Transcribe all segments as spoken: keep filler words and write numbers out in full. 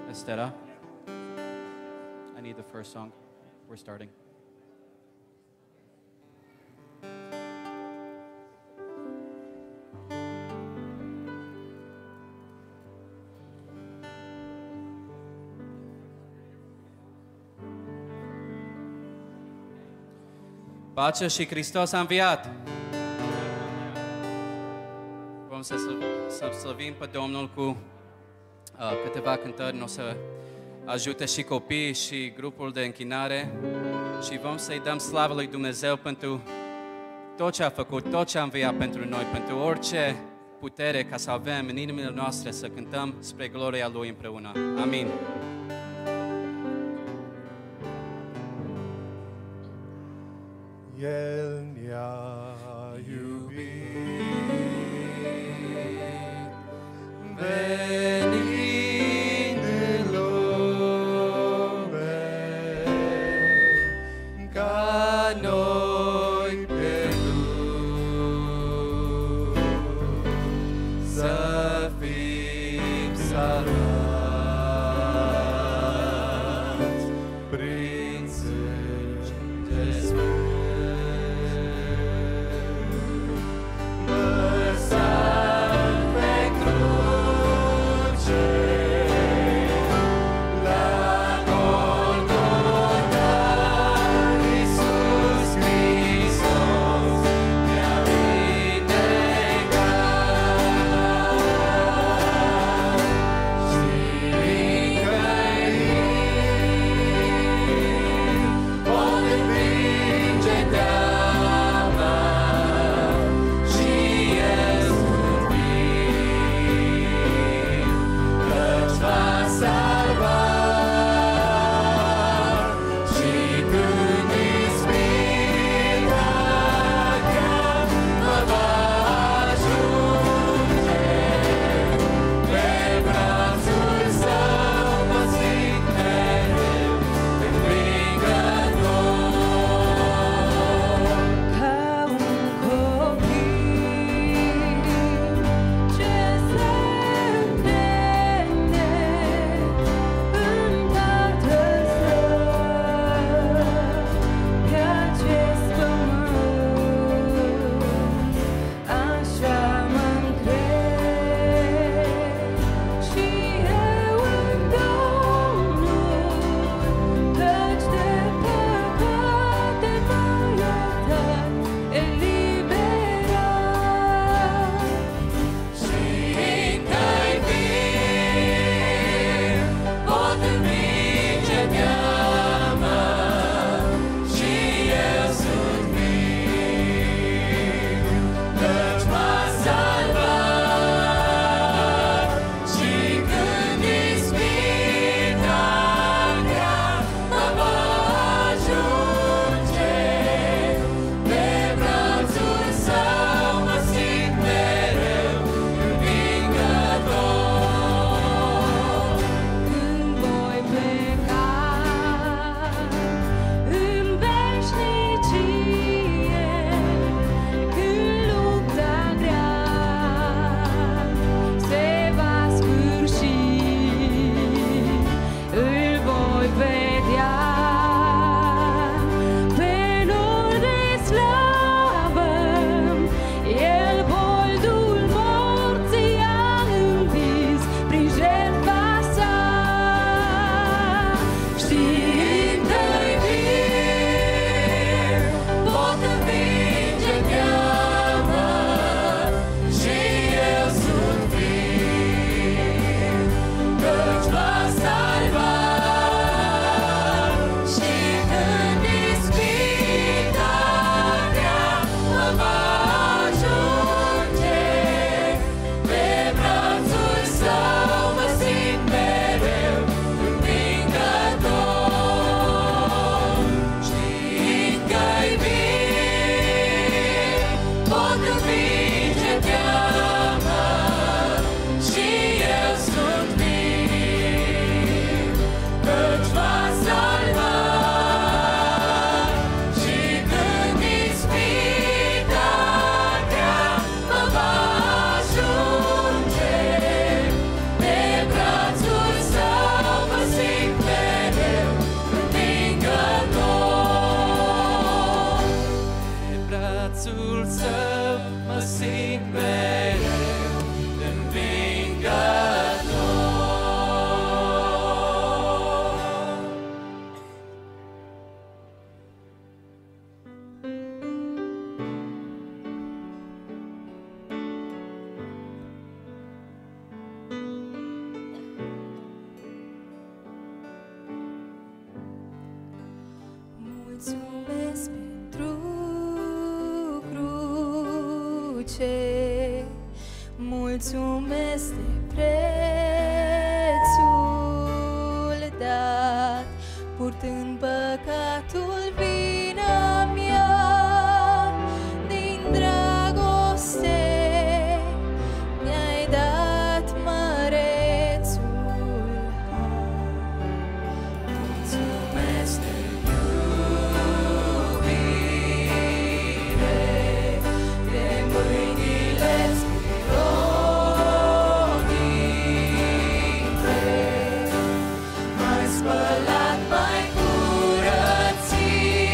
Estera. I need the first song. We're starting. Pace și Hristos a înviat! Vom să, să slăvim pe Domnul cu uh, câteva cântări, n-o să ajute și copiii și grupul de închinare și vom să-i dăm slavă lui Dumnezeu pentru tot ce a făcut, tot ce a înviat pentru noi, pentru orice putere ca să avem în inimile noastre să cântăm spre gloria Lui împreună. Amin. El ne-a iubit, venind în lume, ca noi pierduți, să fim salvați prin sânge sfânt. Sim. pentru cruce, mulțumesc de prețul dat, purtând păcatul vina mea, din dragoste mi-ai dat mărețul har. Mulțumesc de iubire, de mâinile-ți mironite, m-ai spălat, m-ai curățit.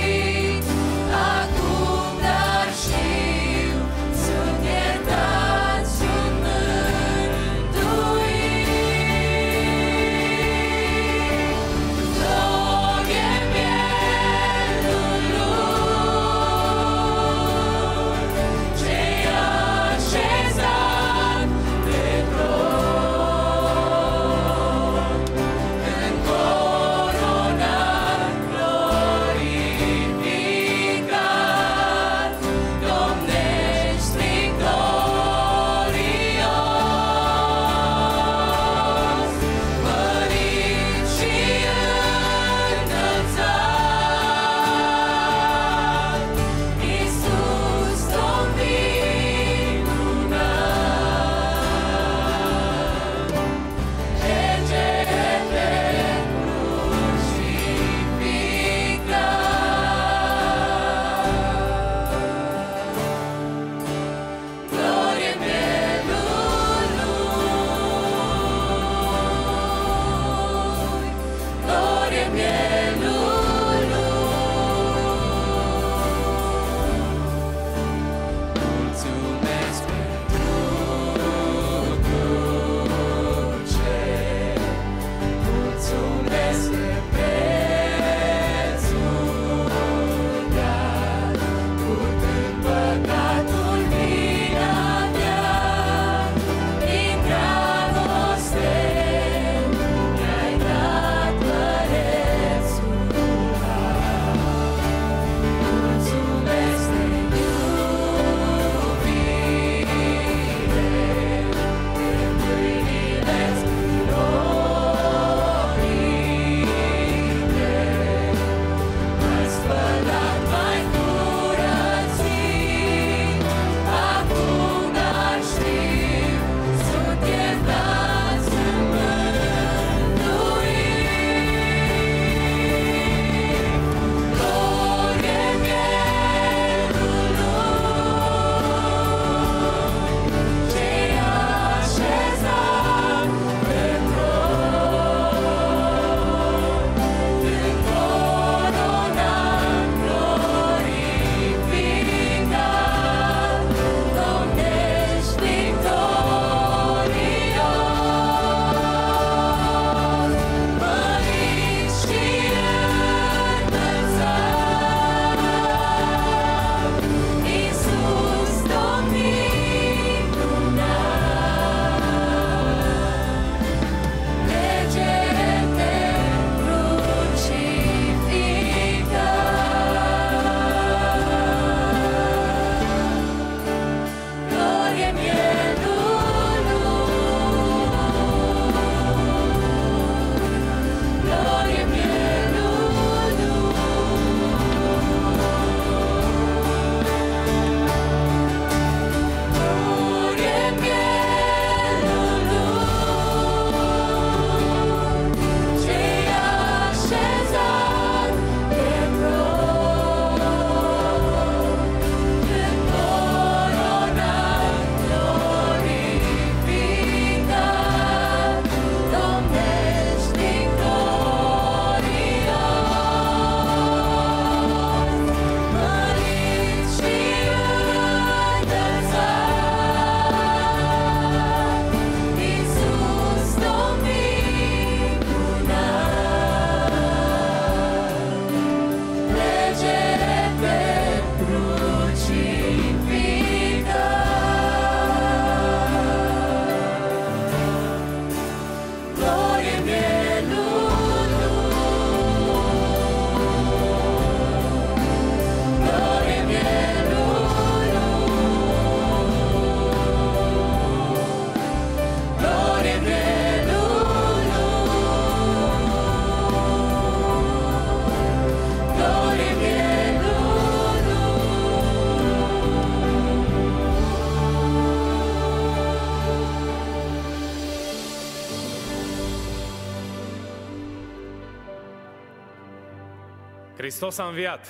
Hristos a înviat.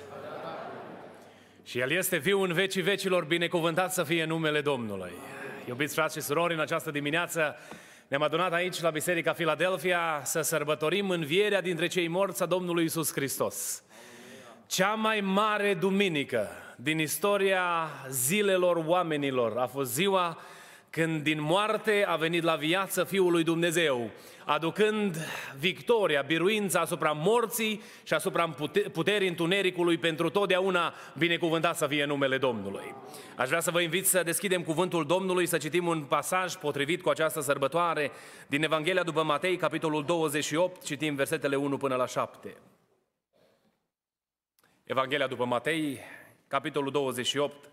Și El este viu în vecii vecilor, binecuvântat să fie numele Domnului. Iubiți frați și surori, în această dimineață ne-am adunat aici la Biserica Filadelfia să sărbătorim învierea dintre cei morți a Domnului Iisus Hristos. Cea mai mare duminică din istoria zilelor oamenilor a fost ziua când din moarte a venit la viață Fiul lui Dumnezeu, aducând victoria, biruința asupra morții și asupra puterii întunericului pentru totdeauna, binecuvântat să fie numele Domnului. Aș vrea să vă invit să deschidem cuvântul Domnului, să citim un pasaj potrivit cu această sărbătoare din Evanghelia după Matei, capitolul douăzeci și opt, citim versetele unu până la șapte. Evanghelia după Matei, capitolul douăzeci și opt,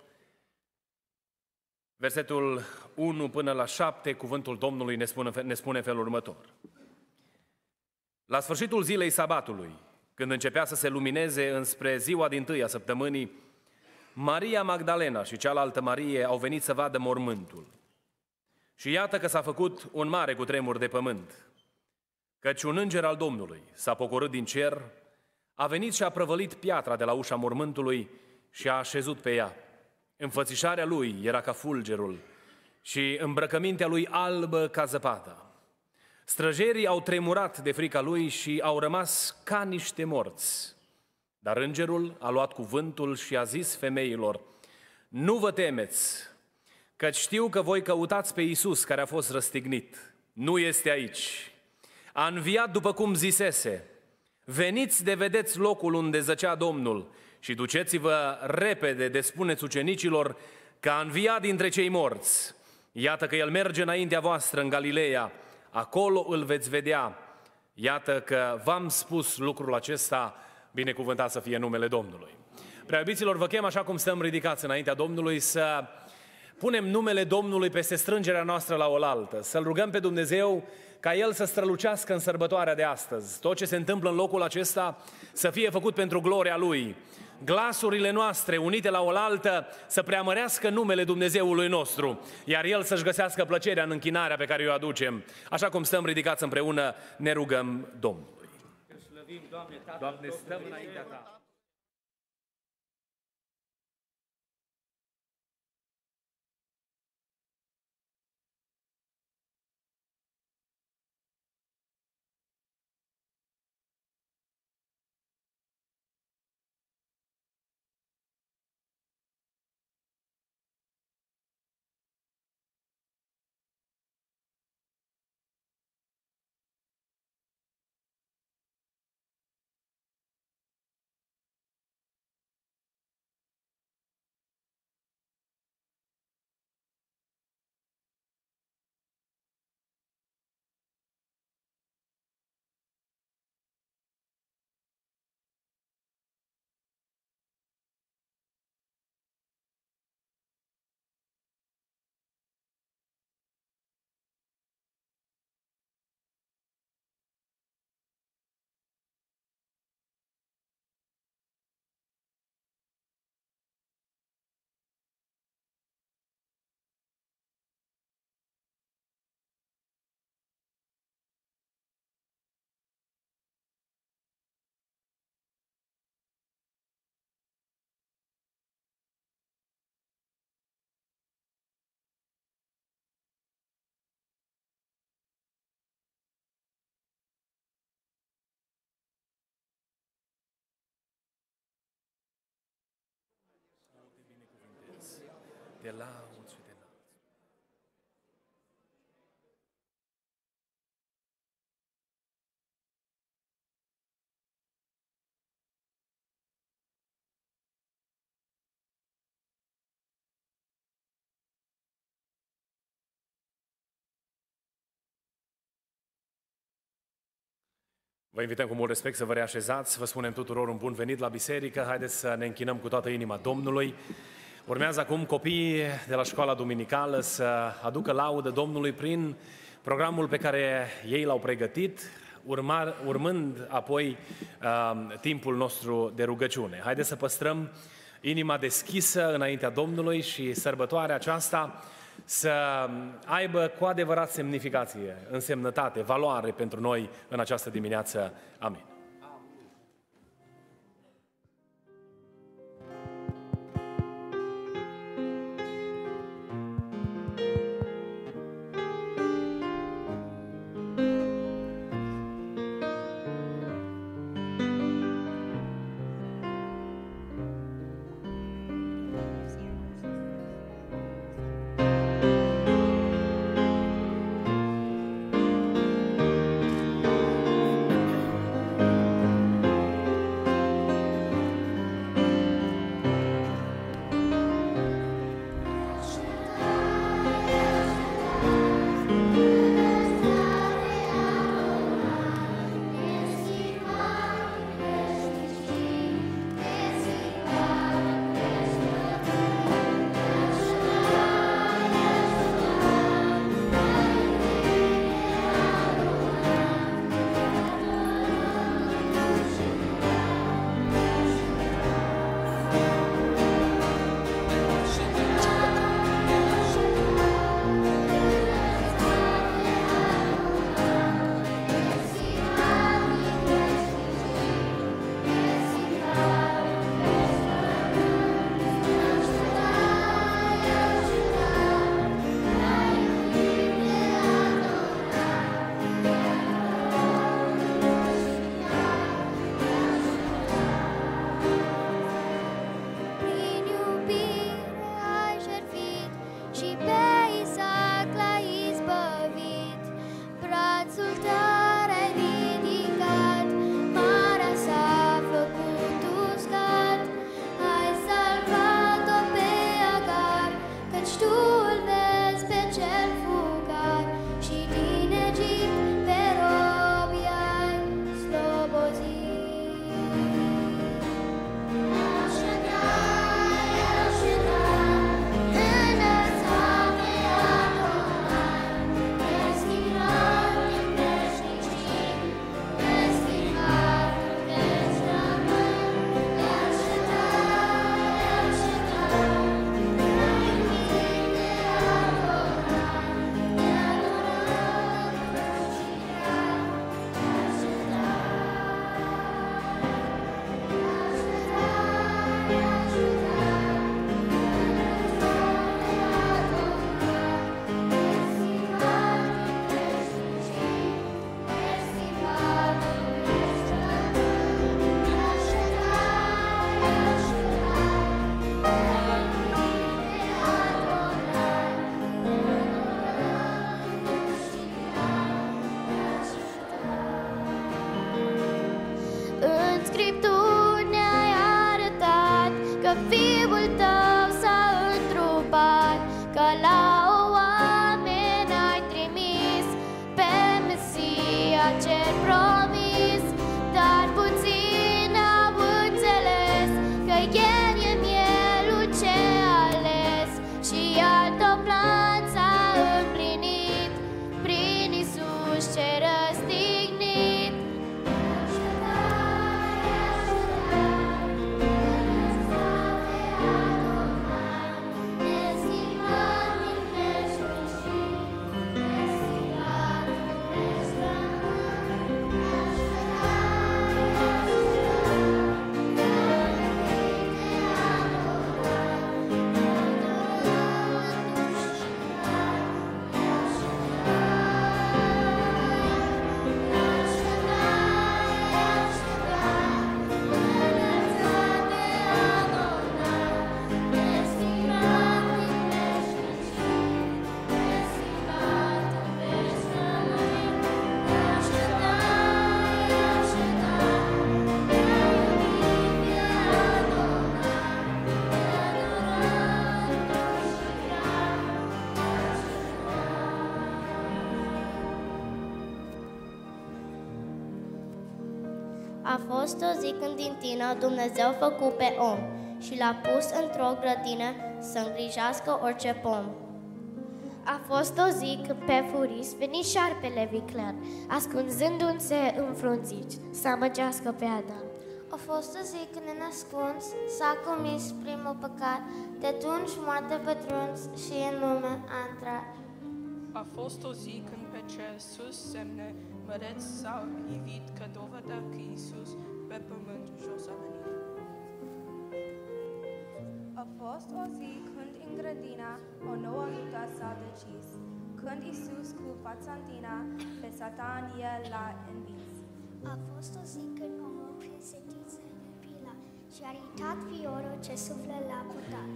versetul unu până la șapte, cuvântul Domnului ne spune, ne spune felul următor. La sfârșitul zilei sabatului, când începea să se lumineze înspre ziua dintâi a săptămânii, Maria Magdalena și cealaltă Marie au venit să vadă mormântul. Și iată că s-a făcut un mare cutremur de pământ, căci un înger al Domnului s-a pogorât din cer, a venit și a prăvălit piatra de la ușa mormântului și a așezut pe ea. Înfățișarea lui era ca fulgerul și îmbrăcămintea lui albă ca zăpada. Străjerii au tremurat de frica lui și au rămas ca niște morți. Dar îngerul a luat cuvântul și a zis femeilor: nu vă temeți, căci știu că voi căutați pe Iisus care a fost răstignit. Nu este aici. A înviat după cum zisese. Veniți de vedeți locul unde zăcea Domnul și duceți-vă repede de spuneți ucenicilor că a înviat dintre cei morți. Iată că El merge înaintea voastră în Galileea, acolo îl veți vedea. Iată că v-am spus lucrul acesta, binecuvântat să fie numele Domnului. Prea iubiților, vă chem așa cum stăm ridicați înaintea Domnului să punem numele Domnului peste strângerea noastră la oaltă, să-L rugăm pe Dumnezeu ca El să strălucească în sărbătoarea de astăzi. Tot ce se întâmplă în locul acesta să fie făcut pentru gloria Lui. Glasurile noastre unite la oaltă să preamărească numele Dumnezeului nostru, iar El să-și găsească plăcerea în închinarea pe care o aducem. Așa cum stăm ridicați împreună, ne rugăm Domnului. Doamne, stăm înaintea Ta. Te laud și te laud. Vă invităm cu mult respect să vă reașezați, vă spunem tuturor un bun venit la biserică, haideți să ne închinăm cu toată inima Domnului. Urmează acum copiii de la școala duminicală să aducă laudă Domnului prin programul pe care ei l-au pregătit, urmar, urmând apoi uh, timpul nostru de rugăciune. Haideți să păstrăm inima deschisă înaintea Domnului și sărbătoarea aceasta să aibă cu adevărat semnificație, însemnătate, valoare pentru noi în această dimineață. Amin. Brațul tare ai ridicat, marea s-a făcut uscat. Ai salvat-o pe Agar, căci tu îl vezi pe cel fugar. Și din Egipt pe robi ai slobozit. El Shaddai, El Shaddai, înălțat pe Adonai, neschimblat în veșnicii, neschimblat în veci rămâi. El Shaddai, El Shaddai, prea iubit de Adonai, ne adorăm crucificat. El Shaddai, El Shaddai, El Shaddai, în Scripturi ne-ai arătat că Fiul Tău s-a întrupat, că la oameni ai trimis pe Mesia cel promis. Dar puțin au înțeles că El e mielul ce ales și al Tău plan s-a împlinit prin Iisus ce răstignit. A fost o zi când din tine Dumnezeu făcut pe om și l-a pus într-o grădină să îngrijească orice pom. A fost o zi când pe furis veni șarpele viclean, ascunzându-se în frunzici, să amăgească pe Adam. A fost o zi când nenascuns s-a comis primul păcat, de atunci moartea pătruns și în lume a intrat. A fost o zi când pe cer sus semne măreți s-au ivit ca dovada că Iisus pe pământ jos a venit. A fost o zi când în grădina o nouă luptă s-a decis, când Iisus cu Pațantina pe Satan el l-a învins. A fost o zi când omul prin sentință lui Pila și-a ridicat fiorul ce suflă l-a purtat.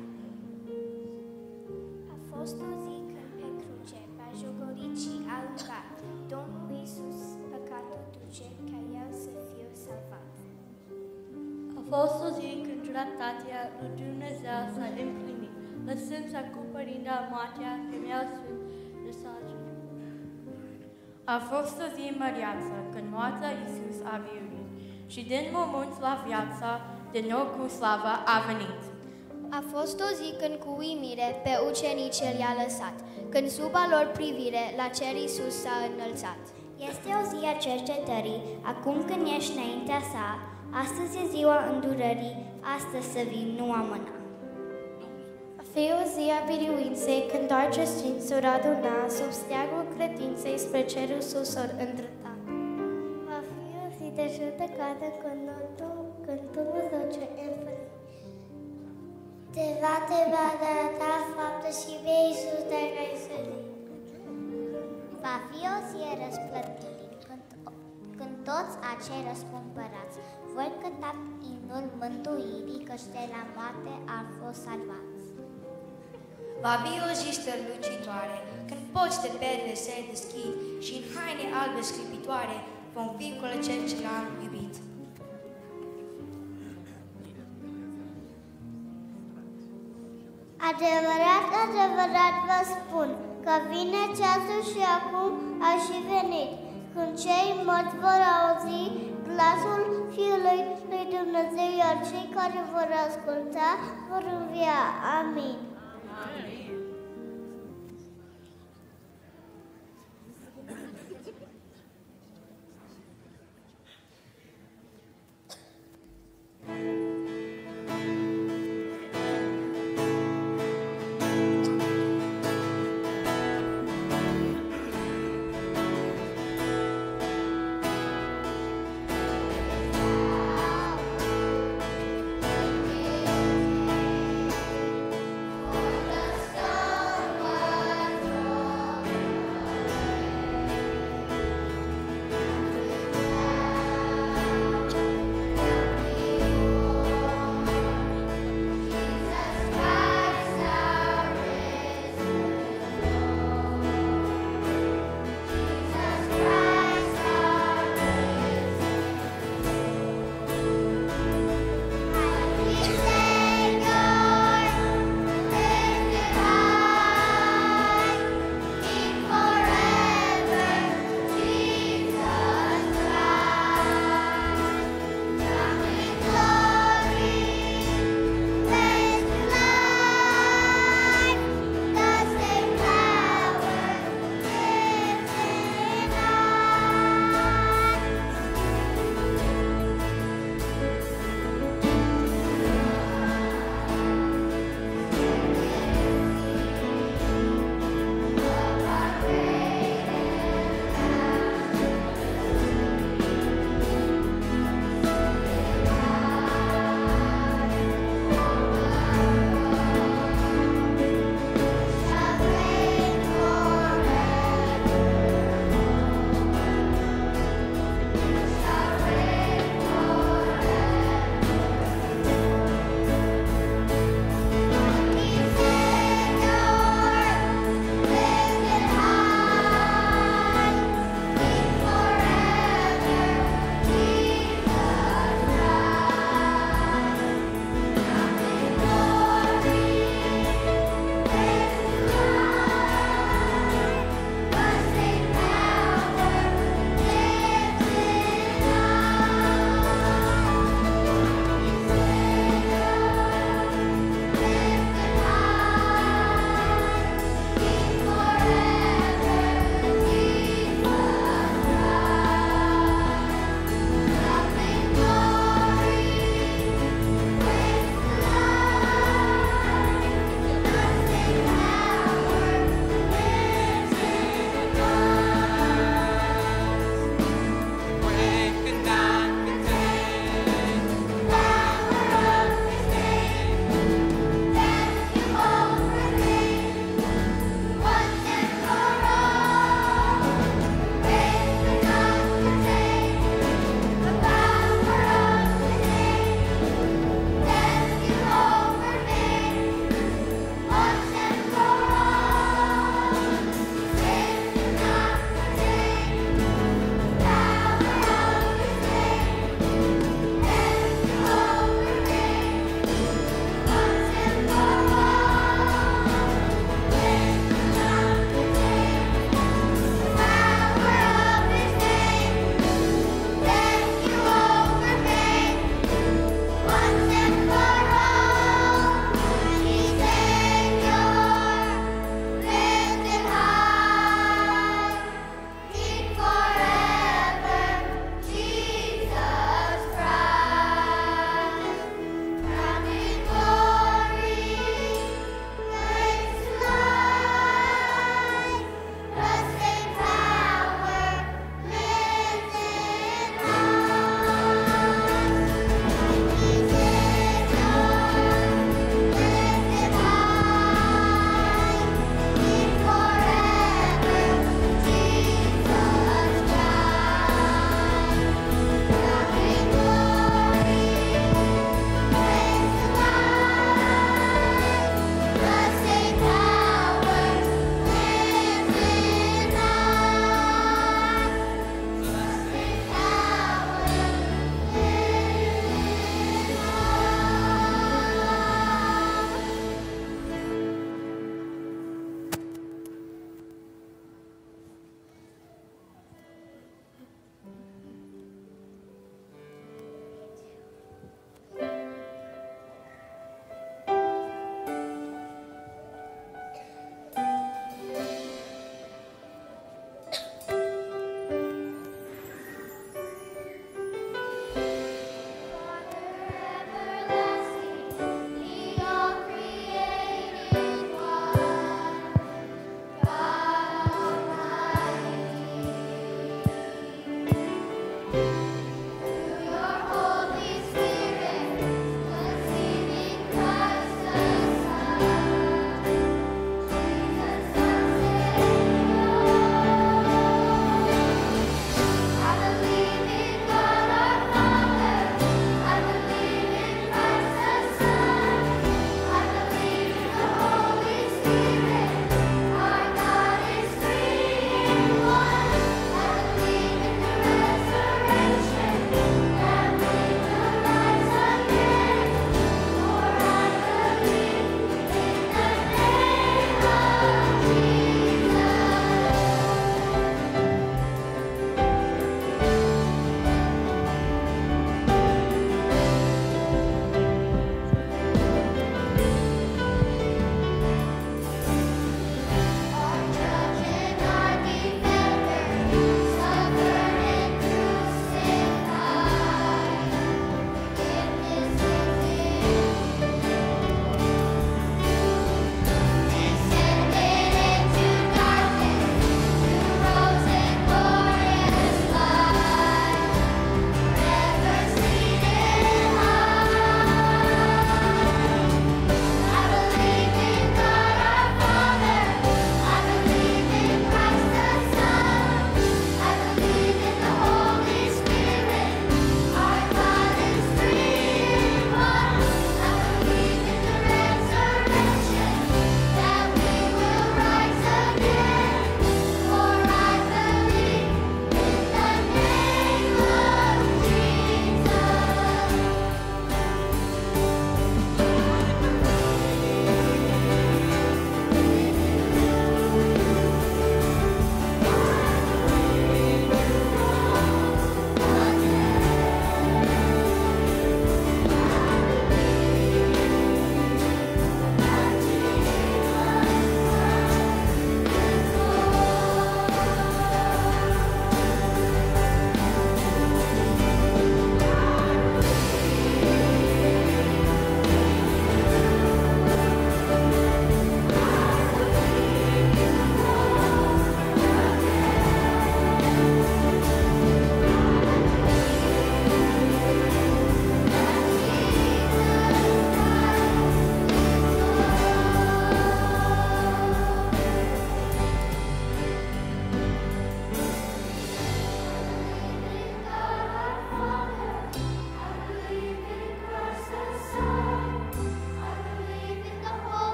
A fost o zi când pe cruce pe-a jogorit și a rugat Domnul Iisus păcatul duce ca el să fiu salvat. A fost o zi când dreptatea lui Dumnezeu s-a împlinit, lăsând să cuprindă moartea pe mea sfânt de sage. A fost o zi măreață când moartea Iisus a biruit și din mormânt la viața, din nou cu slavă a venit. A fost o zi când cu uimire pe ucenici el i-a lăsat, când sub a lor privire la cer Iisus s-a înălțat. Este o zi a cercetării, acum când ești înaintea sa, astăzi e ziua îndurării, astăzi să vii, nu amâna. A fi o zi a biruinței, când doar ce sfinți s-or aduna sub steagul credinței spre cerul sus s-or îndrepta. Va fi o zi de judecată când tu, când tu nu duce înfări. Te va te va arăta faptă și vei Iisus de care să Va fi o zi a răsplătirii, când, când toți acei răscumpărați vor cânta imnul mântuirii, căci de la moarte au fost salvați. Va fi o zi strălucitoare, când poți de perle se deschid și în haine albe sclipitoare vom fi cu cel ce l-am iubit. Adevărat, adevărat vă spun că vine ceasul și acum a și venit, când cei morți vor auzi glasul Fiului lui Dumnezeu, iar cei care vor asculta vor învia. Amin. For the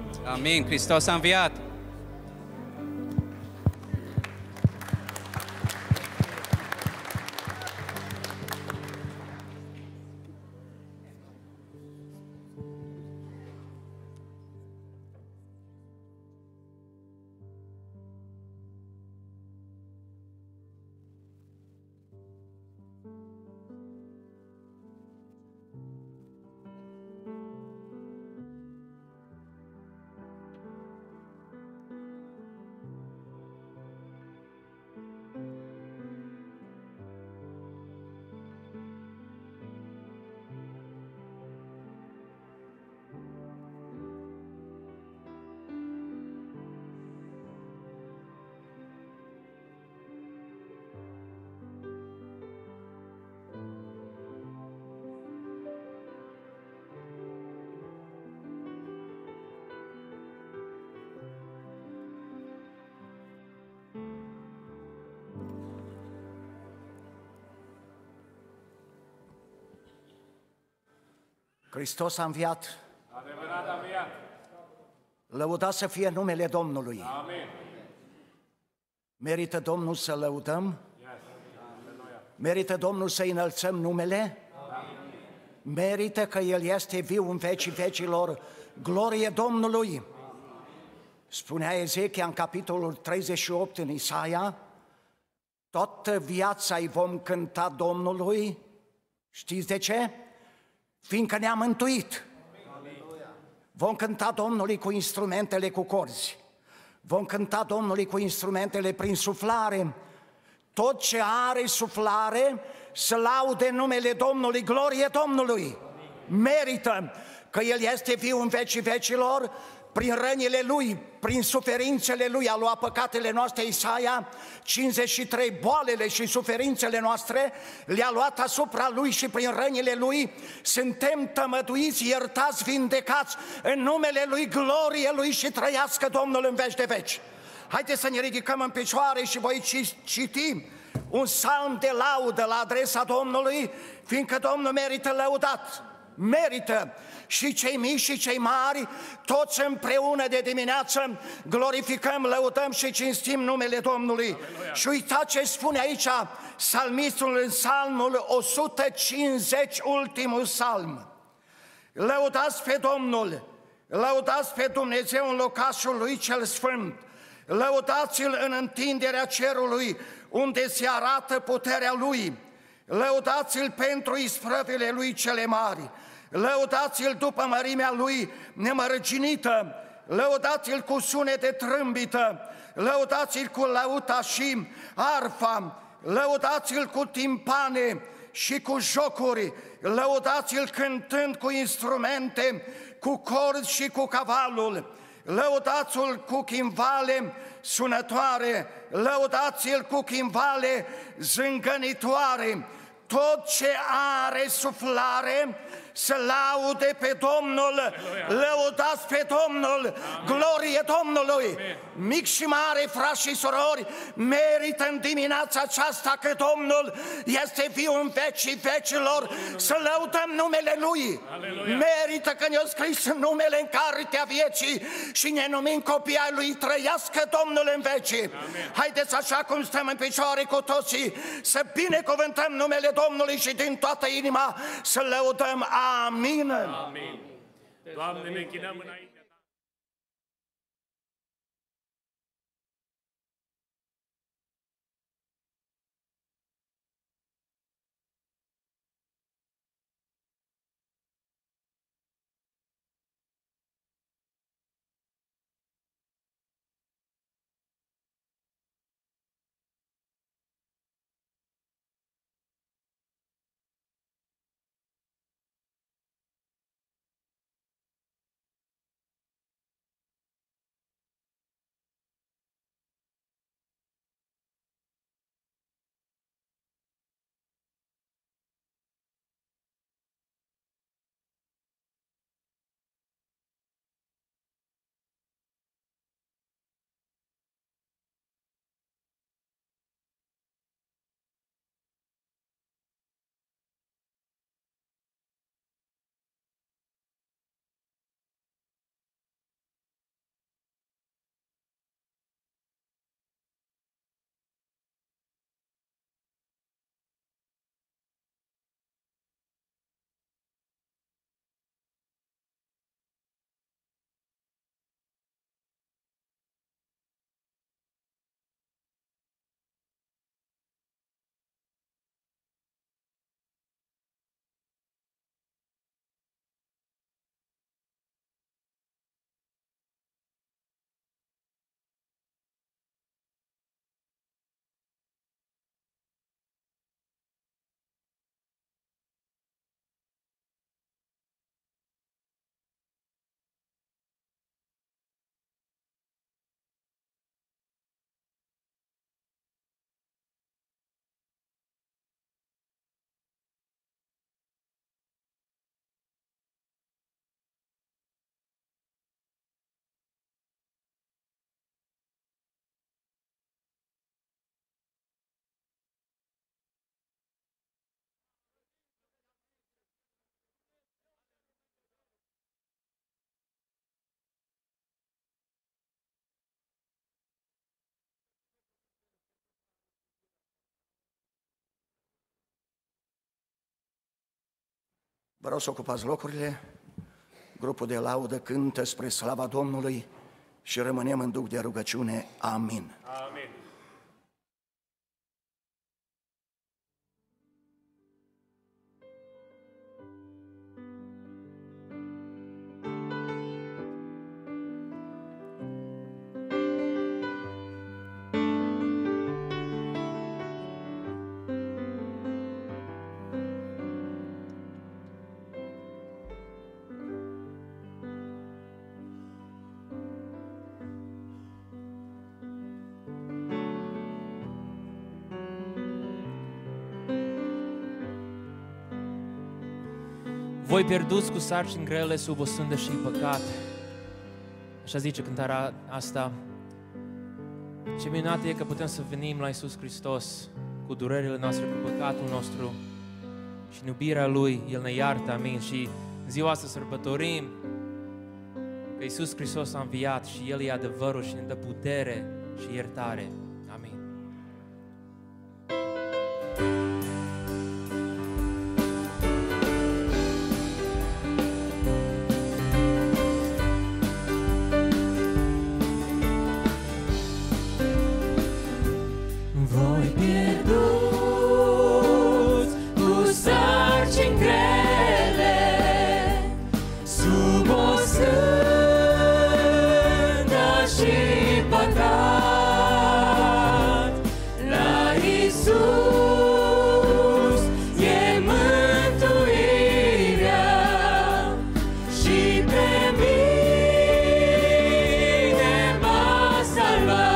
Amin. Hristos a înviat. Hristos a înviat. Adevărat a înviat. Lăudat să fie numele Domnului. Amin. Merită Domnul să lăudăm? Merită Domnul să înălțăm numele? Merită că El este viu în vecii vecilor. Glorie Domnului! Spunea Ezechia în capitolul treizeci și opt în Isaia, toată viața îi vom cânta Domnului. Știți de ce? Fiindcă ne-a mântuit. Vom cânta Domnului cu instrumentele cu corzi. Vom cânta Domnului cu instrumentele prin suflare. Tot ce are suflare să laude numele Domnului, glorie Domnului. Merită că El este viu în vecii vecilor. Prin rănile Lui, prin suferințele Lui a luat păcatele noastre. Isaia cincizeci și trei, boalele și suferințele noastre le-a luat asupra Lui și prin rănile Lui suntem tămăduiți, iertați, vindecați în numele Lui, glorie Lui și trăiască Domnul în veci de veci. Haideți să ne ridicăm în picioare și voi citi un psalm de laudă la adresa Domnului, fiindcă Domnul merită lăudat. Merită și cei mici și cei mari, toți împreună de dimineață glorificăm, lăudăm și cinstim numele Domnului. Aleluia. Și uitați ce spune aici psalmistul în psalmul o sută cincizeci, ultimul psalm. Lăudați pe Domnul, lăudați pe Dumnezeu în locașul Lui cel Sfânt, lăudați-L în întinderea cerului, unde se arată puterea Lui, lăudați-L pentru isprăvile Lui cele mari, lăudați-L după mărimea Lui nemărginită, lăudați-L cu sunet de trâmbită, lăudați-L cu lauta și arfa, lăudați-L cu timpane și cu jocuri, lăudați-L cântând cu instrumente, cu corzi și cu cavalul, lăudați-L cu chimvale sunătoare, lăudați-L cu chimvale zângănitoare. Tot ce are suflare să laude pe Domnul. Aleluia. Lăudați pe Domnul. Amin. Glorie Domnului. Amin. Mic și mare, frați și surori, merită în dimineața aceasta că Domnul este viu în vecii vecilor. Aleluia. Să lăudăm numele Lui. Aleluia. Merită că ne-a scris numele în cartea vieții și ne numim copii ai Lui. Trăiască Domnul în vecii. Amin. Haideți așa cum stăm în picioare cu toții să binecuvântăm numele Domnului și din toată inima să lăudăm. Amin. Amin. Doamne, ne închinăm înainte. Vă rog să ocupați locurile, grupul de laudă cântă spre slava Domnului și rămânem în duh de rugăciune. Amin. Amin. Voi pierduți cu sarcini grele sub o sândă și păcat. Așa zice cântarea asta. Ce minunat e că putem să venim la Iisus Hristos cu durerile noastre, cu păcatul nostru și în iubirea Lui, El ne iartă, amin. Și în ziua asta sărbătorim că Iisus Hristos a înviat și El e adevărul și ne dă putere și iertare. Amin. Voi pierduți cu sarcini grele sub o sândă și păcat. La Iisus e mântuirea și pe mine m-a salvat.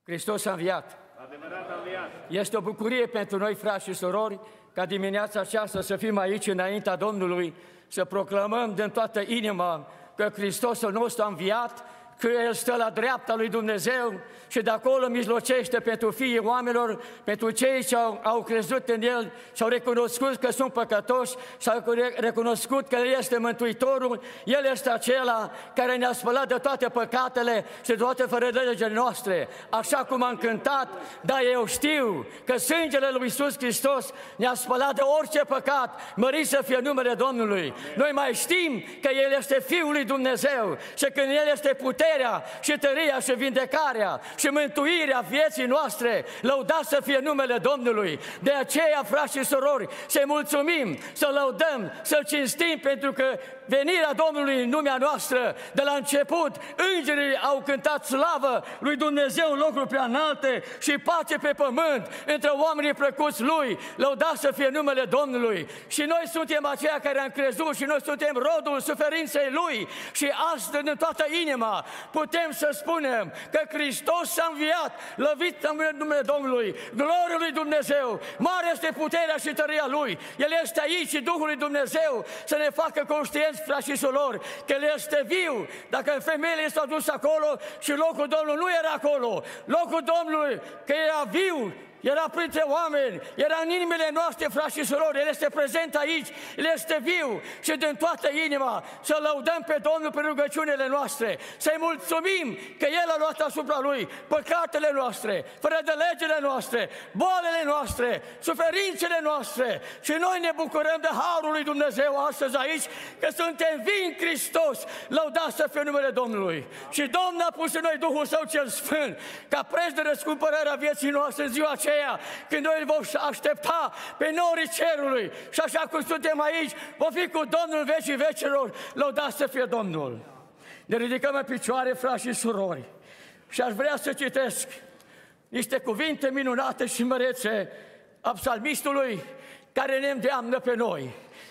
Hristos a înviat. Adevărat a înviat. Este o bucurie pentru noi, frați și surori, ca dimineața aceasta să fim aici înaintea Domnului, să proclamăm din toată inima că Hristosul nostru a înviat, că El stă la dreapta lui Dumnezeu și de acolo mijlocește pentru fiii oamenilor, pentru cei ce au, au crezut în El și au recunoscut că sunt păcătoși și au recunoscut că El este Mântuitorul. El este acela care ne-a spălat de toate păcatele și de toate fără de legile noastre. Așa cum am cântat, dar eu știu că sângele lui Iisus Hristos ne-a spălat de orice păcat, mărit să fie numele Domnului. Noi mai știm că El este Fiul lui Dumnezeu și când El este puternic, și tăria și vindecarea și mântuirea vieții noastre, lăudat să fie numele Domnului. De aceea, frați și surori, să-i mulțumim, să lăudăm, să-L cinstim, pentru că venirea Domnului în lumea noastră, de la început, îngerii au cântat slavă lui Dumnezeu în locuri prea înalte și pace pe pământ între oamenii plăcuți Lui, lăudat să fie numele Domnului. Și noi suntem aceia care am crezut și noi suntem rodul suferinței Lui și astăzi, în toată inima, putem să spunem că Hristos s-a înviat, lăvit în numele Domnului, gloria lui Dumnezeu, mare este puterea și tăria Lui. El este aici și Duhul lui Dumnezeu să ne facă conștienți, frați și surori, că El este viu. Dacă femeile s-au dus acolo și locul Domnului nu era acolo, locul Domnului că era viu, era printre oameni, era în inimile noastre, frați și surori, El este prezent aici, El este viu și din toată inima să lăudăm pe Domnul pe rugăciunile noastre, să-i mulțumim că El a luat asupra Lui păcatele noastre, fără de legile noastre, bolile noastre, suferințele noastre și noi ne bucurăm de harul lui Dumnezeu astăzi aici, că suntem vii în Hristos, lăudat să fie numele Domnului. Și Domnul a pus în noi Duhul Său cel Sfânt, ca preț de răscumpărarea vieții noastre în ziua aceea, când noi vom aștepta pe norii cerului și așa cum suntem aici, vom fi cu Domnul în vecii vecilor, lăudat să fie Domnul. Ne ridicăm în picioare, frați și surori, și aș vrea să citesc niște cuvinte minunate și mărețe a psalmistului care ne îndeamnă pe noi,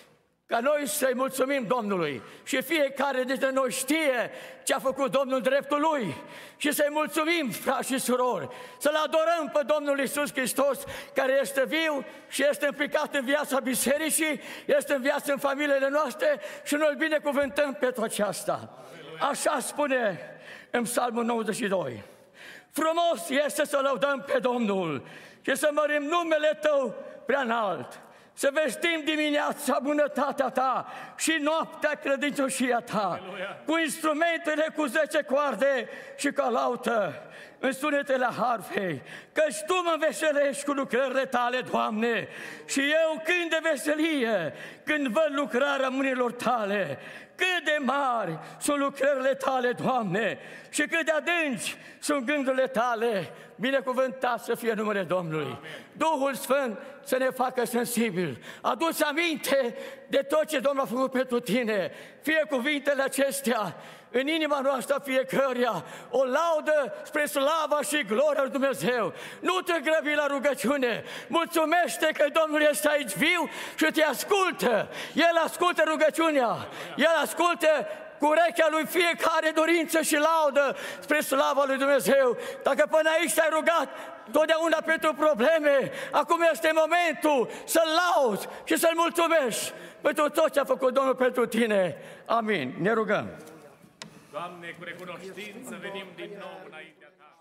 ca noi să-i mulțumim Domnului și fiecare dintre noi știe ce a făcut Domnul în dreptul Lui și să-i mulțumim, frați și surori, să-L adorăm pe Domnul Iisus Hristos, care este viu și este implicat în viața bisericii, este în viața în familiile noastre și noi îl binecuvântăm pe tot aceasta. Așa spune în Psalmul nouăzeci și doi. Frumos este să lăudăm pe Domnul și să mărim numele Tău prea înalt, să vestim dimineața bunătatea Ta și noaptea credincioșia Ta, cu instrumentele cu zece coarde și ca laută, în sunetele harfei, căci Tu mă înveselești cu lucrările Tale, Doamne, și eu cânt de veselie când văd lucrarea mâinilor Tale. Cât de mari sunt lucrările Tale, Doamne, și cât de adânci sunt gândurile Tale, binecuvântat să fie numele Domnului. Amen. Duhul Sfânt să ne facă sensibil. Adu-ți aminte de tot ce Domnul a făcut pentru tine. Fie cuvintele acestea în inima noastră fiecăruia o laudă spre slava și gloria lui Dumnezeu. Nu te grăbi la rugăciune. Mulțumește că Domnul este aici viu și te ascultă. El ascultă rugăciunea. El ascultă cu urechea lui fiecare dorință și laudă spre slava lui Dumnezeu. Dacă până aici te-ai rugat totdeauna pentru probleme, acum este momentul să-L lauzi și să-L mulțumești pentru tot ce a făcut Domnul pentru tine. Amin. Ne rugăm. Doamne, cu recunoștință venim din nou înaintea Ta.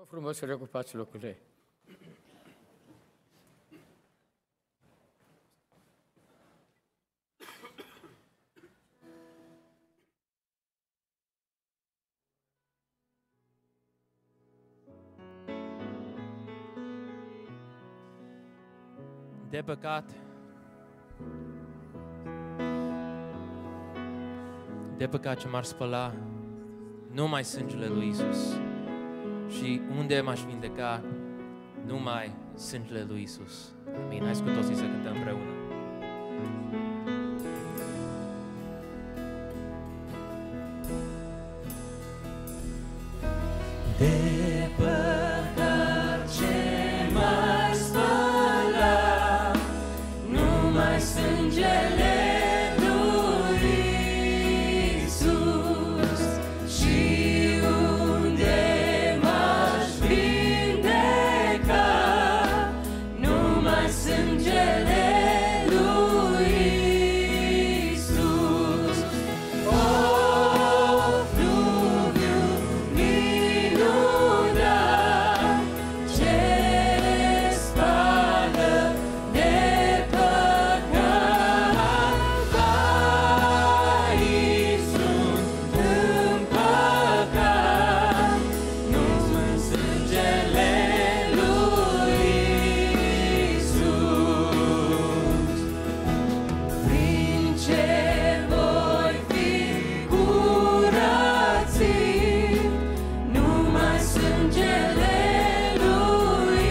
Vă frumos să reocupați locurile. De păcat, de păcat ce m-ar spăla numai sângele lui Isus. Și unde m-aș vindeca numai sângele lui Isus. Amin. Hai cu toții să cântăm împreună. De păcat ce m-ar spăla, numai sângele lui Iisus. Și unde m-aș vindeca, numai sângele lui Iisus. O, fluviu minunat, ce spală de păcat. Aici sunt împăcat, numai sângele lui Iisus. Prin ce voi fi curățit, numai sângele lui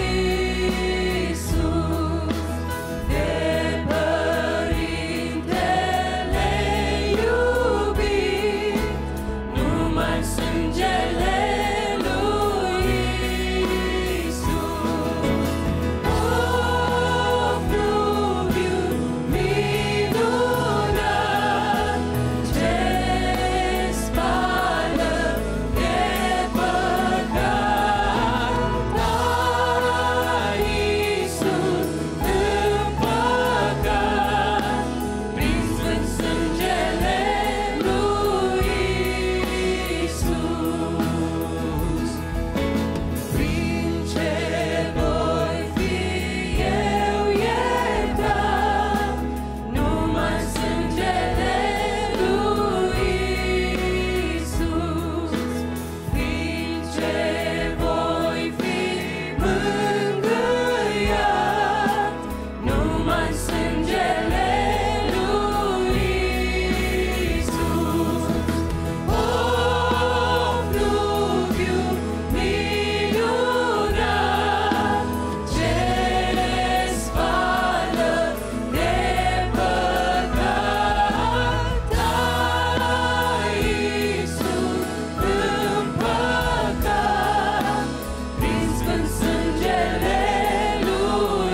Iisus. De Părintele iubit, numai sângele lui Iisus. O, fluviu minunat, ce spală de păcat. Aici sunt împăcat, prin sfânt sângele lui Iisus. Prin ce voi fi eu iertat, numai sângele lui Iisus. Prin ce voi fi mângâiat, numai sângele lui Iisus. O, fluviu minunat, ce spală de păcat. Aici sunt împăcat, prin sfânt sângele lui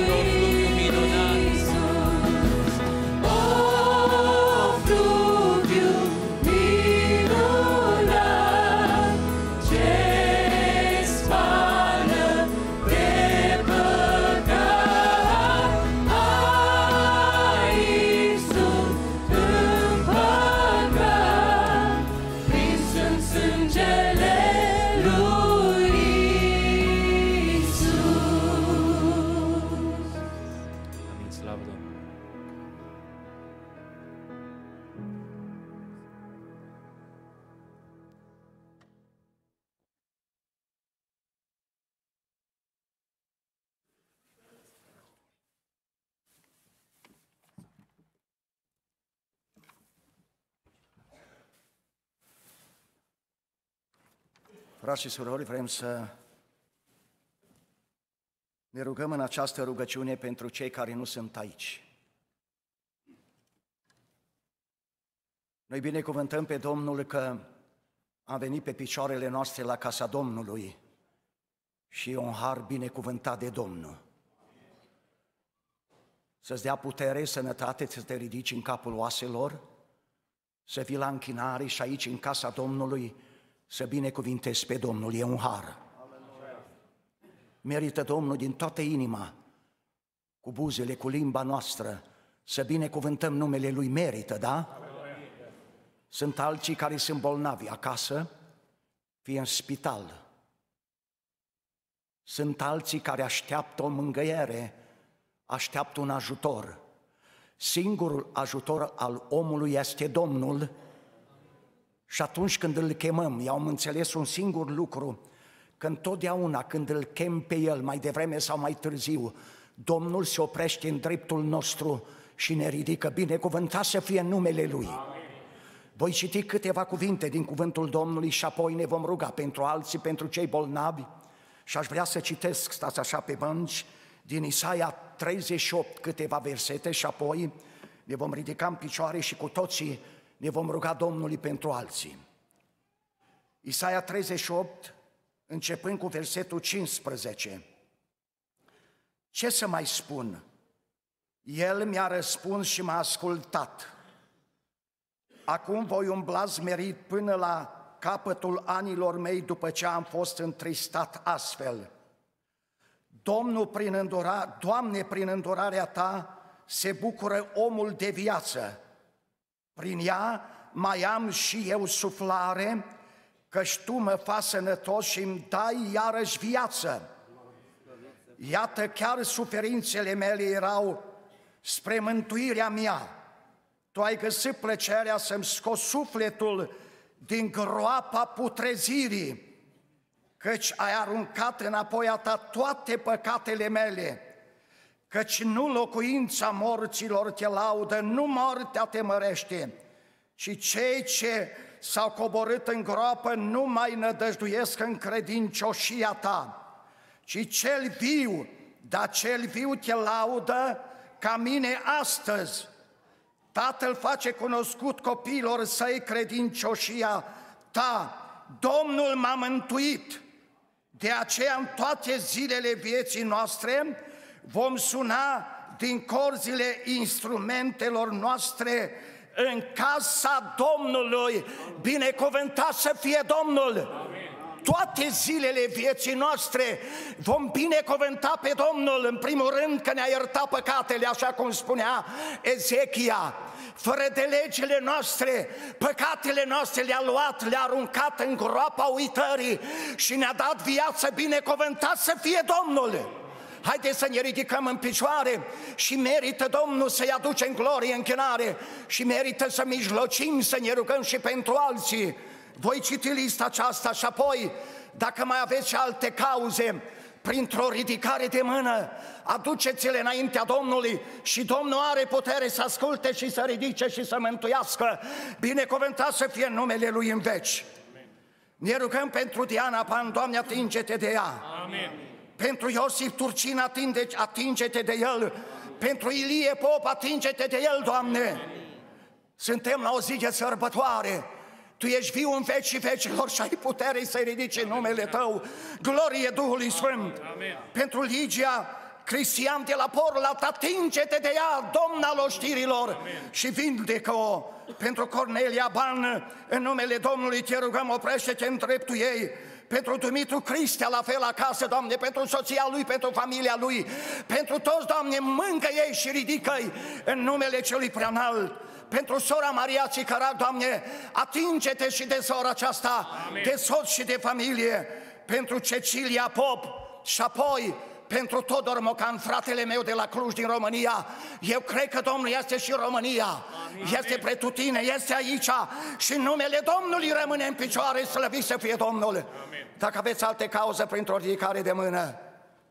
Iisus. O, fluviu minunat, ce spală de păcat. Aici sunt împăcat, prin sfânt sângele lui Iisus. Amin. Slavă Domnului. Frați și surori, vrem să ne rugăm în această rugăciune pentru cei care nu sunt aici. Noi binecuvântăm pe Domnul că am venit pe picioarele noastre la casa Domnului și e un har binecuvântat de Domnul. Să-ți dea putere, sănătate, să te ridici în capul oaselor, să vii la închinare și aici în casa Domnului să binecuvintezi pe Domnul, e un har. Merită Domnul din toată inima, cu buzele, cu limba noastră, să binecuvântăm numele Lui, merită, da? Sunt alții care sunt bolnavi acasă, fie în spital, Sunt alții care așteaptă o mângâiere, așteaptă un ajutor. Singurul ajutor al omului este Domnul și atunci când îl chemăm, eu am înțeles un singur lucru, că întotdeauna când îl chem pe El, mai devreme sau mai târziu, Domnul se oprește în dreptul nostru și ne ridică. Binecuvântat să fie numele Lui. Amin. Voi citi câteva cuvinte din cuvântul Domnului și apoi ne vom ruga pentru alții, pentru cei bolnavi. Și aș vrea să citesc, stați așa pe bănci, din Isaia treizeci și opt câteva versete și apoi ne vom ridica în picioare și cu toții ne vom ruga Domnului pentru alții. Isaia treizeci și opt, începând cu versetul cincisprezece. Ce să mai spun? El mi-a răspuns și m-a ascultat. Acum voi umbla zmerit până la capătul anilor mei după ce am fost întristat astfel. Domnul prin îndura, Doamne, prin îndurarea Ta se bucură omul de viață. Prin ea mai am și eu suflare, căci Tu mă faci sănătos și îmi dai iarăși viață. Iată, chiar suferințele mele erau spre mântuirea mea. Tu ai găsit plăcerea să-mi scoți sufletul din groapa putrezirii, căci ai aruncat înapoi a Ta toate păcatele mele, căci nu locuința morților te laudă, nu moartea te mărește, ci cei ce s-au coborât în groapă nu mai nădăjduiesc în credincioșia Ta, ci cel viu, dar cel viu te laudă ca mine astăzi. Tatăl face cunoscut copiilor săi credincioșia Ta. Domnul m-a mântuit, de aceea în toate zilele vieții noastre vom suna din corzile instrumentelor noastre în casa Domnului. Binecuvântat să fie Domnul! Amin. Toate zilele vieții noastre vom binecuvânta pe Domnul, în primul rând că ne-a iertat păcatele, așa cum spunea Ezechia. Fără de legile noastre, păcatele noastre le-a luat, le-a aruncat în groapa uitării și ne-a dat viață. Binecuvântat să fie Domnul! Haideți să ne ridicăm în picioare și merită Domnul să-i aducem glorie, închinare și merită să mijlocim, să ne rugăm și pentru alții. Voi citi lista aceasta și apoi, dacă mai aveți și alte cauze, printr-o ridicare de mână, aduceți-le înaintea Domnului și Domnul are putere să asculte și să ridice și să mântuiască. Binecuvântat să fie numele Lui în veci. Amin. Ne rugăm pentru Diana Pan, Doamne, atinge-te de ea. Amin. Pentru Iosif Turcin, atinge-te de el. Pentru Ilie Pop, atinge-te de el, Doamne. Amin. Suntem la o zi de sărbătoare. Tu ești viu în vecii vecilor și ai putere să-i ridici în numele Tău. Glorie Duhului Sfânt. Amin. Pentru Ligia Cristian de la Porlat, atinge-te de ea, Domn al oștirilor. Amin. Și vindecă-o. Pentru Cornelia Ban, în numele Domnului te rugăm, oprește-te în dreptul ei. Pentru Dumitru Cristea, la fel acasă, Doamne, pentru soția lui, pentru familia lui, pentru toți, Doamne, mâncă-i și ridică-i în numele Celui Preanalt. Pentru sora Maria Țicărac, Doamne, atinge-te și de sora aceasta, amin, de soț și de familie. Pentru Cecilia Pop și apoi pentru Todor Mocan, fratele meu de la Cluj din România. Eu cred că Domnul este și în România, amin, este pretutine, este aici și numele Domnului rămâne în picioare, slăvit să fie Domnul. Amin. Dacă aveți alte cauze, printr-o ridicare de mână.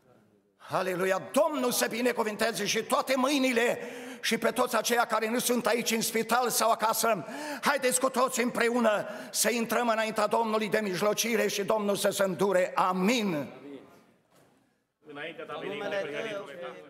Aleluia! Domnul să binecuvinteze și toate mâinile și pe toți aceia care nu sunt aici în spital sau acasă. Haideți cu toți împreună să intrăm înaintea Domnului de mijlocire și Domnul să se îndure. Amin. Înainte de a veni,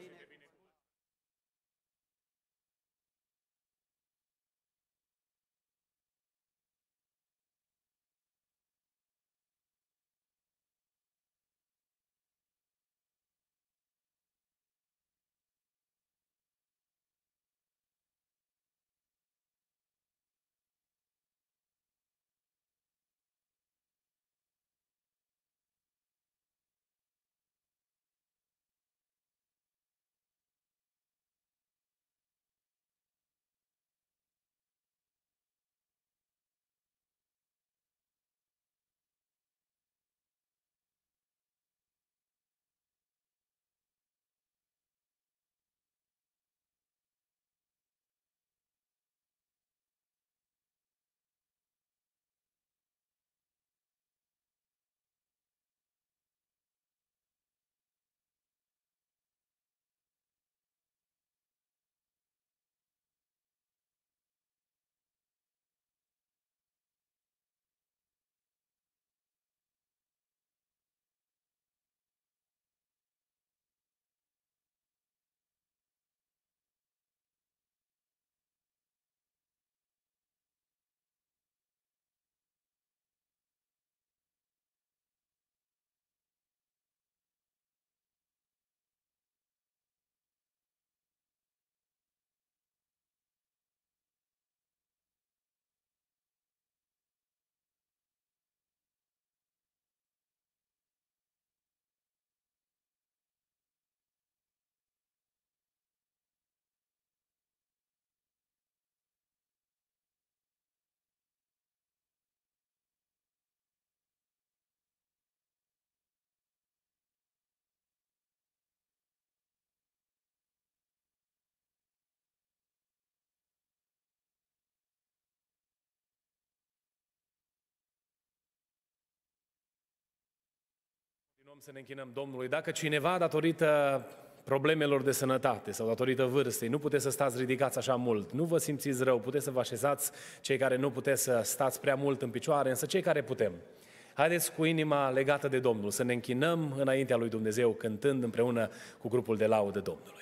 rugăm să ne închinăm Domnului. Dacă cineva, datorită problemelor de sănătate sau datorită vârstei, nu puteți să stați ridicați așa mult, nu vă simțiți rău, puteți să vă așezați, cei care nu puteți să stați prea mult în picioare, însă cei care putem. Haideți cu inima legată de Domnul să ne închinăm înaintea lui Dumnezeu, cântând împreună cu grupul de laudă Domnului.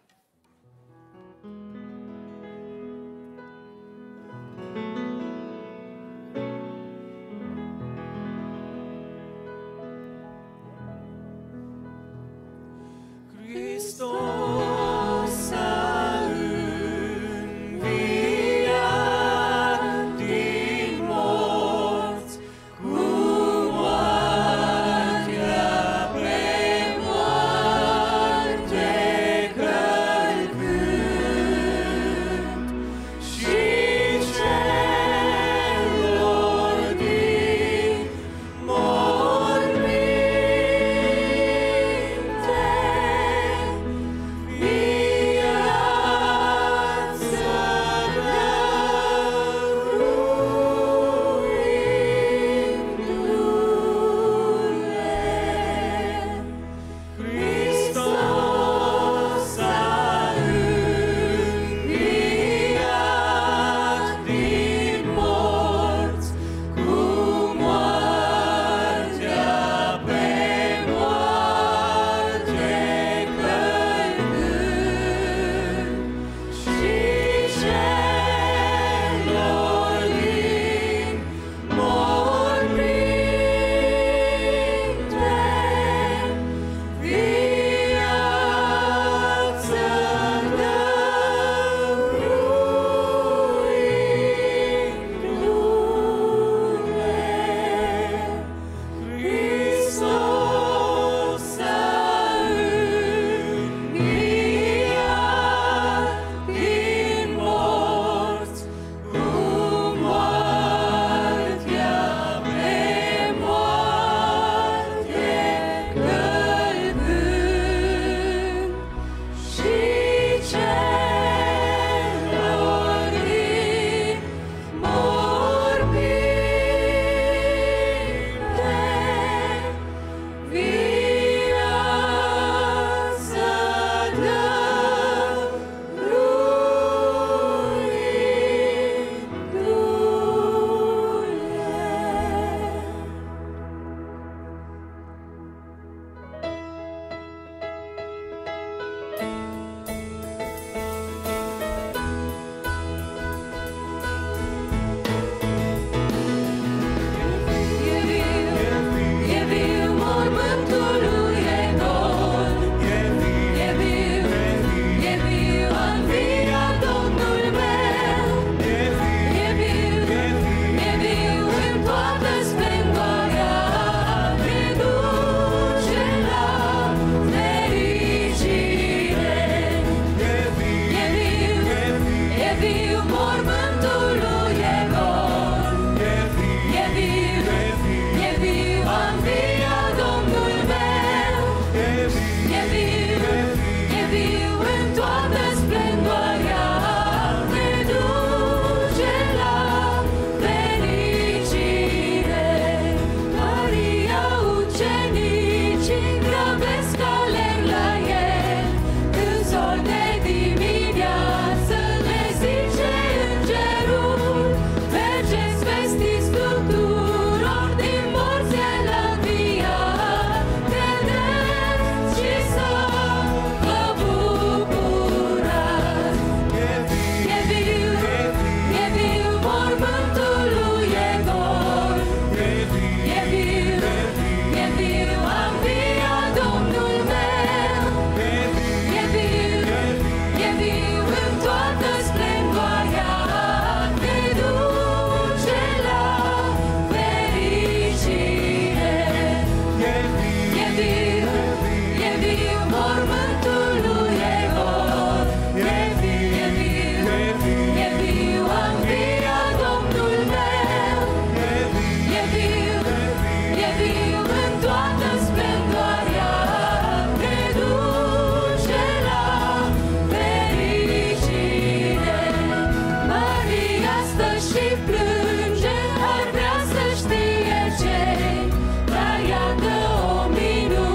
Hristos a înviat din morți, cu moartea pe moarte călcând, și celor din morminte Ar vrea să știe ce, dar iată o minune.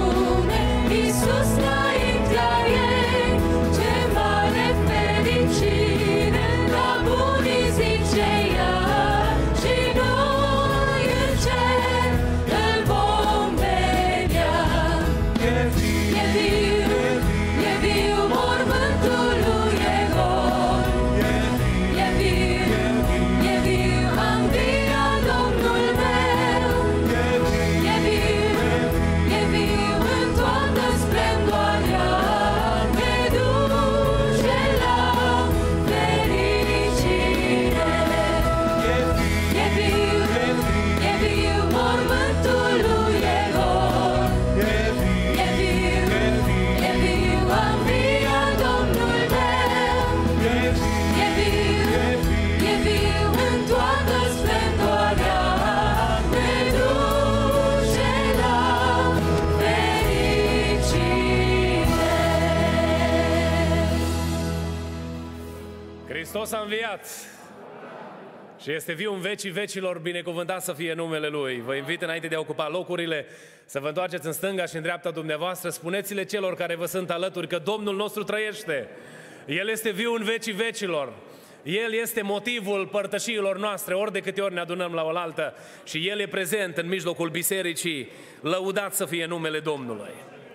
Hristos a înviat și este viu în vecii vecilor, binecuvântat să fie numele Lui. Vă invit înainte de a ocupa locurile să vă întoarceți în stânga și în dreapta dumneavoastră. Spuneți-le celor care vă sunt alături că Domnul nostru trăiește. El este viu în vecii vecilor. El este motivul părtășiilor noastre, ori de câte ori ne adunăm la oaltă și El e prezent în mijlocul bisericii. Lăudat să fie numele Domnului.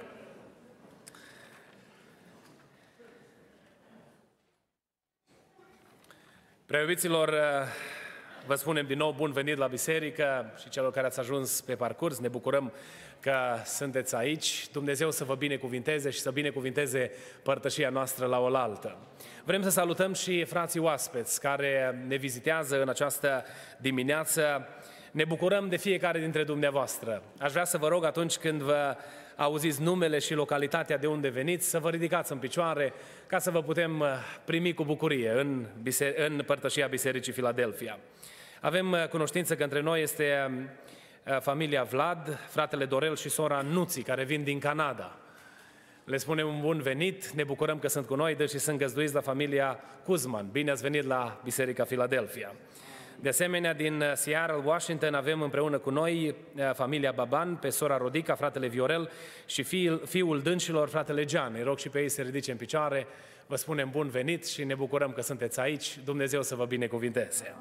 Preiubiților, vă spunem din nou bun venit la biserică și celor care ați ajuns pe parcurs. Ne bucurăm că sunteți aici. Dumnezeu să vă binecuvinteze și să binecuvinteze părtășia noastră la oaltă. Vrem să salutăm și frații oaspeți care ne vizitează în această dimineață. Ne bucurăm de fiecare dintre dumneavoastră. Aș vrea să vă rog atunci când vă auziți numele și localitatea de unde veniți, să vă ridicați în picioare ca să vă putem primi cu bucurie în, biser- în părtășia Bisericii Filadelfia. Avem cunoștință că între noi este familia Vlad, fratele Dorel și sora Nuții, care vin din Canada. Le spunem un bun venit, ne bucurăm că sunt cu noi, deși sunt găzduiți la familia Kuzman. Bine ați venit la Biserica Filadelfia. De asemenea, din Seattle, Washington, avem împreună cu noi familia Baban, pe sora Rodica, fratele Viorel și fiul, fiul dânșilor, fratele Gian. Îi rog și pe ei să se ridice în picioare. Vă spunem bun venit și ne bucurăm că sunteți aici. Dumnezeu să vă binecuvinteze.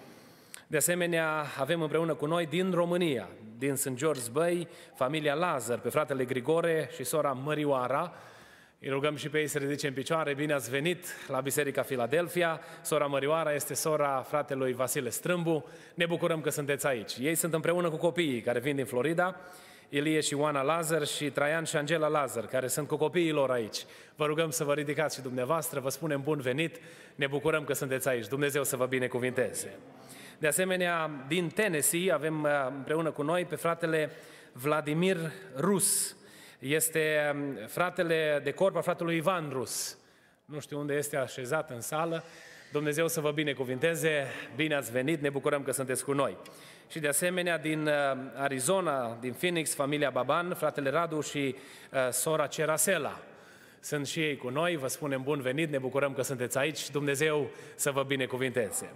De asemenea, avem împreună cu noi din România, din Saint George's Bay, familia Lazar, pe fratele Grigore și sora Mărioara. Îi rugăm și pe ei să ridice în picioare. Bine ați venit la Biserica Filadelfia. Sora Mărioara este sora fratelui Vasile Strâmbu. Ne bucurăm că sunteți aici. Ei sunt împreună cu copiii care vin din Florida, Ilie și Ioana Lazar și Traian și Angela Lazar, care sunt cu copiii lor aici. Vă rugăm să vă ridicați și dumneavoastră, vă spunem bun venit, ne bucurăm că sunteți aici. Dumnezeu să vă binecuvinteze. De asemenea, din Tennessee avem împreună cu noi pe fratele Vladimir Rus. Este fratele de corp al fratelui Ivan Rus. Nu știu unde este așezat în sală. Dumnezeu să vă binecuvinteze. Bine ați venit, ne bucurăm că sunteți cu noi. Și de asemenea din Arizona, din Phoenix, familia Baban, fratele Radu și uh, sora Cerasela. Sunt și ei cu noi, vă spunem bun venit, ne bucurăm că sunteți aici. Dumnezeu să vă binecuvinteze.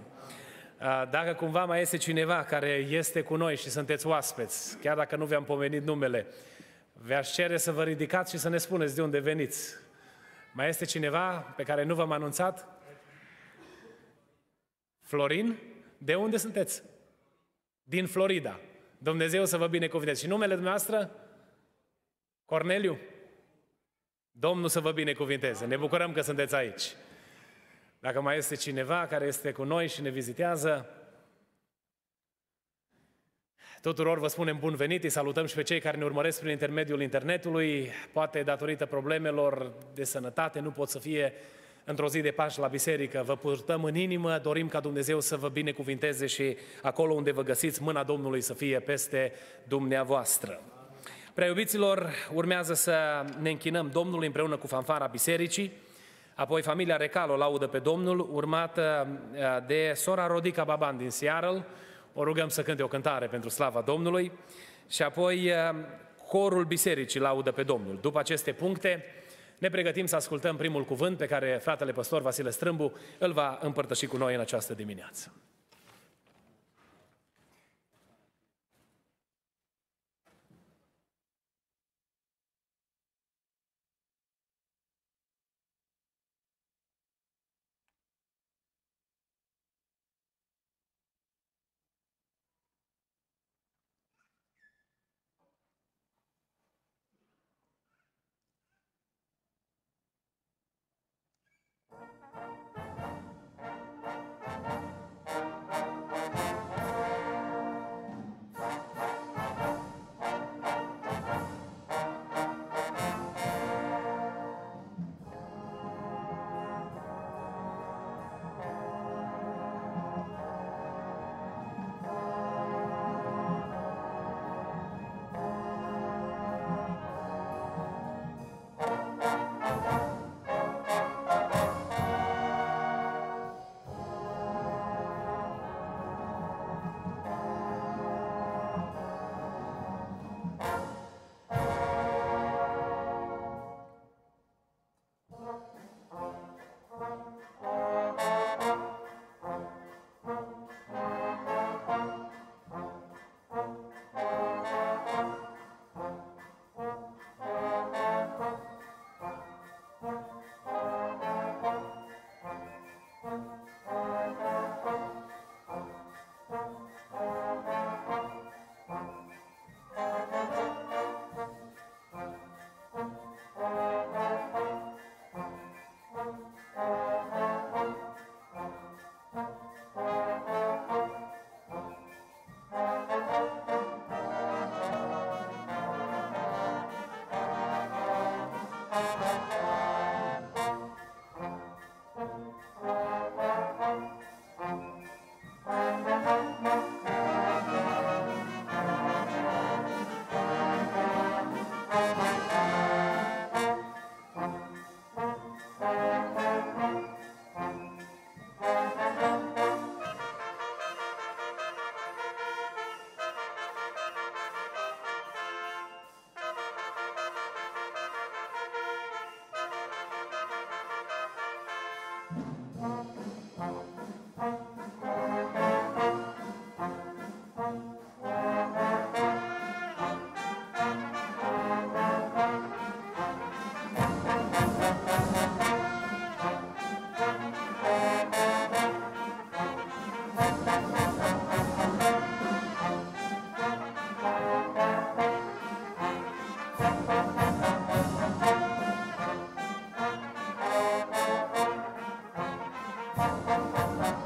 Dacă cumva mai este cineva care este cu noi și sunteți oaspeți, chiar dacă nu vi-am pomenit numele, v-aș cere să vă ridicați și să ne spuneți de unde veniți. Mai este cineva pe care nu v-am anunțat? Florin? De unde sunteți? Din Florida. Dumnezeu să vă binecuvinteze. Și numele dumneavoastră? Corneliu? Domnul să vă binecuvinteze. Ne bucurăm că sunteți aici. Dacă mai este cineva care este cu noi și ne vizitează, tuturor vă spunem bun venit, îi salutăm și pe cei care ne urmăresc prin intermediul internetului, poate datorită problemelor de sănătate nu pot să fie într-o zi de Paști la biserică. Vă purtăm în inimă, dorim ca Dumnezeu să vă binecuvinteze și acolo unde vă găsiți, mâna Domnului să fie peste dumneavoastră. Preiubiților, urmează să ne închinăm Domnului împreună cu fanfara bisericii. Apoi familia Recal o laudă pe Domnul, urmată de sora Rodica Baban din Seattle. O rugăm să cânte o cântare pentru slava Domnului. Și apoi corul bisericii laudă pe Domnul. După aceste puncte, ne pregătim să ascultăm primul cuvânt pe care fratele păstor Vasile Strâmbu îl va împărtăși cu noi în această dimineață. Thank you. Thank you.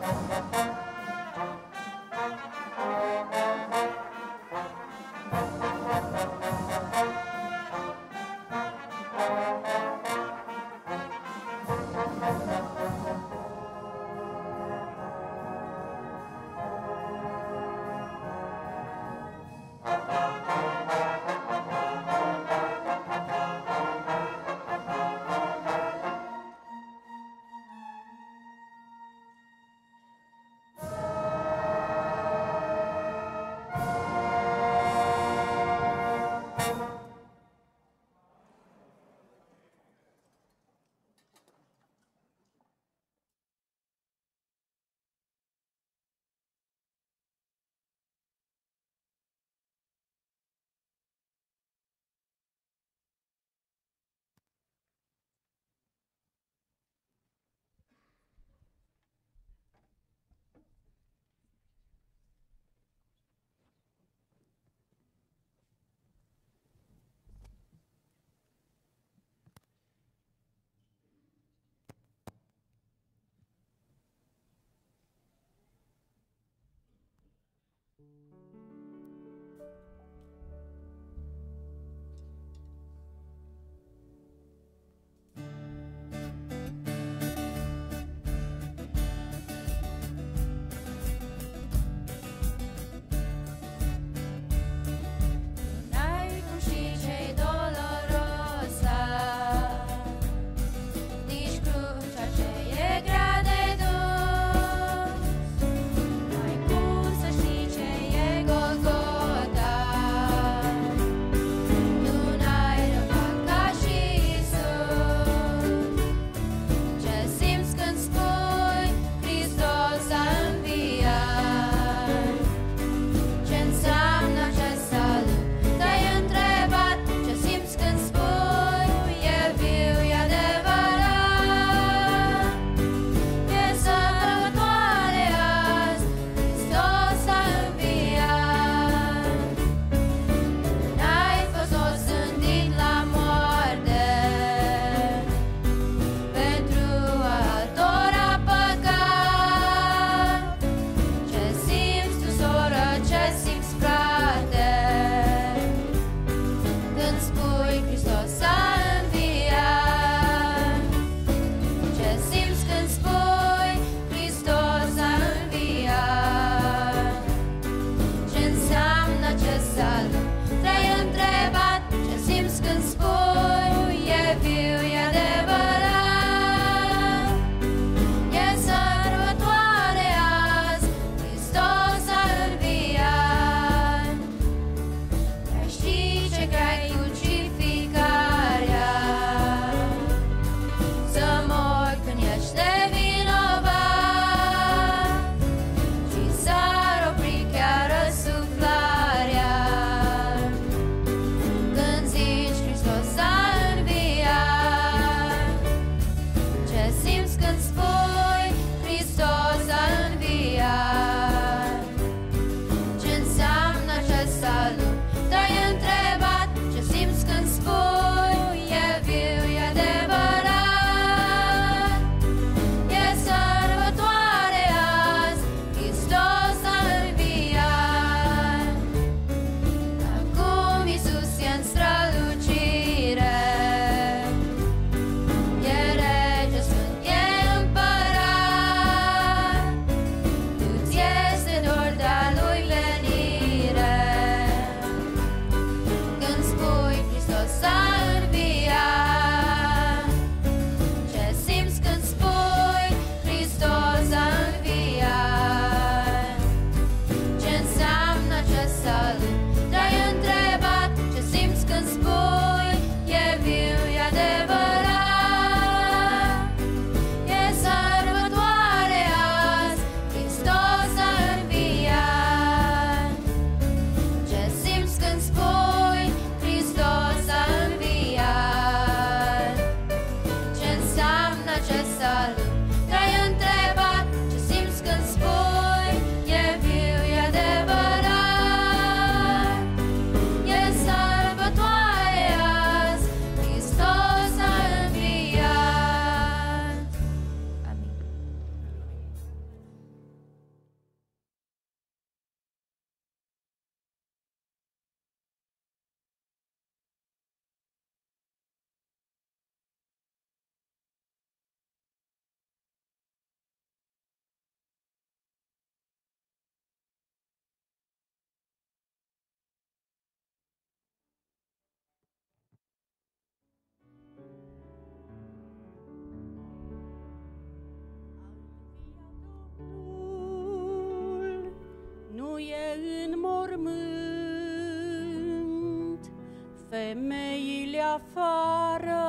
afară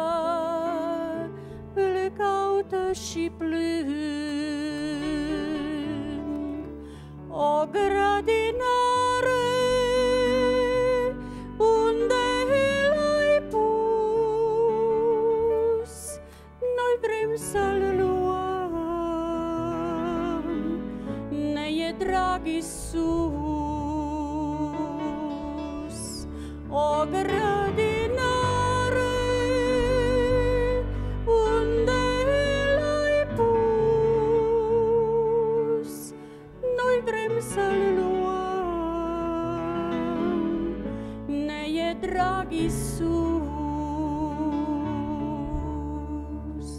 îl caută și plâng. O grădinare unde l-ai pus, noi vrem să-l luăm, ne e drag Iisus. O grădinare unde l-ai pus, noi vrem să-l luăm, ne e drag Iisus.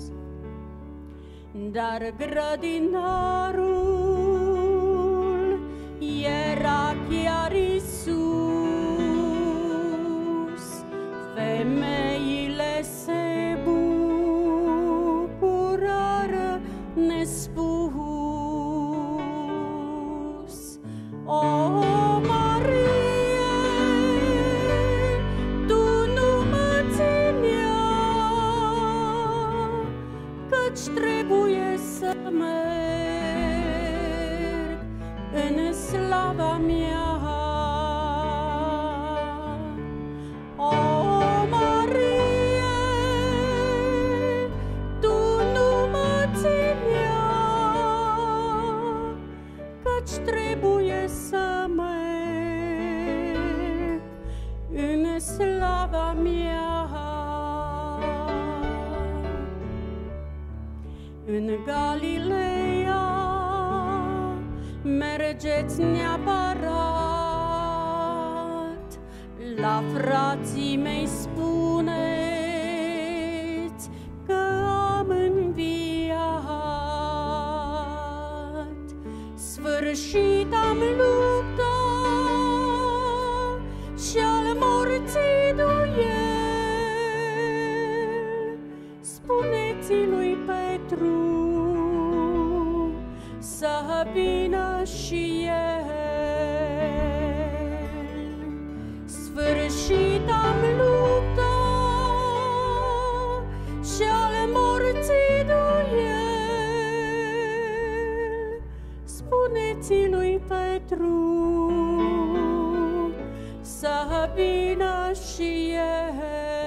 Dar grădinarul era chiar Iisus. Femeile se bucurară nespus. O, Marie, tu nu mă ținea, căci trebuie să merg în slava mea. O, Marie, tu nu mă ținea, căci trebuie să merg în slava mea. În Galileea mergeți neapărat, la frații mei spuneți că am înviat. Sfârșit am lupta și al morții duel. Spuneți lui Petru să vină și el. Sfârșit am lupta și al morții duel. Spuneți lui Petru să vină și el.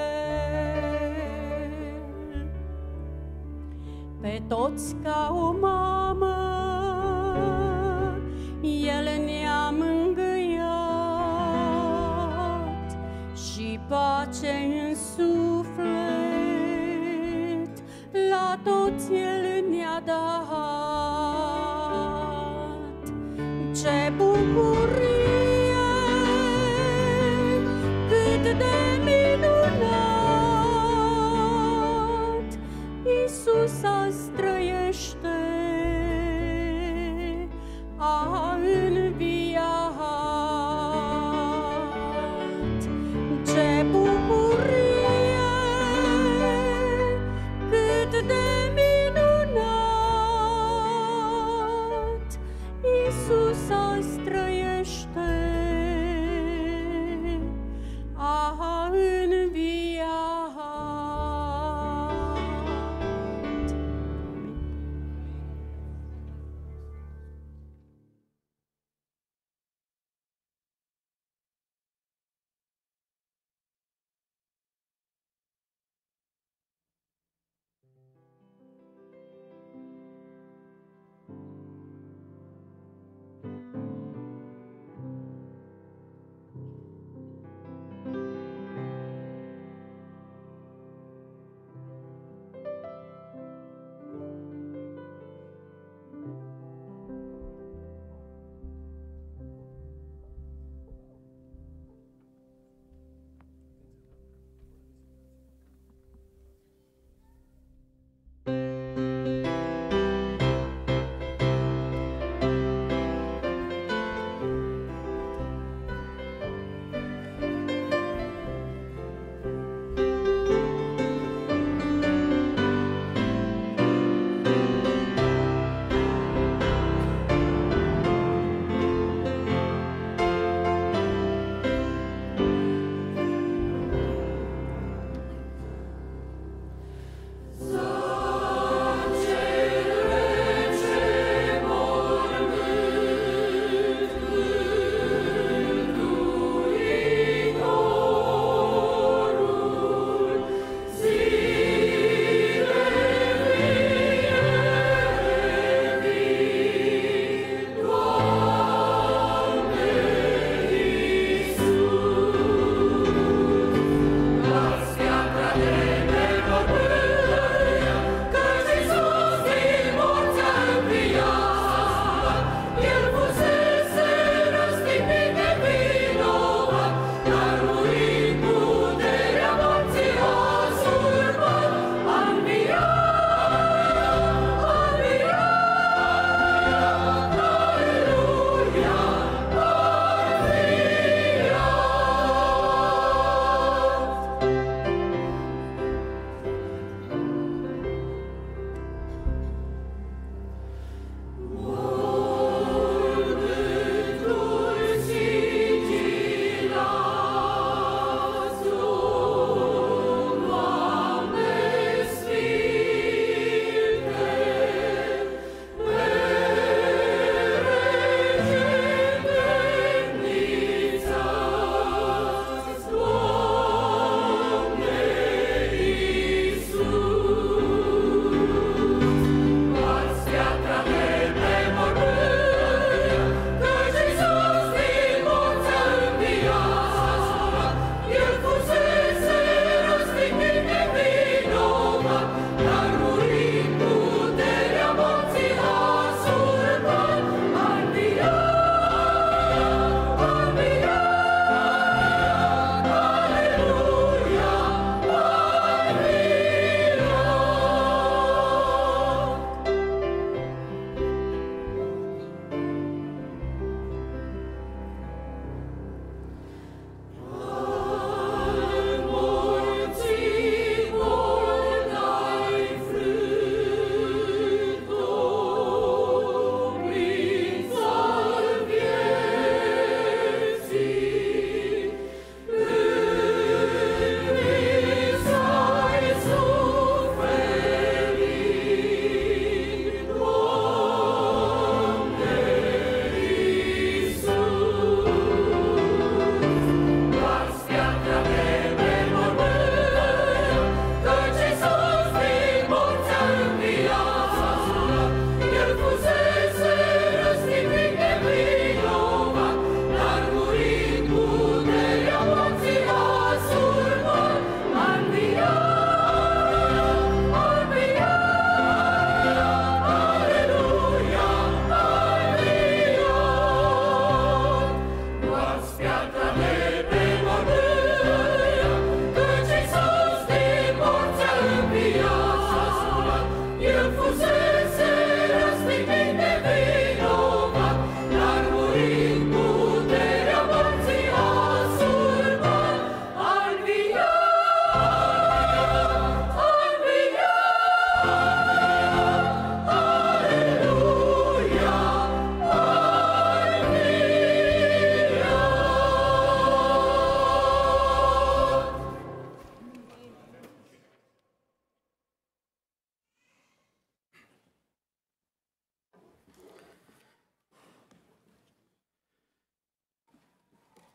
Pe toți ca o mamă el ne-a mângâiat și pace în suflet la toți el ne-a dat. Ce bucurie, cât de minunat, Iisus azi trăiește, a înviat. Ce bucurie, cât de minunat, Iisus azi trăiește, a înviat.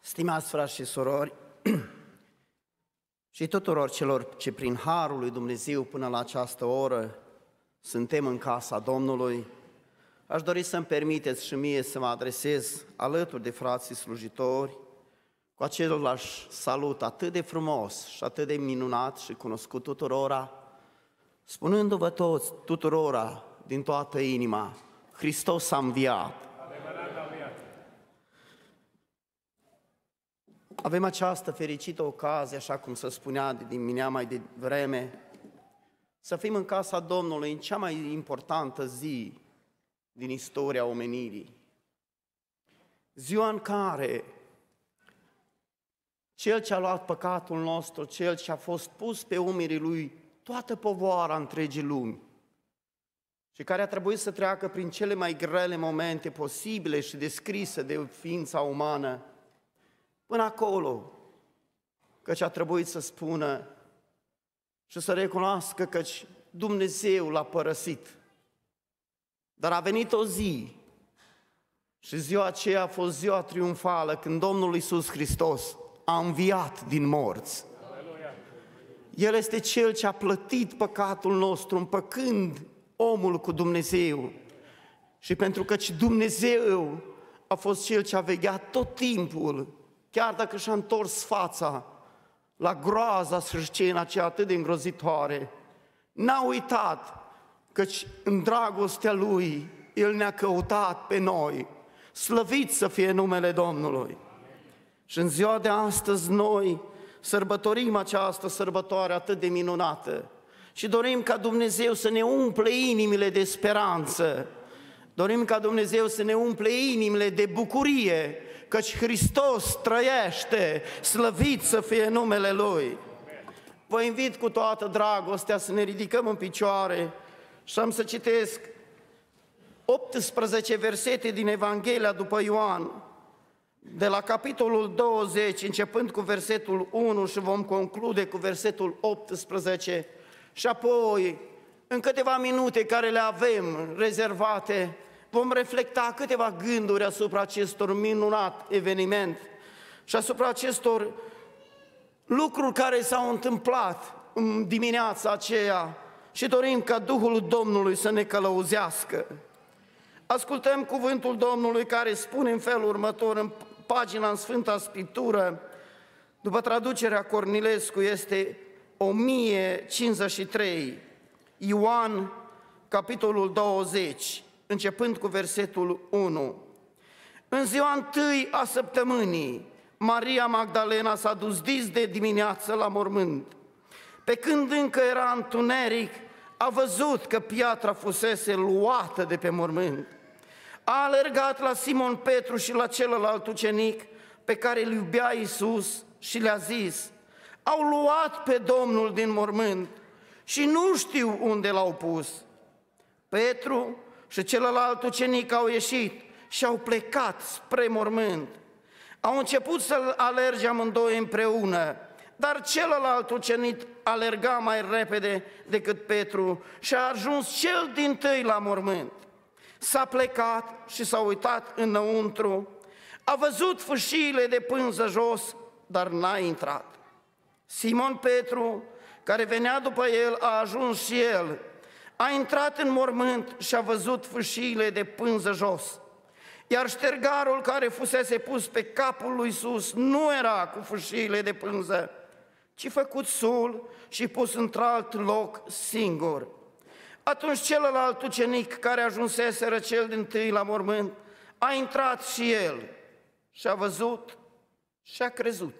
Stimați frați și surori, și tuturor celor ce prin harul lui Dumnezeu până la această oră suntem în casa Domnului, aș dori să-mi permiteți și mie să mă adresez alături de frații slujitori cu același salut atât de frumos și atât de minunat și cunoscut tuturora, spunându-vă toți, tuturora, din toată inima, Hristos a înviat. Avem această fericită ocazie, așa cum se spunea de dimineața mai devreme, să fim în casa Domnului în cea mai importantă zi din istoria omenirii. Ziua în care Cel ce a luat păcatul nostru, Cel ce a fost pus pe umerii Lui toată povoara întregii lumi și care a trebuit să treacă prin cele mai grele momente posibile și descrise de ființa umană, până acolo, căci a trebuit să spună și să recunoască că Dumnezeu l-a părăsit. Dar a venit o zi și ziua aceea a fost ziua triumfală când Domnul Iisus Hristos a înviat din morți. El este Cel ce a plătit păcatul nostru împăcând omul cu Dumnezeu. Și pentru că Dumnezeu a fost Cel ce a vegheat tot timpul, chiar dacă și-a întors fața la groaza și scena aceea atât de îngrozitoare, n-a uitat căci în dragostea Lui El ne-a căutat pe noi. Slăvit să fie numele Domnului! Și în ziua de astăzi noi sărbătorim această sărbătoare atât de minunată și dorim ca Dumnezeu să ne umple inimile de speranță, dorim ca Dumnezeu să ne umple inimile de bucurie, căci Hristos trăiește, slăvit să fie numele Lui. Vă invit cu toată dragostea să ne ridicăm în picioare și am să citesc optsprezece versete din Evanghelia după Ioan, de la capitolul douăzeci, începând cu versetul unu și vom conclude cu versetul optsprezece și apoi, în câteva minute care le avem rezervate, vom reflecta câteva gânduri asupra acestor minunat eveniment și asupra acestor lucruri care s-au întâmplat în dimineața aceea și dorim ca Duhul Domnului să ne călăuzească. Ascultăm cuvântul Domnului care spune în felul următor, în pagina în Sfânta Scriptură, după traducerea Cornilescu, este o mie cincizeci și trei, Ioan, capitolul douăzeci, începând cu versetul unu. În ziua întâi a săptămânii, Maria Magdalena s-a dus dis de dimineață la mormânt. Pe când încă era întuneric, a văzut că piatra fusese luată de pe mormânt. A alergat la Simon Petru și la celălalt ucenic pe care îl iubea Iisus și le-a zis: au luat pe Domnul din mormânt și nu știu unde l-au pus. Petru și celălalt ucenic au ieșit și au plecat spre mormânt. Au început să alerge amândoi împreună, dar celălalt ucenic alerga mai repede decât Petru și a ajuns cel dintâi la mormânt. S-a plecat și s-a uitat înăuntru, a văzut fâșiile de pânză jos, dar n-a intrat. Simon Petru, care venea după el, a ajuns și el, a intrat în mormânt și a văzut fâșiile de pânză jos, iar ștergarul care fusese pus pe capul lui Iisus nu era cu fâșiile de pânză, ci făcut sul și pus într-alt loc singur. Atunci celălalt ucenic care ajunseseră cel dintâi la mormânt a intrat și el și a văzut și a crezut.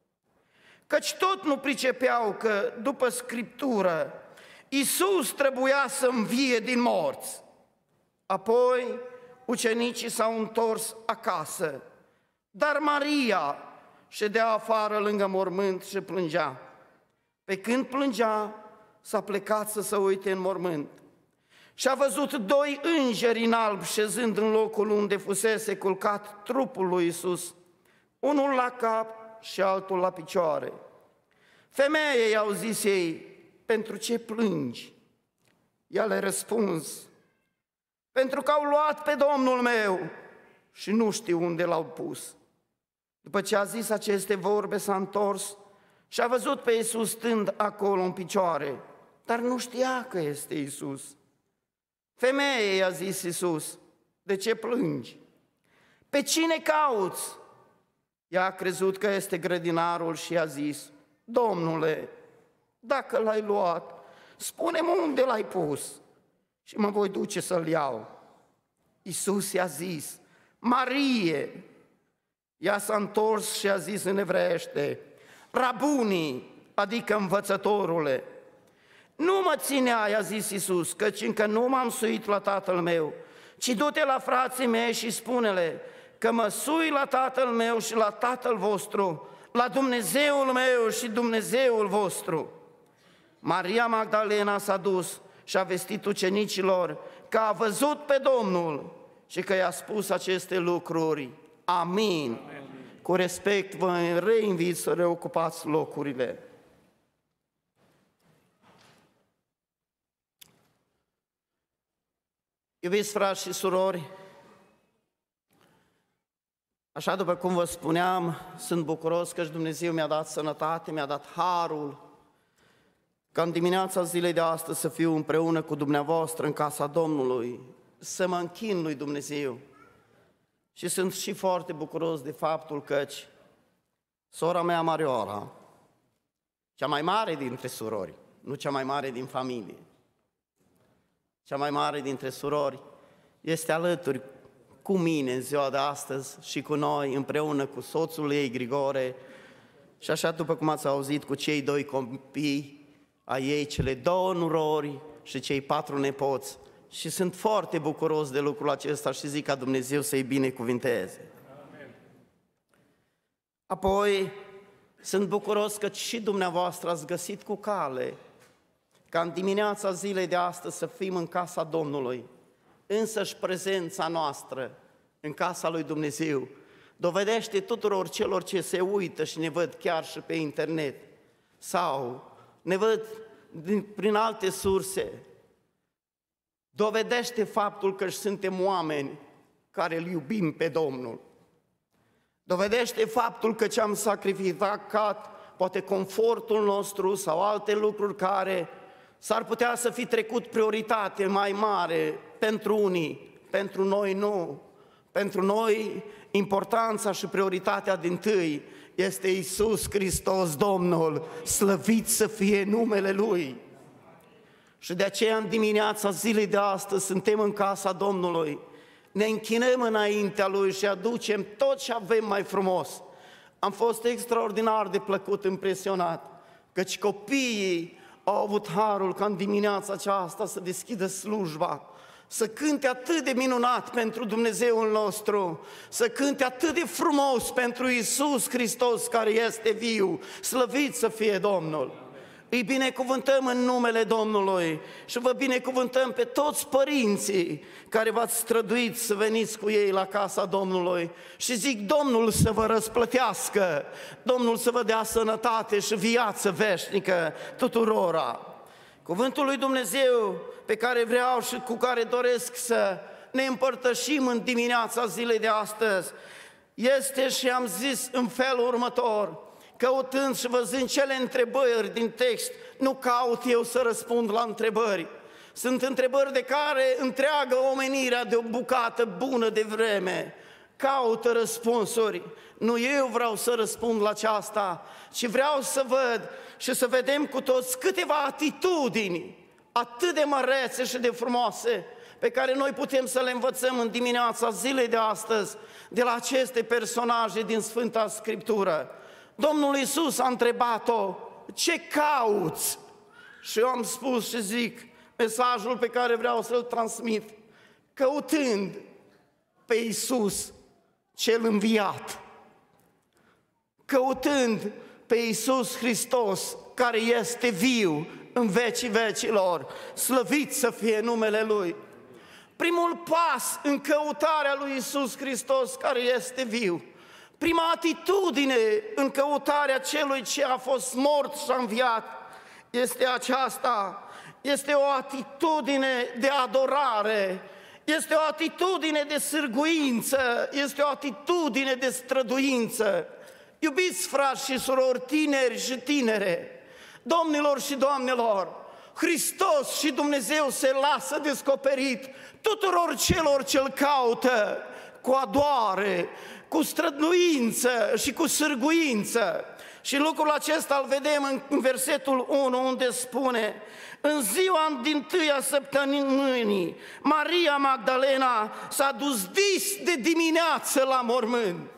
Căci tot nu pricepeau că, după Scriptură, Iisus trebuia să învie din morți. Apoi ucenicii s-au întors acasă, dar Maria ședea afară lângă mormânt și plângea. Pe când plângea, s-a plecat să se uite în mormânt și a văzut doi îngeri în alb șezând în locul unde fusese culcat trupul lui Iisus, unul la cap și altul la picioare. Femeie, i-au zis ei, pentru ce plângi? Ea le-a răspuns, pentru că au luat pe Domnul meu și nu știu unde l-au pus. După ce a zis aceste vorbe, s-a întors și a văzut pe Iisus stând acolo în picioare, dar nu știa că este Iisus. Femeie, i-a zis Iisus, de ce plângi? Pe cine cauți? Ea a crezut că este grădinarul și i-a zis, Domnule, dacă l-ai luat, spune-mi unde l-ai pus și mă voi duce să-l iau. Iisus i-a zis, Marie! Ea s-a întors și a zis în evreiește, Rabuni, adică învățătorule. Nu mă ținea, i-a zis Iisus, căci încă nu m-am suit la tatăl meu, ci du-te la frații mei și spune-le că mă sui la tatăl meu și la tatăl vostru, la Dumnezeul meu și Dumnezeul vostru. Maria Magdalena s-a dus și a vestit ucenicilor că a văzut pe Domnul și că i-a spus aceste lucruri. Amin. Amin. Cu respect vă reinvit să reocupați locurile. Iubiți frați și surori, așa după cum vă spuneam, sunt bucuros că Dumnezeu mi-a dat sănătate, mi-a dat harul, ca în dimineața zilei de astăzi să fiu împreună cu dumneavoastră în casa Domnului, să mă închin lui Dumnezeu. Și sunt și foarte bucuros de faptul că sora mea Marioara, cea mai mare dintre surori, nu cea mai mare din familie, cea mai mare dintre surori, este alături cu mine în ziua de astăzi și cu noi, împreună cu soțul ei, Grigore, și așa după cum ați auzit, cu cei doi copii a ei, cele două nurori și cei patru nepoți. Și sunt foarte bucuros de lucrul acesta și zic ca Dumnezeu să-i binecuvinteze. Amen. Apoi, sunt bucuros că și dumneavoastră ați găsit cu cale ca în dimineața zilei de astăzi să fim în casa Domnului, însăși prezența noastră în casa lui Dumnezeu dovedește tuturor celor ce se uită și ne văd chiar și pe internet sau ne văd din, prin alte surse, dovedește faptul că suntem oameni care îl iubim pe Domnul. Dovedește faptul că ce-am sacrificat, poate confortul nostru sau alte lucruri care s-ar putea să fi trecut prioritate mai mare pentru unii, pentru noi nu. Pentru noi importanța și prioritatea dintâi este Iisus Hristos Domnul, slăvit să fie numele Lui. Și de aceea în dimineața zilei de astăzi suntem în casa Domnului, ne închinăm înaintea Lui și aducem tot ce avem mai frumos. Am fost extraordinar de plăcut impresionat, căci copiii au avut harul ca în dimineața aceasta să deschidă slujba, să cânte atât de minunat pentru Dumnezeul nostru, să cânte atât de frumos pentru Iisus Hristos care este viu, slăvit să fie Domnul. Îi binecuvântăm în numele Domnului și vă binecuvântăm pe toți părinții care v-ați străduit să veniți cu ei la casa Domnului și zic Domnul să vă răsplătească, Domnul să vă dea sănătate și viață veșnică tuturora. Cuvântul lui Dumnezeu pe care vreau și cu care doresc să ne împărtășim în dimineața zilei de astăzi este și am zis în felul următor: căutând și văzând cele întrebări din text, nu caut eu să răspund la întrebări. Sunt întrebări de care întreagă omenirea de o bucată bună de vreme caută răspunsuri. Nu eu vreau să răspund la aceasta, ci vreau să văd și să vedem cu toți câteva atitudini atât de mărețe și de frumoase pe care noi putem să le învățăm în dimineața zilei de astăzi de la aceste personaje din Sfânta Scriptură. Domnul Iisus a întrebat-o, ce cauți? Și eu am spus și zic mesajul pe care vreau să-l transmit, căutând pe Iisus cel înviat, căutând pe Iisus Hristos care este viu în vecii vecilor, slăvit să fie numele Lui. Primul pas în căutarea lui Iisus Hristos care este viu, prima atitudine în căutarea celui ce a fost mort și a înviat este aceasta, este o atitudine de adorare, este o atitudine de sârguință, este o atitudine de străduință. Iubiți frați și surori, tineri și tinere, domnilor și doamnelor, Hristos și Dumnezeu se lasă descoperit tuturor celor ce-L caută cu adoare, cu strădnuință și cu sârguință. Și lucrul acesta îl vedem în versetul unu, unde spune: în ziua dintâia săptămânii, Maria Magdalena s-a dus dis de dimineață la mormânt.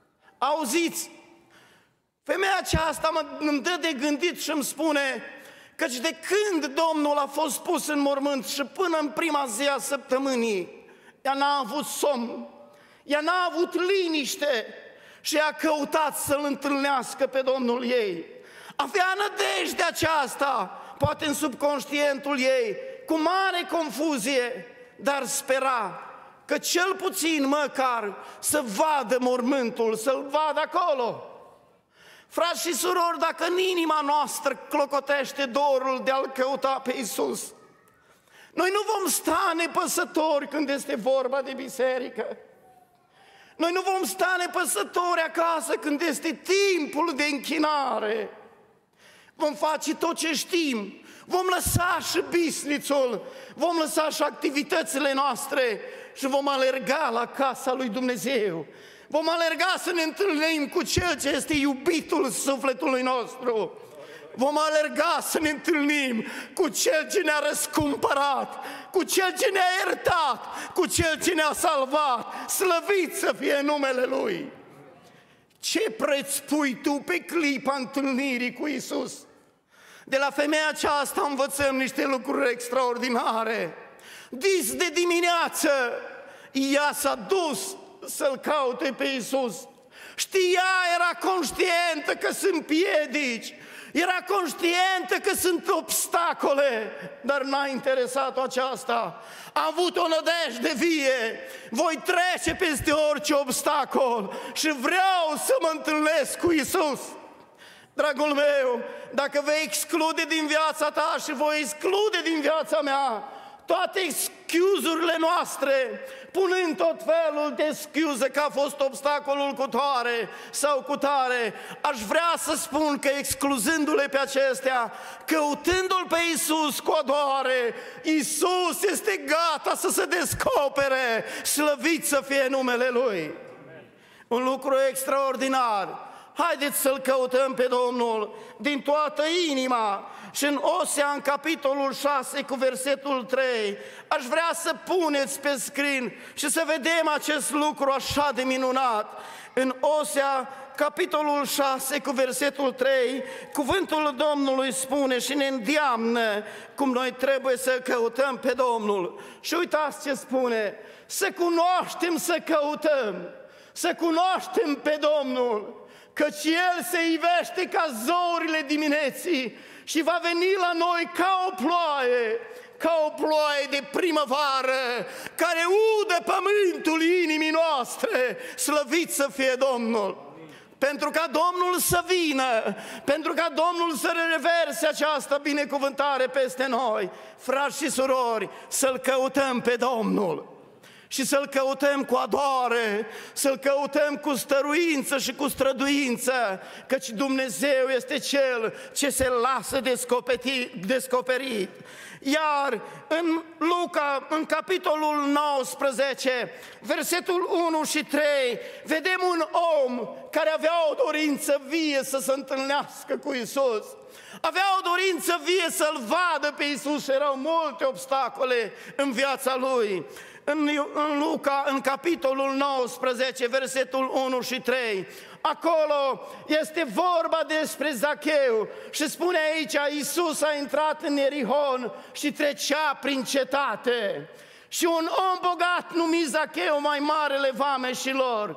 Auziți? Femeia aceasta mă, îmi dă de gândit și îmi spune: căci de când Domnul a fost pus în mormânt și până în prima zi a săptămânii, ea n-a avut somn, ea n-a avut liniște și a căutat să-L întâlnească pe Domnul ei. Avea nădejdea aceasta, poate în subconștientul ei, cu mare confuzie, dar spera că cel puțin măcar să vadă mormântul, să-L vadă acolo. Frați și surori, dacă în inima noastră clocotește dorul de a-L căuta pe Iisus, noi nu vom sta nepăsători când este vorba de biserică. Noi nu vom sta nepăsători acasă când este timpul de închinare. Vom face tot ce știm, vom lăsa și business-ul, vom lăsa și activitățile noastre și vom alerga la casa lui Dumnezeu. Vom alerga să ne întâlnim cu Cel ce este iubitul sufletului nostru. Vom alerga să ne întâlnim cu Cel ce ne-a răscumpărat, cu Cel ce ne-a iertat, cu Cel ce ne-a salvat. Slăvit să fie numele Lui! Ce preț pui tu pe clipa întâlnirii cu Iisus? De la femeia aceasta învățăm niște lucruri extraordinare. Dis de dimineață, ea s-a dus să-L caute pe Iisus. Știa, era conștientă că sunt piedici, era conștientă că sunt obstacole, dar n-a interesat-o aceasta. A avut o nădejde vie: voi trece peste orice obstacol și vreau să mă întâlnesc cu Iisus. Dragul meu, dacă vei exclude din viața ta și voi exclude din viața mea toate excuzurile noastre, punând tot felul de scuze că a fost obstacolul cu tare sau cu tare, aș vrea să spun că excluzându-le pe acestea, căutându-L pe Iisus cu adoare, Iisus este gata să se descopere, slăvit să fie numele Lui. Un lucru extraordinar. Haideți să-L căutăm pe Domnul din toată inima. Și în Osea, în capitolul șase, cu versetul trei, aș vrea să puneți pe screen și să vedem acest lucru așa de minunat. În Osea, capitolul șase, cu versetul trei, cuvântul Domnului spune și ne îndeamnă cum noi trebuie să căutăm pe Domnul. Și uitați ce spune: să cunoaștem, să căutăm, să cunoaștem pe Domnul, căci El se ivește ca zorile dimineții și va veni la noi ca o ploaie, ca o ploaie de primăvară, care udă pământul inimii noastre. Slăvit să fie Domnul! Pentru ca Domnul să vină, pentru ca Domnul să reverse această binecuvântare peste noi, frați și surori, să-L căutăm pe Domnul. Și să-L căutăm cu adoare, să-L căutăm cu stăruință și cu străduință, căci Dumnezeu este Cel ce se lasă descoperit. Iar în Luca, în capitolul nouăsprezece, versetul unu și trei, vedem un om care avea o dorință vie să se întâlnească cu Iisus. Avea o dorință vie să-L vadă pe Iisus și erau multe obstacole în viața lui. În, în Luca, în capitolul nouăsprezece, versetul unu și trei, acolo este vorba despre Zacheu și spune aici: Iisus a intrat în Ierihon și trecea prin cetate. Și un om bogat numit Zacheu, mai marele vameșilor,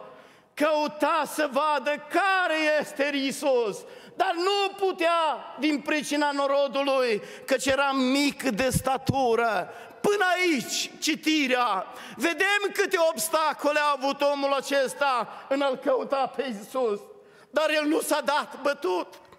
căuta să vadă care este Iisus, dar nu putea din pricina norodului, căci era mic de statură. Până aici citirea. Vedem câte obstacole a avut omul acesta în a-L căuta pe Iisus. Dar el nu s-a dat bătut.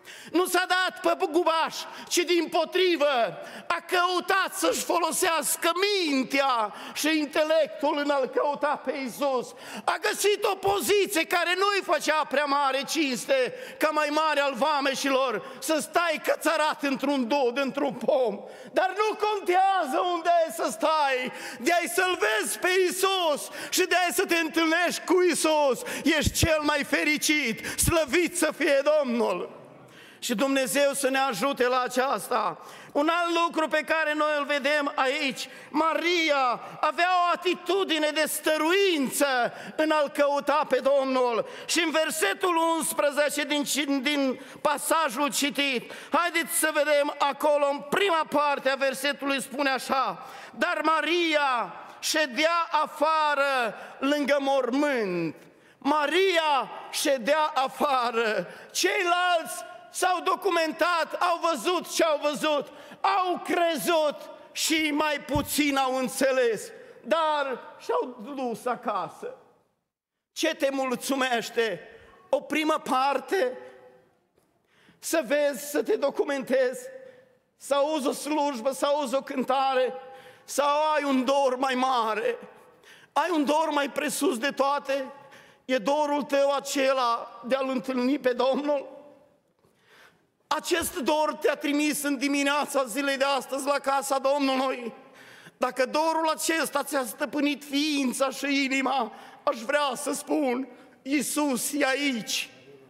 Nu s-a dat pe gubaș, ci dimpotrivă a căutat să-și folosească mintea și intelectul în a-L căuta pe Iisus. A găsit o poziție care nu-i făcea prea mare cinste, ca mai mare al vameșilor, să stai cățărat într-un dud, într-un pom. Dar nu contează unde ai să stai, de-ai să-L vezi pe Iisus și de-ai să te întâlnești cu Iisus. Ești cel mai fericit, slăvit să fie Domnul. Și Dumnezeu să ne ajute la aceasta. Un alt lucru pe care noi îl vedem aici, Maria avea o atitudine de stăruință în a-L căuta pe Domnul. Și în versetul unsprezece din, din pasajul citit, haideți să vedem acolo, în prima parte a versetului spune așa: dar Maria ședea afară lângă mormânt. Maria ședea afară. Ceilalți s-au documentat, au văzut ce au văzut, au crezut și mai puțin au înțeles, dar și-au dus acasă. Ce te mulțumește? O primă parte, să vezi, să te documentezi, să auzi o slujbă, să auzi o cântare, sau ai un dor mai mare, ai un dor mai presus de toate? E dorul tău acela de a-L întâlni pe Domnul? Acest dor te-a trimis în dimineața zilei de astăzi la casa Domnului. Dacă dorul acesta ți-a stăpânit ființa și inima, aș vrea să spun, Iisus e aici.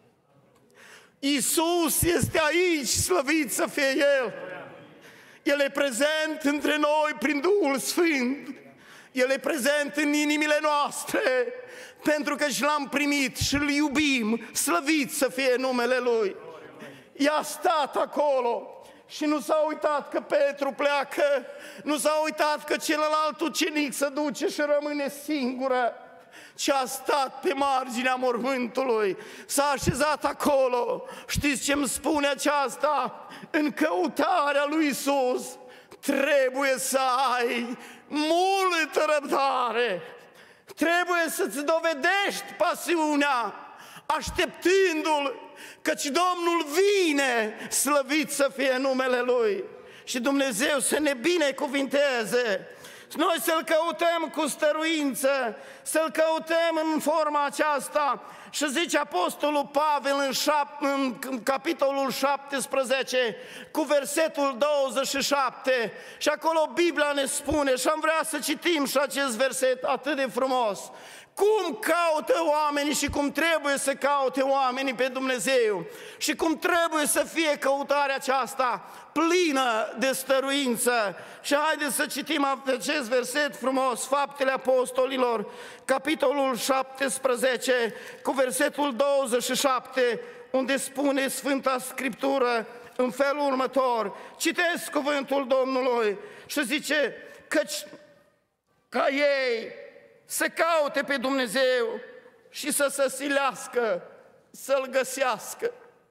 Iisus este aici, slăvit să fie El. El e prezent între noi prin Duhul Sfânt. El e prezent în inimile noastre, pentru că și L-am primit și Îl iubim, slăvit să fie numele Lui. I-a stat acolo și nu s-a uitat că Petru pleacă, nu s-a uitat că celălalt ucenic se duce și rămâne singură, ci a stat pe marginea mormântului, s-a așezat acolo. Știți ce îmi spune aceasta? În căutarea lui Iisus trebuie să ai multă răbdare, trebuie să-ți dovedești pasiunea, așteptându-L, căci Domnul vine, slăvit să fie numele Lui. Și Dumnezeu să ne binecuvinteze. Noi să-L căutăm cu stăruință, să-L căutăm în forma aceasta. Și zice Apostolul Pavel în, șap- în capitolul șaptesprezece, cu versetul douăzeci și șapte, și acolo Biblia ne spune, și am vrea să citim și acest verset atât de frumos, cum caută oamenii și cum trebuie să caute oamenii pe Dumnezeu și cum trebuie să fie căutarea aceasta plină de stăruință. Și haideți să citim acest verset frumos, Faptele Apostolilor, capitolul șaptesprezece, cu versetul douăzeci și șapte, unde spune Sfânta Scriptură în felul următor. Citesc cuvântul Domnului și zice: căci ca ei să caute pe Dumnezeu și să se silească, să-L găsească.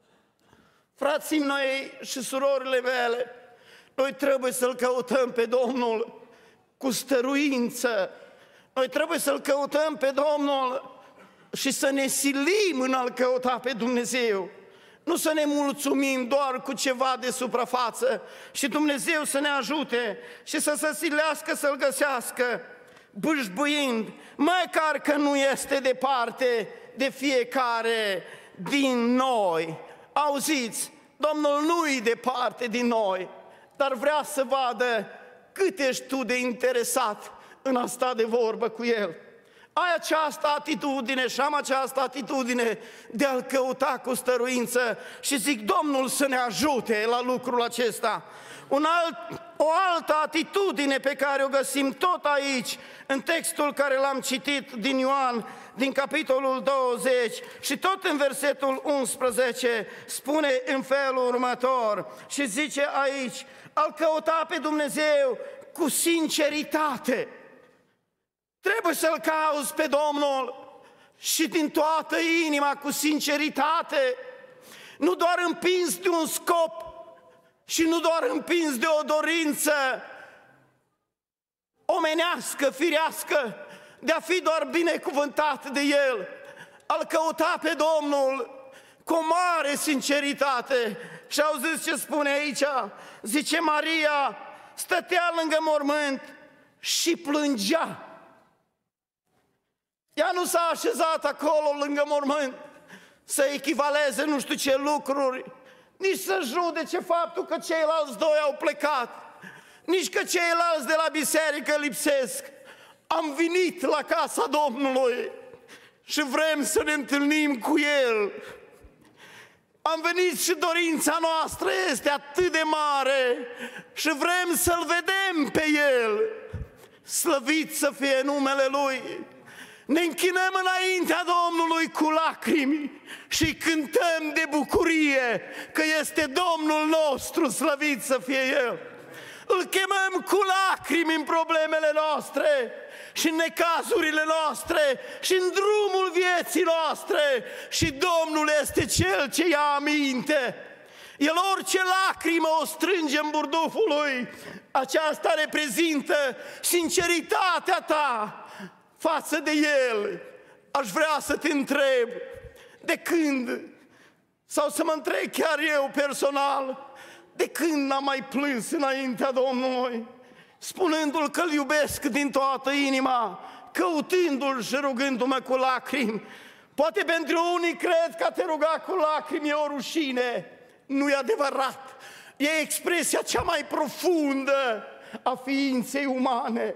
Frații mei și surorile mele, noi trebuie să-L căutăm pe Domnul cu stăruință. Noi trebuie să-L căutăm pe Domnul și să ne silim în a-L căuta pe Dumnezeu. Nu să ne mulțumim doar cu ceva de suprafață, și Dumnezeu să ne ajute și să se silească să-L găsească, bâșbâind, măcar că nu este departe de fiecare din noi. Auziți, Domnul nu-i departe din noi, dar vrea să vadă cât ești tu de interesat în a sta de vorbă cu El. Ai această atitudine și am această atitudine de a-L căuta cu stăruință și zic, Domnul să ne ajute la lucrul acesta. Un alt, o altă atitudine pe care o găsim tot aici, în textul care l-am citit din Ioan, din capitolul douăzeci, și tot în versetul unsprezece, spune în felul următor și zice aici: a-L căuta pe Dumnezeu cu sinceritate. Trebuie să-L cauți pe Domnul și din toată inima, cu sinceritate, nu doar împins de un scop și nu doar împins de o dorință omenească, firească, de a fi doar binecuvântat de El. A-L căuta pe Domnul cu o mare sinceritate. Și auziți ce spune aici? Zice, Maria stătea lângă mormânt și plângea. Ea nu s-a așezat acolo lângă mormânt să echivaleze nu știu ce lucruri, nici să judece faptul că ceilalți doi au plecat, nici că ceilalți de la biserică lipsesc. Am venit la casa Domnului și vrem să ne întâlnim cu El. Am venit și dorința noastră este atât de mare și vrem să-L vedem pe El. Slăvit să fie numele Lui. Ne închinăm înaintea Domnului cu lacrimi și cântăm de bucurie că este Domnul nostru, slăvit să fie El. Îl chemăm cu lacrimi în problemele noastre și în necazurile noastre și în drumul vieții noastre și Domnul este Cel ce ia aminte. El orice lacrimă o strânge în burduful Lui. Aceasta reprezintă sinceritatea ta față de El. Aș vrea să te întreb, de când, sau să mă întreb chiar eu personal, de când n-am mai plâns înaintea Domnului, spunându-L că-L iubesc din toată inima, căutându-L și rugându-mă cu lacrimi. Poate pentru unii cred că a te ruga cu lacrimi e o rușine. Nu e adevărat. E expresia cea mai profundă a ființei umane.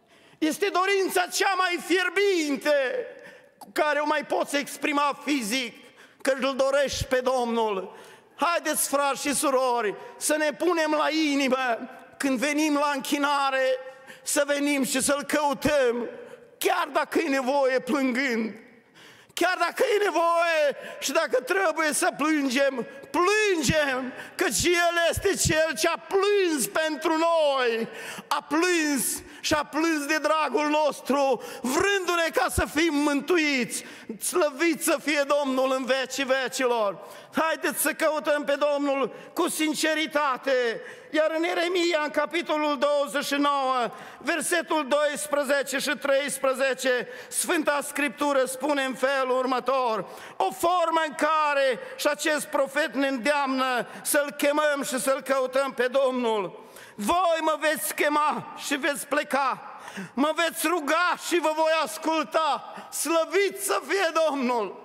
Este dorința cea mai fierbinte cu care o mai poți exprima fizic, că îl dorești pe Domnul. Haideți, frați și surori, să ne punem la inimă când venim la închinare, să venim și să-L căutăm, chiar dacă e nevoie plângând, chiar dacă e nevoie și dacă trebuie să plângem, plângem, căci El este Cel ce a plâns pentru noi, a plâns și a plâns de dragul nostru, vrându-ne ca să fim mântuiți. Slăvit să fie Domnul în vecii vecilor. Haideți să căutăm pe Domnul cu sinceritate. Iar în Ieremia, în capitolul douăzeci și nouă, versetul doisprezece și treisprezece, Sfânta Scriptură spune în felul următor: o formă în care și acest profet ne îndeamnă să-L chemăm și să-L căutăm pe Domnul. Voi mă veți chema și veți pleca, mă veți ruga și vă voi asculta. Slăvit să fie Domnul!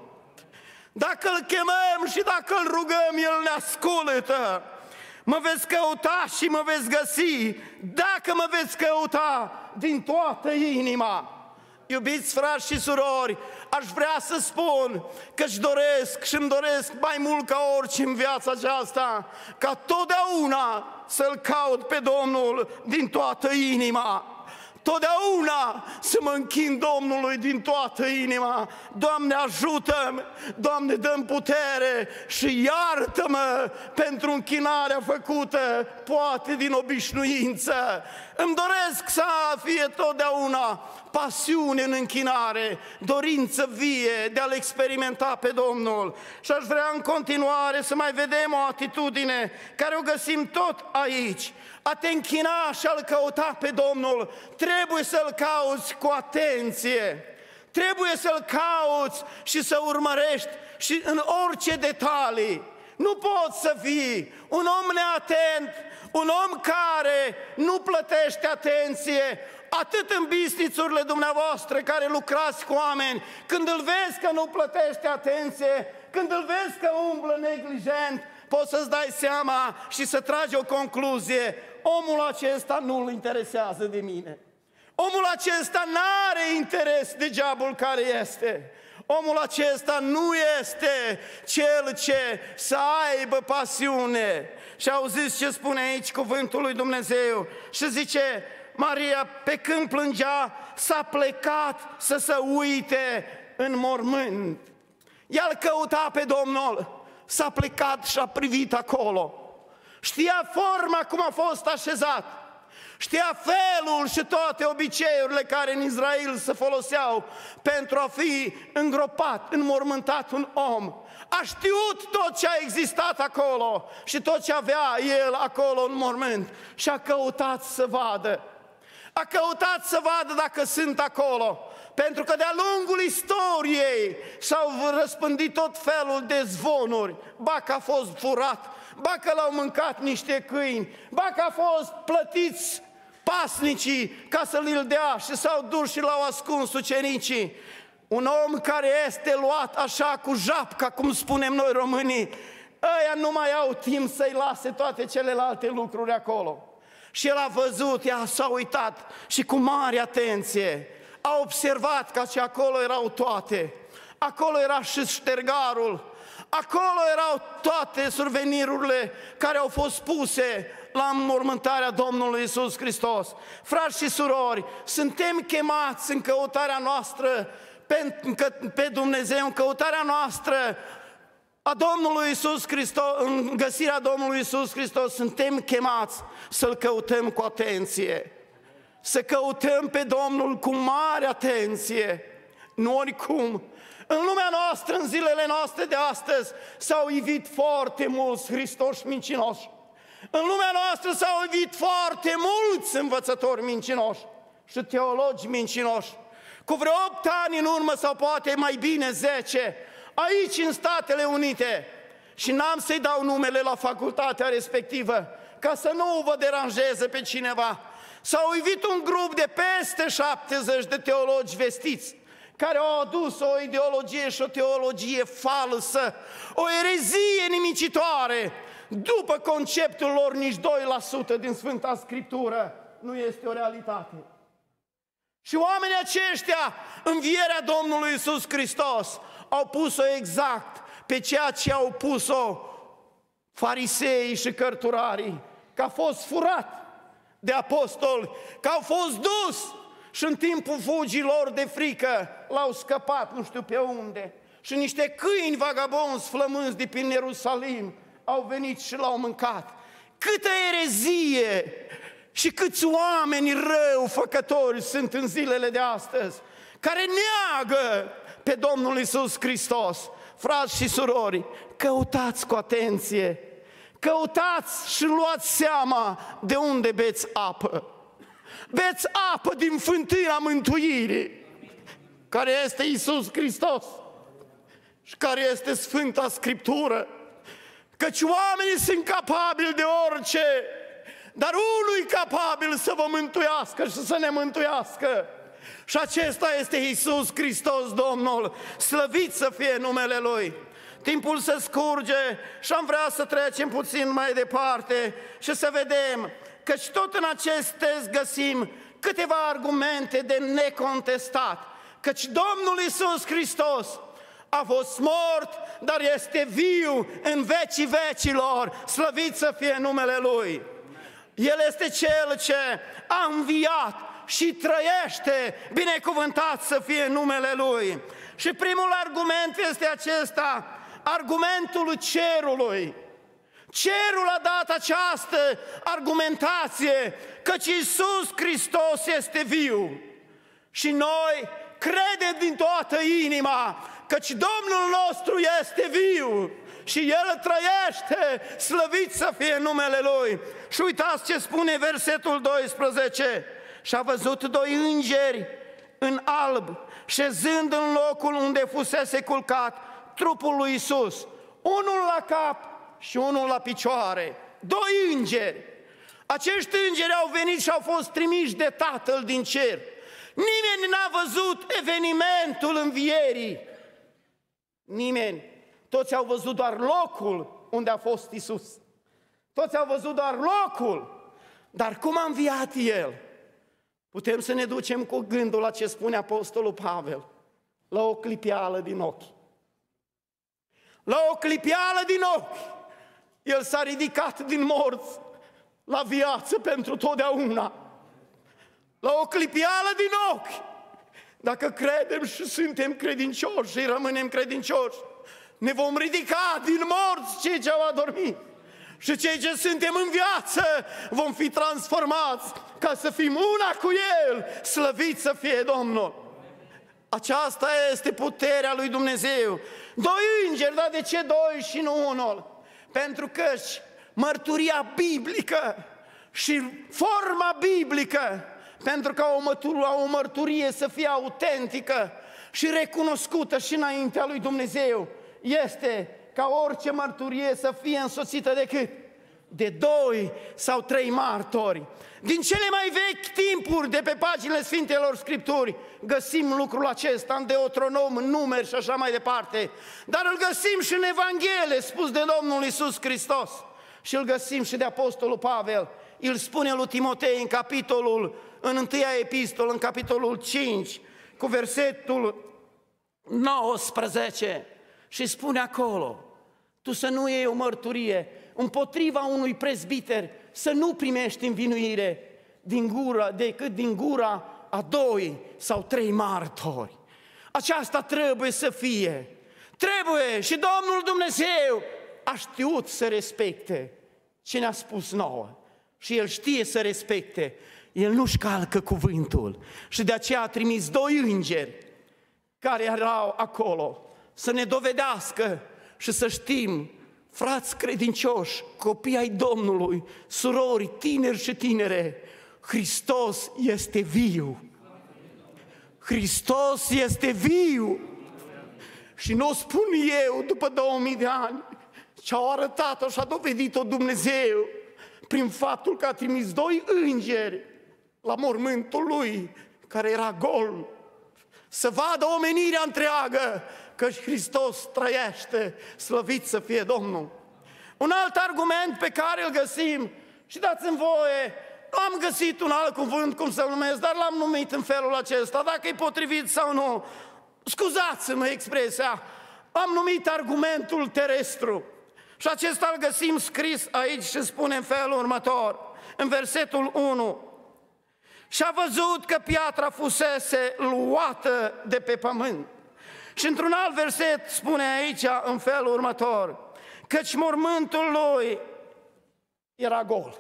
Dacă Îl chemăm și dacă Îl rugăm, El ne ascultă. Mă veți căuta și mă veți găsi, dacă mă veți căuta din toată inima. Iubiți frați și surori, aș vrea să spun că își doresc și îmi doresc mai mult ca orice în viața aceasta, ca totdeauna să-L caut pe Domnul din toată inima. Totdeauna să mă închin Domnului din toată inima. Doamne, ajută-mi, Doamne, dă-mi putere și iartă-mă pentru închinarea făcută, poate din obișnuință. Îmi doresc să fie totdeauna pasiune în închinare, dorință vie de a-L experimenta pe Domnul. Și aș vrea în continuare să mai vedem o atitudine care o găsim tot aici. A te închina și a-L căuta pe Domnul, trebuie să-L cauți cu atenție, trebuie să-L cauți și să urmărești și în orice detalii. Nu poți să fii un om neatent, un om care nu plătește atenție, atât în bisnițurile dumneavoastră care lucrați cu oameni, când îl vezi că nu plătește atenție, când îl vezi că umblă neglijent, poți să-ți dai seama și să tragi o concluzie: omul acesta nu-l interesează de mine. Omul acesta n-are interes de jobul care este. Omul acesta nu este cel ce să aibă pasiune. Și auziți ce spune aici cuvântul lui Dumnezeu? Și zice, Maria, pe când plângea, s-a plecat să se uite în mormânt. Ea îl căuta pe Domnul, s-a plecat și a privit acolo. Știa forma cum a fost așezat, știa felul și toate obiceiurile care în Israel se foloseau pentru a fi îngropat, înmormântat un om. A știut tot ce a existat acolo și tot ce avea el acolo în mormânt și a căutat să vadă. A căutat să vadă dacă sunt acolo. Pentru că de-a lungul istoriei s-au răspândit tot felul de zvonuri. Ba că a fost furat, ba că l-au mâncat niște câini, ba că a fost plătiți pasnicii ca să-l dea și s-au dus și l-au ascuns ucenicii. Un om care este luat așa cu japca, cum spunem noi românii, ăia nu mai au timp să-i lase toate celelalte lucruri acolo. Și el a văzut, ea s-a uitat și cu mare atenție a observat că și acolo erau toate. Acolo era și ștergarul, acolo erau toate survenirurile care au fost puse la înmormântarea Domnului Iisus Hristos. Frați și surori, suntem chemați în căutarea noastră pe, pe Dumnezeu, în căutarea noastră a Domnului Iisus Hristos, în găsirea Domnului Iisus Hristos, suntem chemați să-L căutăm cu atenție. Să căutăm pe Domnul cu mare atenție, nu oricum. În lumea noastră, în zilele noastre de astăzi, s-au ivit foarte mulți hristoși mincinoși. În lumea noastră s-au ivit foarte mulți învățători mincinoși și teologi mincinoși. Cu vreo opt ani în urmă, sau poate mai bine zece, aici în Statele Unite, și n-am să-i dau numele la facultatea respectivă, ca să nu vă deranjeze pe cineva, s-au ivit un grup de peste șaptezeci de teologi vestiți, care au adus o ideologie și o teologie falsă, o erezie nimicitoare. După conceptul lor, nici doi la sută din Sfânta Scriptură nu este o realitate. Și oamenii aceștia, învierea Domnului Iisus Hristos, au pus-o exact pe ceea ce au pus-o fariseii și cărturarii, că a fost furat de apostoli, că au fost dus și în timpul fugii lor de frică l-au scăpat nu știu pe unde. Și niște câini vagabonzi flămânzi de prin Ierusalim au venit și l-au mâncat. Câtă erezie și câți oameni rău făcători sunt în zilele de astăzi, care neagă pe Domnul Iisus Hristos. Frați și surori, căutați cu atenție, căutați și luați seama de unde beți apă. Beți apă din fântâna mântuirii, care este Iisus Hristos și care este Sfânta Scriptură. Căci oamenii sunt capabili de orice, dar unul e capabil să vă mântuiască și să ne mântuiască. Și acesta este Iisus Hristos, Domnul, slăvit să fie numele Lui. Timpul se scurge și am vrea să trecem puțin mai departe și să vedem, căci tot în acest text găsim câteva argumente de necontestat, căci Domnul Iisus Hristos a fost mort, dar este viu în vecii vecilor, slăvit să fie numele Lui. El este Cel ce a înviat și trăiește, binecuvântat să fie numele Lui. Și primul argument este acesta, argumentul cerului. Cerul a dat această argumentație, căci Iisus Hristos este viu. Și noi credem din toată inima, căci Domnul nostru este viu și El trăiește, slăvit să fie numele Lui. Și uitați ce spune versetul doisprezece. Și a văzut doi îngeri în alb, șezând în locul unde fusese culcat trupul lui Iisus, unul la cap și unul la picioare. Doi îngeri. Acești îngeri au venit și au fost trimiși de Tatăl din cer. Nimeni n-a văzut evenimentul învierii. Nimeni. Toți au văzut doar locul unde a fost Iisus. Toți au văzut doar locul. Dar cum a înviat El? Putem să ne ducem cu gândul la ce spune Apostolul Pavel. La o clipeală din ochi. La o clipeală din ochi. El s-a ridicat din morți la viață pentru totdeauna. La o clipeală din ochi. Dacă credem și suntem credincioși și rămânem credincioși, ne vom ridica din morți cei ce au adormit. Și cei ce suntem în viață vom fi transformați ca să fim una cu El, slăvit să fie Domnul. Aceasta este puterea lui Dumnezeu. Doi îngeri, dar de ce doi și nu unul? Pentru că mărturia biblică și forma biblică pentru ca o, mătur- o mărturie să fie autentică și recunoscută și înaintea lui Dumnezeu, este ca orice mărturie să fie însoțită de cât? De doi sau trei martori. Din cele mai vechi timpuri de pe paginile Sfintelor Scripturi găsim lucrul acesta în Deuteronom, în Numeri și așa mai departe. Dar îl găsim și în Evanghelie spus de Domnul Iisus Hristos. Și îl găsim și de Apostolul Pavel. Îl spune lui Timotei în capitolul, în întâia epistolă, în capitolul cinci, cu versetul nouăsprezece. Și spune acolo, tu să nu iei o mărturie împotriva unui prezbiter, să nu primești învinuire din gura, decât din gura a doi sau trei martori. Aceasta trebuie să fie. Trebuie și Domnul Dumnezeu a știut să respecte ce ne-a spus nouă. Și El știe să respecte. El nu-și calcă cuvântul. Și de aceea a trimis doi îngeri care erau acolo să ne dovedească și să știm, frați credincioși, copii ai Domnului, surori, tineri și tinere, Hristos este viu. Hristos este viu. Și nu o spun eu după două mii de ani, ce au arătat-o și a dovedit-o Dumnezeu prin faptul că a trimis doi îngeri la mormântul lui, care era gol, să vadă omenirea întreagă că Hristos trăiește, slăvit să fie Domnul. Un alt argument pe care îl găsim, și dați-mi voie, nu am găsit un alt cuvânt cum să-l numesc, dar l-am numit în felul acesta, dacă e potrivit sau nu, scuzați-mă expresia, am numit argumentul terestru. Și acesta îl găsim scris aici și spune în felul următor, în versetul unu. Și-a văzut că piatra fusese luată de pe pământ. Și într-un alt verset spune aici în felul următor, căci mormântul lui era gol.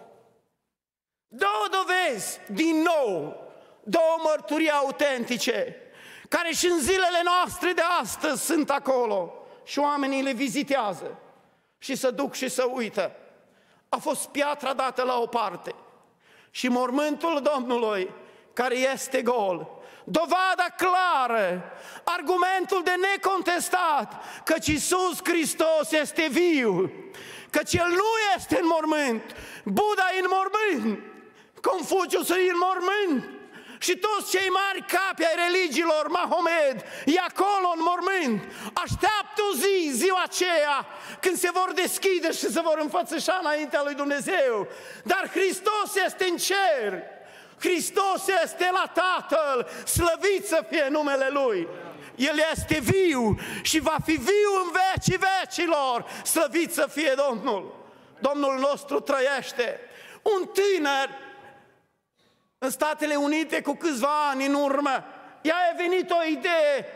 Două dovezi, din nou, două mărturii autentice, care și în zilele noastre de astăzi sunt acolo și oamenii le vizitează și se duc și se uită. A fost piatra dată la o parte și mormântul Domnului care este gol. Dovada clară, argumentul de necontestat, căci Iisus Hristos este viu, căci El nu este în mormânt, Buddha e în mormânt, Confucius e în mormânt și toți cei mari capi ai religiilor, Mahomed, e acolo în mormânt. Așteaptă o zi, ziua aceea, când se vor deschide și se vor înfățișa înaintea lui Dumnezeu. Dar Hristos este în cer, Hristos este la Tatăl, slăvit să fie numele Lui. El este viu și va fi viu în vecii vecilor, slăvit să fie Domnul. Domnul nostru trăiește. Un tânăr în Statele Unite cu câțiva ani în urmă, i-a venit o idee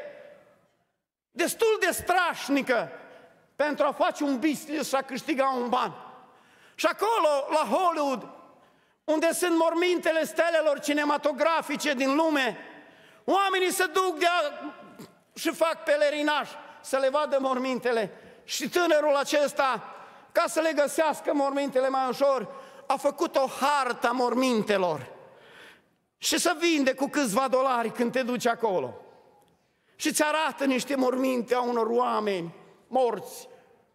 destul de strașnică pentru a face un business și a câștiga un ban. Și acolo, la Hollywood, unde sunt mormintele stelelor cinematografice din lume, oamenii se duc de a, și fac pelerinaj să le vadă mormintele. Și tânărul acesta, ca să le găsească mormintele mai ușor, a făcut o hartă a mormintelor și se vinde cu câțiva dolari când te duci acolo. Și îți arată niște morminte a unor oameni morți.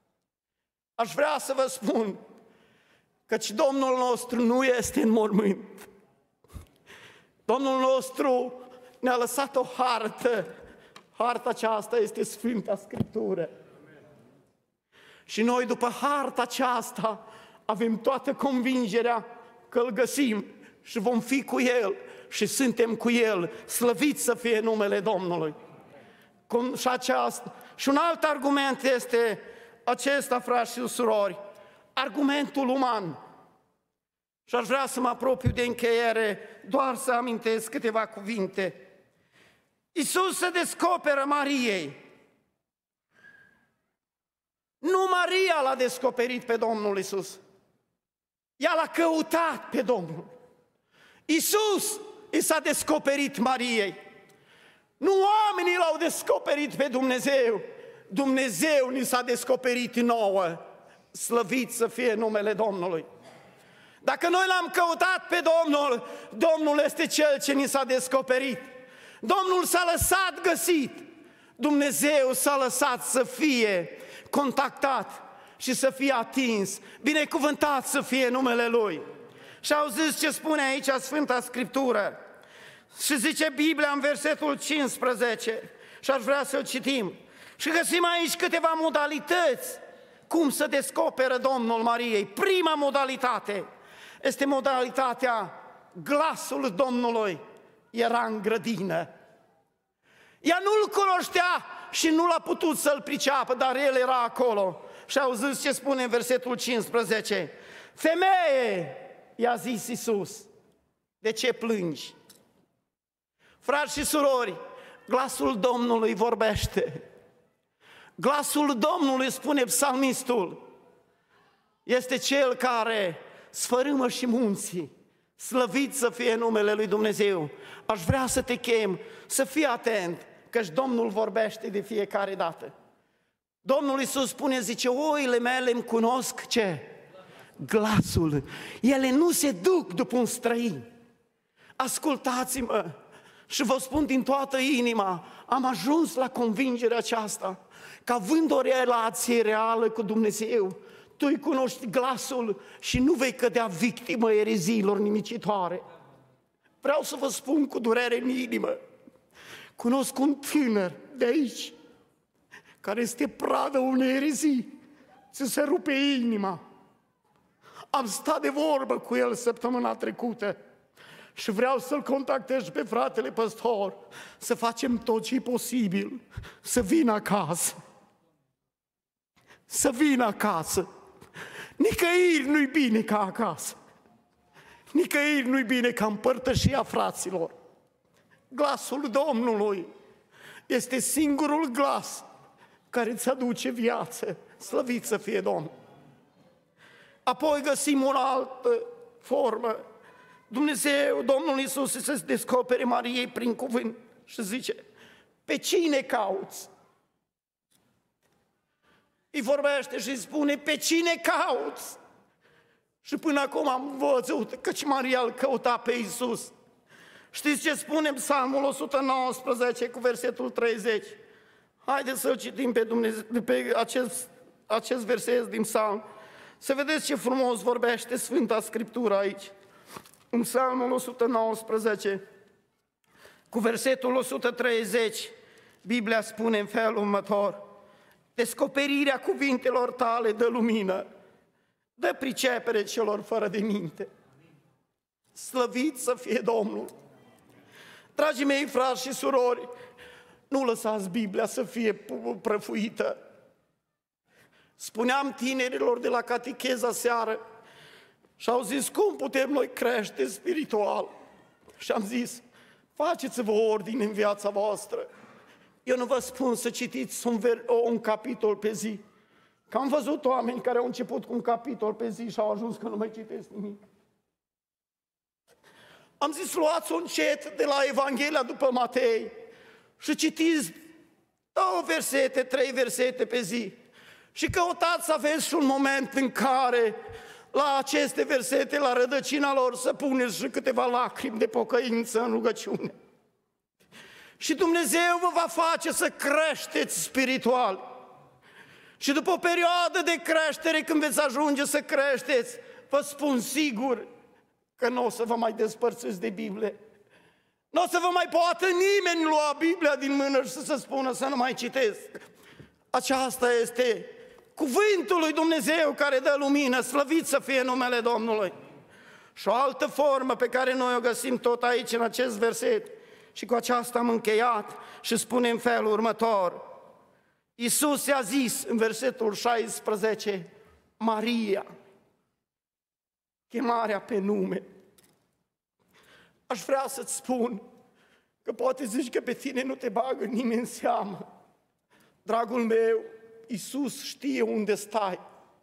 Aș vrea să vă spun căci Domnul nostru nu este în mormânt. Domnul nostru ne-a lăsat o hartă. Harta aceasta este Sfânta Scriptură. Și noi după harta aceasta avem toată convingerea că îl găsim și vom fi cu El și suntem cu El. Slăvit să fie numele Domnului. Și, aceasta, și un alt argument este acesta, frați și surori, argumentul uman. Și aș vrea să mă apropiu de încheiere, doar să amintesc câteva cuvinte. Iisus se descoperă Mariei. Nu Maria l-a descoperit pe Domnul Iisus. Ea l-a căutat pe Domnul. Iisus i s-a descoperit Mariei. Nu oamenii l-au descoperit pe Dumnezeu. Dumnezeu ni s-a descoperit nouă. Slăvit să fie numele Domnului. Dacă noi l-am căutat pe Domnul, Domnul este Cel ce ni s-a descoperit. Domnul s-a lăsat găsit. Dumnezeu s-a lăsat să fie contactat și să fie atins. Binecuvântat să fie numele Lui. Și auziți ce spune aici Sfânta Scriptură. Și zice Biblia în versetul cincisprezece, și aș vrea să-l citim. Și găsim aici câteva modalități cum să descoperă Domnul Mariei. Prima modalitate este modalitatea glasul Domnului era în grădină. Ea nu-l cunoștea și nu l-a putut să-l priceapă, dar el era acolo. Și auziți ce spune în versetul cincisprezece. Femeie, i-a zis Iisus, de ce plângi? Frați și surori, glasul Domnului vorbește. Glasul Domnului, spune psalmistul, este cel care sfărâmă și munții. Slăvit să fie numele lui Dumnezeu. Aș vrea să te chem să fii atent, căci Domnul vorbește de fiecare dată. Domnul Iisus spune, zice, oile mele îmi cunosc ce? Glasul. Ele nu se duc după un străin. Ascultați-mă și vă spun din toată inima, am ajuns la convingerea aceasta, că având o relație reală cu Dumnezeu, tu îi cunoști glasul și nu vei cădea victimă ereziilor nimicitoare. Vreau să vă spun cu durere în inimă, cunosc un tânăr de aici, care este pradă unei erezii, ți se rupe inima. Am stat de vorbă cu el săptămâna trecută și vreau să-l contactez pe fratele păstor, să facem tot ce-i posibil, să vină acasă. Să vină acasă. Nicăieri nu-i bine ca acasă. Nicăieri nu-i bine ca împărtășia fraților. Glasul Domnului este singurul glas care îți aduce viață. Slăvit să fie Domnul. Apoi găsim o altă formă. Dumnezeu, Domnul Iisus se descopere Mariei prin cuvânt și zice, pe cine cauți? Îi vorbește și îi spune, pe cine cauți? Și până acum am văzut căci Maria îl căuta pe Iisus. Știți ce spune Psalmul o sută nouăsprezece cu versetul treizeci? Haideți să-l citim pe, Dumnezeu, pe acest, acest verset din Psalm. Să vedeți ce frumos vorbește Sfânta Scriptură aici. În Psalmul o sută nouăsprezece, cu versetul o sută treizeci, Biblia spune în felul următor, descoperirea cuvintelor tale dă lumină, dă pricepere celor fără de minte. Slăvit să fie Domnul! Dragii mei, frați și surori, nu lăsați Biblia să fie prăfuită. Spuneam tinerilor de la catecheza seară și au zis, cum putem noi crește spiritual? Și am zis, faceți-vă ordine în viața voastră. Eu nu vă spun să citiți un, ver- un capitol pe zi, că am văzut oameni care au început cu un capitol pe zi și au ajuns că nu mai citesc nimic. Am zis, luați un cet de la Evanghelia după Matei și citiți două versete, trei versete pe zi și căutați să aveți și un moment în care la aceste versete, la rădăcina lor, să puneți și câteva lacrimi de pocăință în rugăciune. Și Dumnezeu vă va face să creșteți spiritual. Și după o perioadă de creștere, când veți ajunge să creșteți, vă spun sigur că nu o să vă mai despărțiți de Biblie. Nu o să vă mai poată nimeni lua Biblia din mână și să se spună să nu mai citesc. Aceasta este cuvântul lui Dumnezeu care dă lumină, slăvit să fie numele Domnului. Și o altă formă pe care noi o găsim tot aici în acest verset, și cu aceasta am încheiat și spune în felul următor. Iisus i-a zis în versetul șaisprezece, Maria, chemarea pe nume. Aș vrea să-ți spun că poate zici că pe tine nu te bagă nimeni în seamă. Dragul meu, Iisus știe unde stai.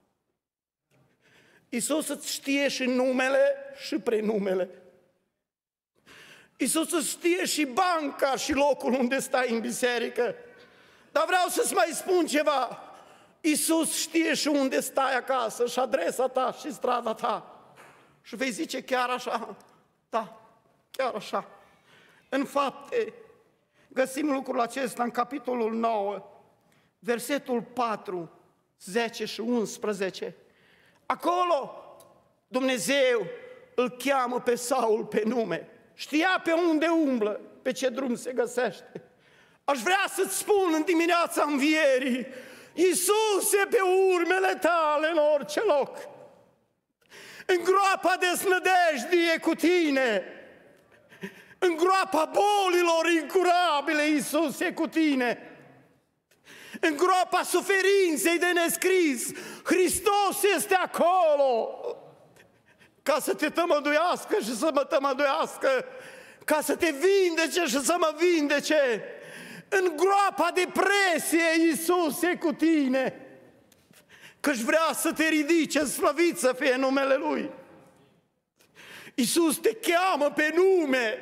Iisus îți știe și numele și prenumele. Iisus îți știe și banca și locul unde stai în biserică. Dar vreau să-ți mai spun ceva. Iisus știe și unde stai acasă și adresa ta și strada ta. Și vei zice chiar așa, da, chiar așa. În Fapte găsim lucrul acesta în capitolul nouă, versetul patru, zece și unsprezece. Acolo Dumnezeu îl cheamă pe Saul pe nume. Știa pe unde umblă, pe ce drum se găsește. Aș vrea să-ți spun în dimineața învierii, Iisuse, pe urmele tale în orice loc. În groapa desnădejdie cu tine. În groapa bolilor incurabile, Iisus e cu tine. În groapa suferinței de nescris, Hristos este acolo. Ca să te tămăduiască și să mă tămăduiască, ca să te vindece și să mă vindece. În groapa depresiei, Iisus e cu tine, că-și vrea să te ridice, slăvit să fie numele Lui. Iisus te cheamă pe nume,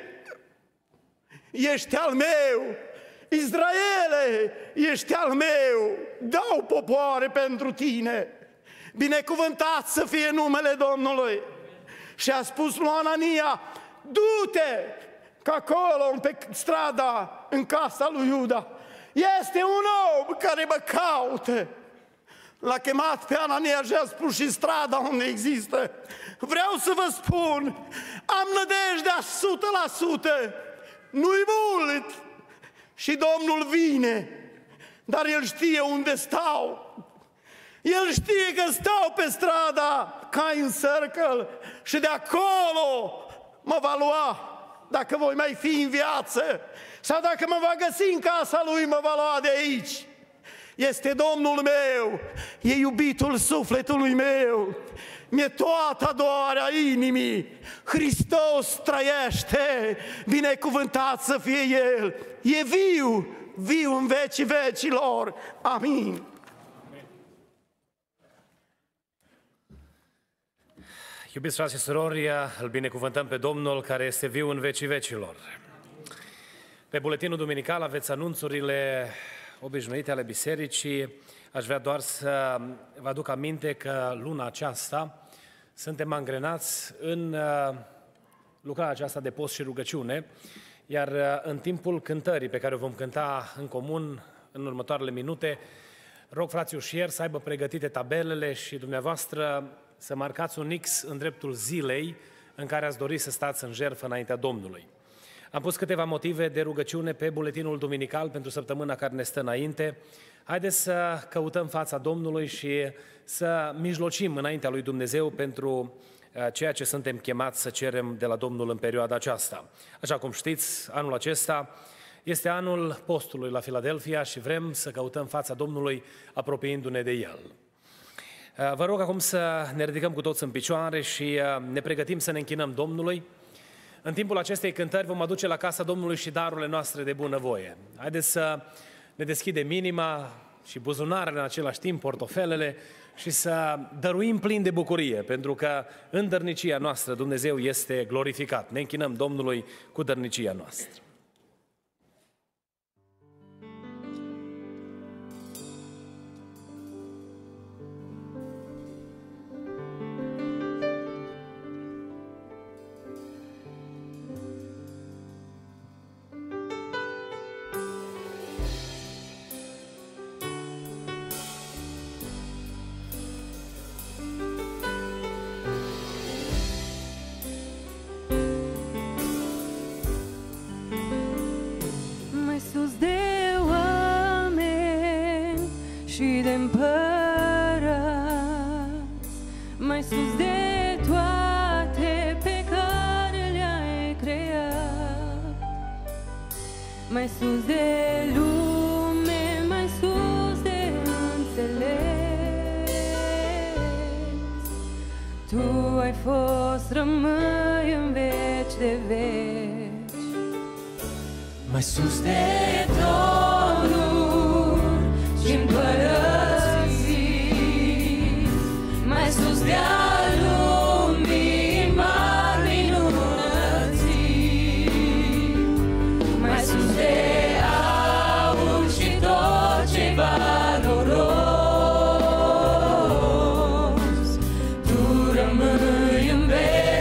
ești al meu, Israele, ești al meu, dau popoare pentru tine, binecuvântat să fie numele Domnului. Și a spus lui Anania, du-te, că acolo, pe strada, în casa lui Iuda, este un om care mă caută. L-a chemat pe Anania și a spus și strada unde există. Vreau să vă spun, am nădejdea o sută la sută, nu-i mult. Și Domnul vine, dar El știe unde stau. El știe că stau pe strada Cai în Circle și de acolo mă va lua. Dacă voi mai fi în viață sau dacă mă va găsi în casa Lui, mă va lua de aici. Este Domnul meu, e iubitul sufletului meu, mi-e toată adoarea inimii. Hristos trăiește, binecuvântat să fie El. E viu, viu în vecii vecilor. Amin. Iubiți frați și surori, îl binecuvântăm pe Domnul care este viu în vecii vecilor. Pe buletinul duminical aveți anunțurile obișnuite ale bisericii. Aș vrea doar să vă aduc aminte că luna aceasta suntem angrenați în lucrarea aceasta de post și rugăciune, iar în timpul cântării pe care o vom cânta în comun în următoarele minute, rog frații ușieri să aibă pregătite tabelele și dumneavoastră să marcați un X în dreptul zilei în care ați dori să stați în jertfă înaintea Domnului. Am pus câteva motive de rugăciune pe buletinul duminical pentru săptămâna care ne stă înainte. Haideți să căutăm fața Domnului și să mijlocim înaintea lui Dumnezeu pentru ceea ce suntem chemați să cerem de la Domnul în perioada aceasta. Așa cum știți, anul acesta este anul postului la Filadelfia și vrem să căutăm fața Domnului apropiindu-ne de El. Vă rog acum să ne ridicăm cu toți în picioare și ne pregătim să ne închinăm Domnului. În timpul acestei cântări vom aduce la casa Domnului și darurile noastre de bunăvoie. Haideți să ne deschidem inima și buzunarele în același timp, portofelele, și să dăruim plin de bucurie, pentru că în dărnicia noastră Dumnezeu este glorificat. Ne închinăm Domnului cu dărnicia noastră. Mai sus de toate pe care le-ai creat, mai sus de lume, mai sus de înțeles. Tu ai fost, rămâi în veci de veci. Mai sus de tronul și împărății, mai sus de-a lumii mari minunății, mai sus de aur și tot ce-i valoros, tu rămâi în veci.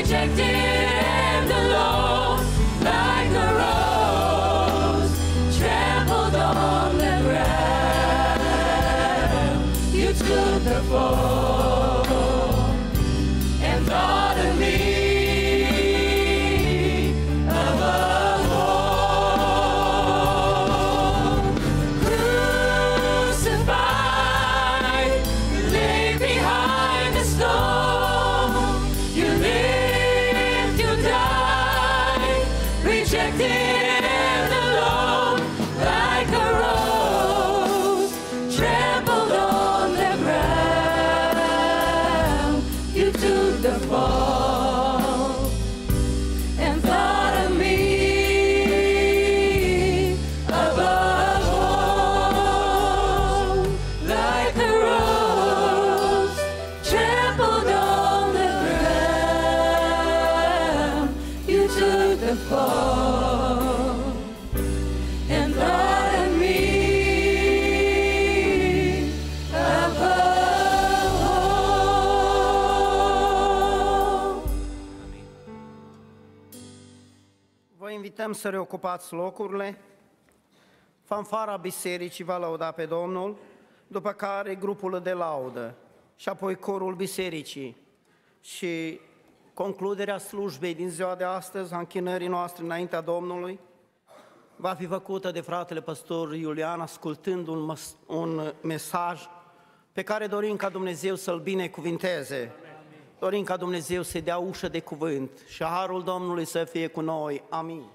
Invităm să reocupați locurile. Fanfara bisericii va lăuda pe Domnul, după care grupul de laudă și apoi corul bisericii. Și concluderea slujbei din ziua de astăzi, a închinării noastre înaintea Domnului, va fi făcută de fratele păstor Iulian, ascultând un, un mesaj pe care dorim ca Dumnezeu să-l binecuvinteze. Dorim ca Dumnezeu să-i dea ușă de cuvânt și harul Domnului să fie cu noi. Amin.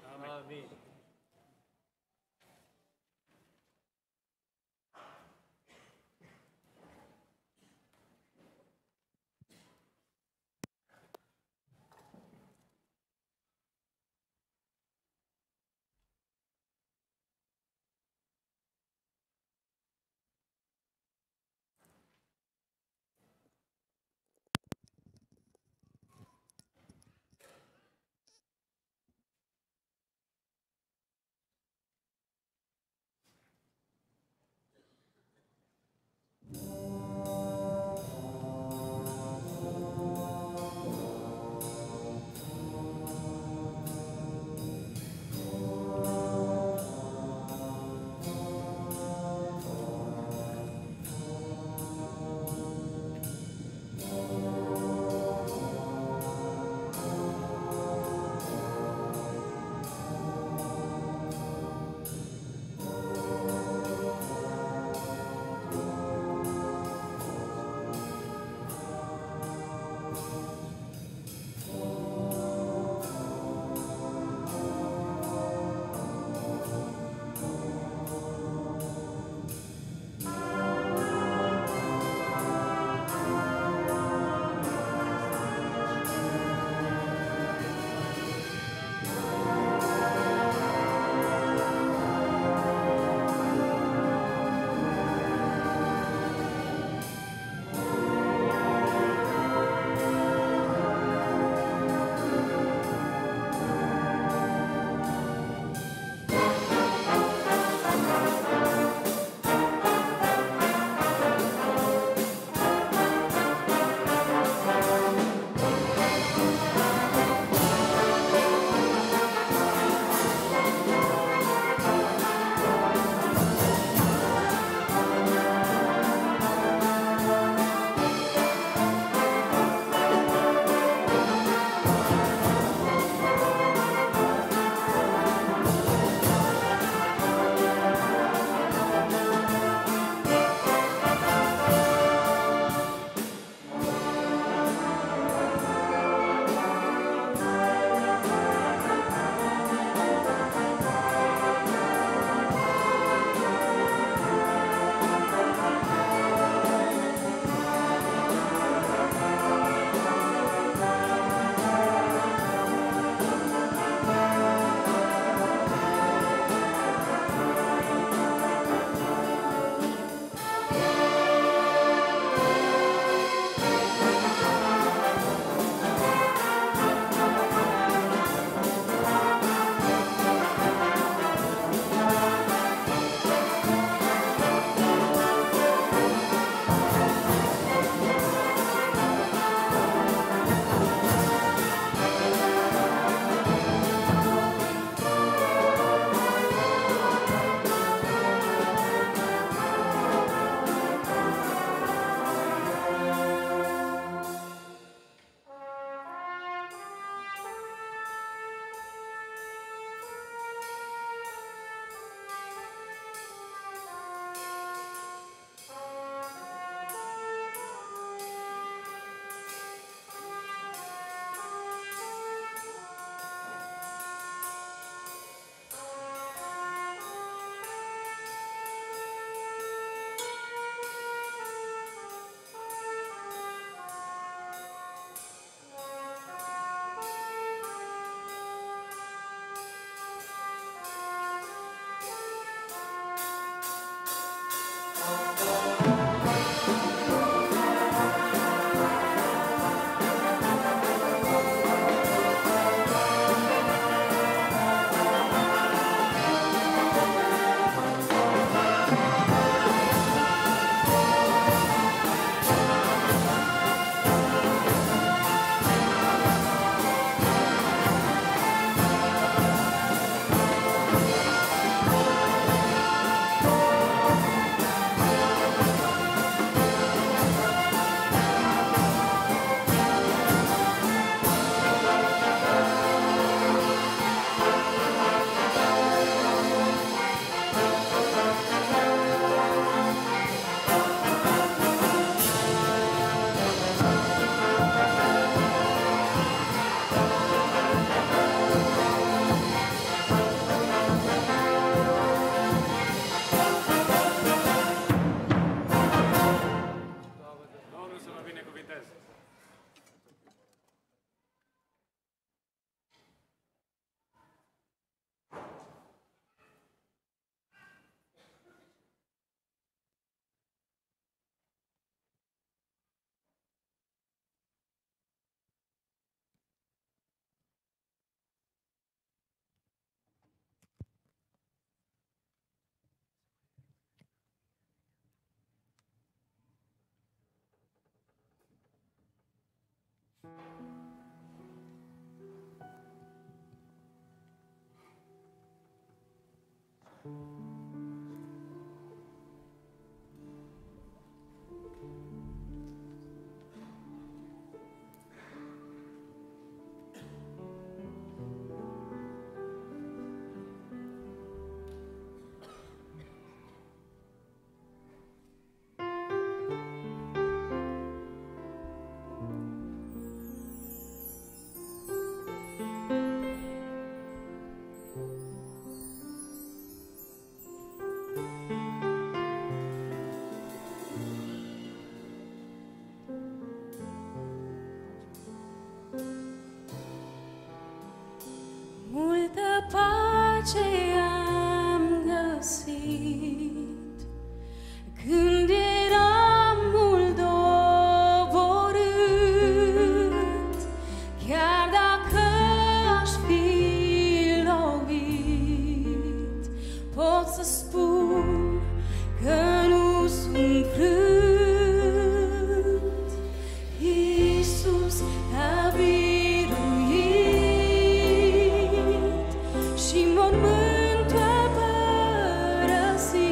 Multă pace am găsit când eram mult doborât, chiar dacă aș fi lovit, pot să spun că nu sunt frânt. Iisus a biruit și mormântul a părăsit.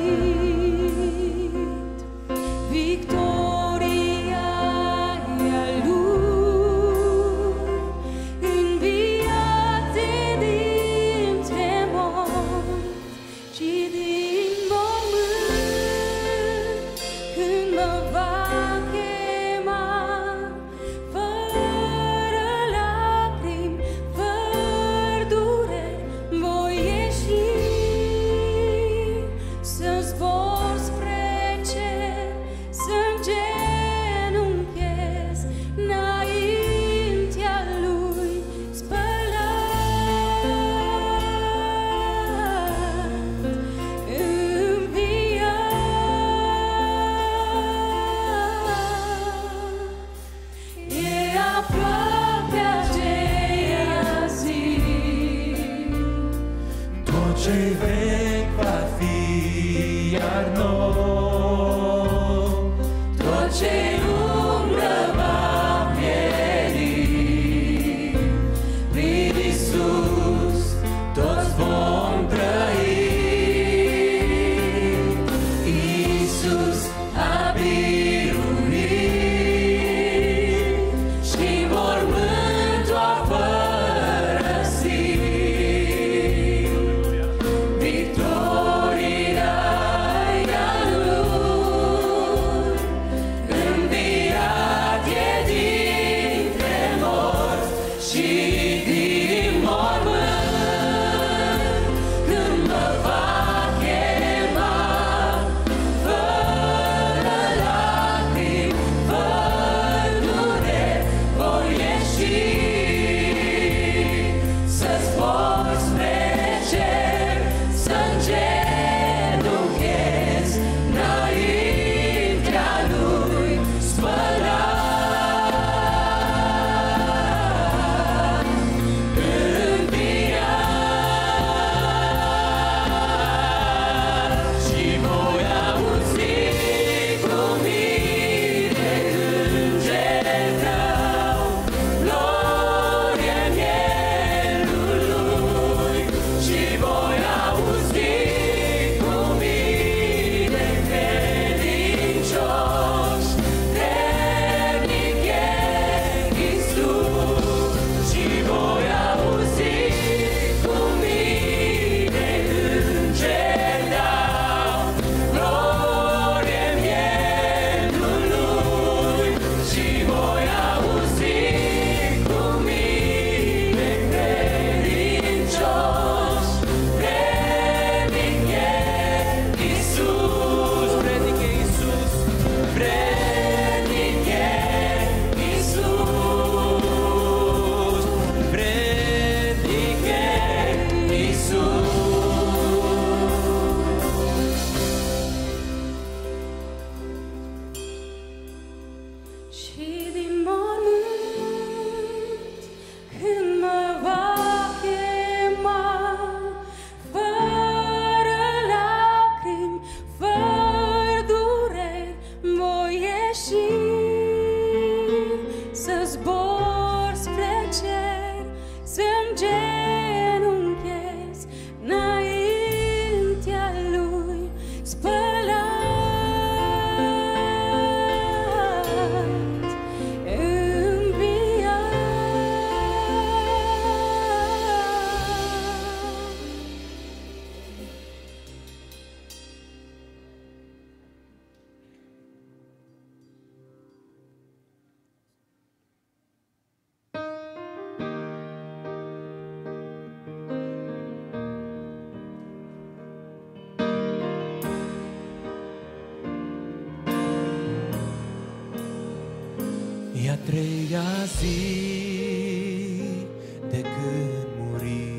a treia zi de când muri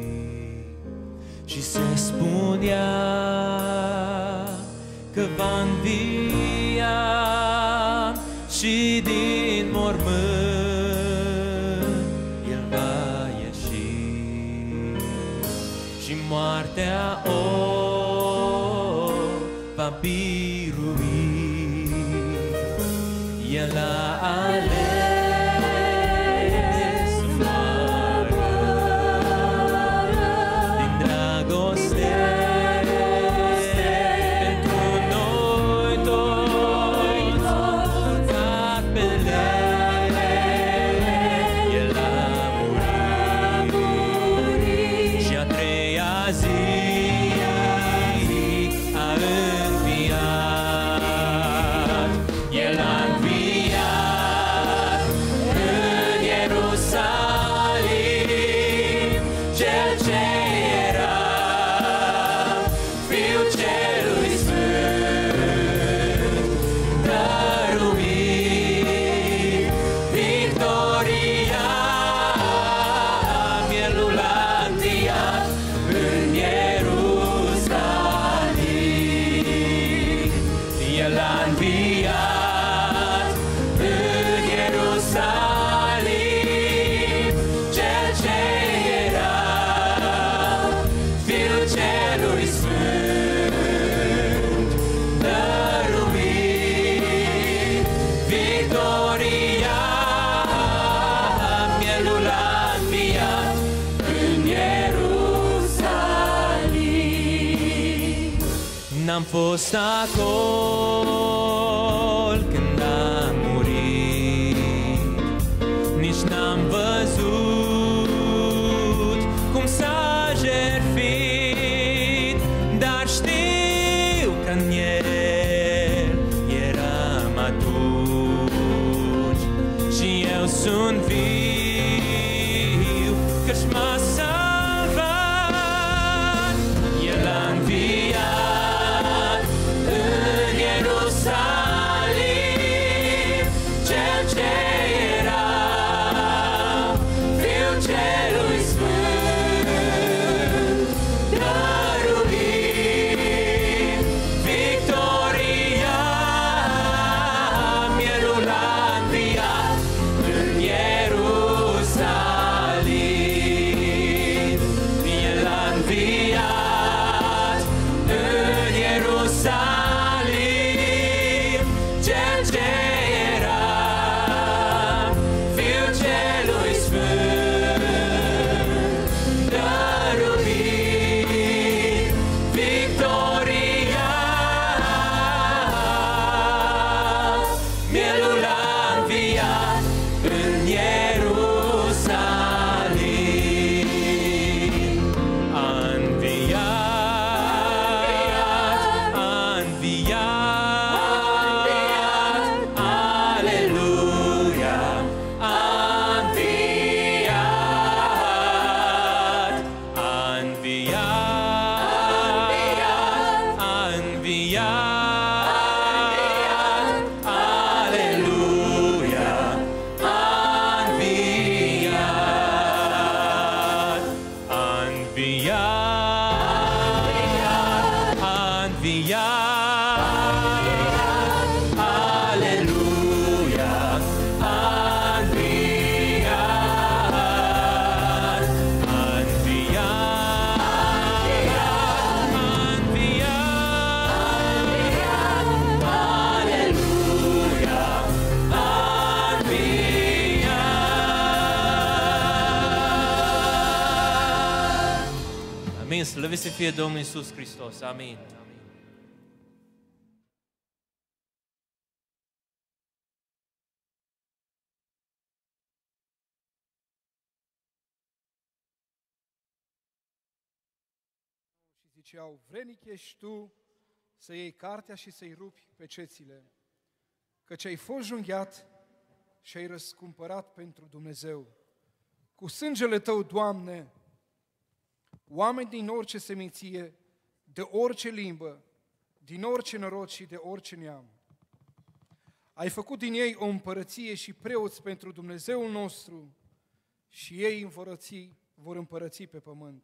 și se spunea că va învia și din mormânt El va ieși și moartea o va birui. El a ales să moară din dragoste pentru noi toți, dat pe lei. El a murit și a treia zi a înviat. El a înviat în Ierusalim, Cel ce era Fiul Celui Sfânt, dăruit victoria. Mielul a înviat în Ierusalim. El a înviat în Ierusalim, Cel ce era Fiul Celui Sfânt, dăruit victoria. Mielul a înviat în Ierusalim. N-am fost acolo când a murit, nici n-am văzut cum s-a jertfit, dar știu că în El eram atunci și eu sunt viu, că-și m-a salvat. El a înviat în Ierusalim, Cel ce era Fiul Celui Sfânt, dăruit victoria. Mielul a înviat în Ierusalim. El a înviat în Ierusalim, Cel ce era Fiul Celui Sfânt, dăruit victoria. Mielul a înviat în Ierusalim. A înviat, a înviat, aleluia, a înviat, a înviat, a înviat, aleluia, a înviat, a înviat, a înviat, aleluia, a înviat, a înviat, aleluia, a înviat. Amin. Slăvit să fie Domnul Iisus Hristos. Amin. Ziceau, vrenic ești tu să iei cartea și să-i rupi pe cețile, căci ai fost junghiat și ai răscumpărat pentru Dumnezeu. Cu sângele tău, Doamne, oameni din orice seminție, de orice limbă, din orice norod și de orice neam, Ai făcut din ei o împărăție și preoți pentru Dumnezeul nostru și ei împărății, vor împărăți pe pământ.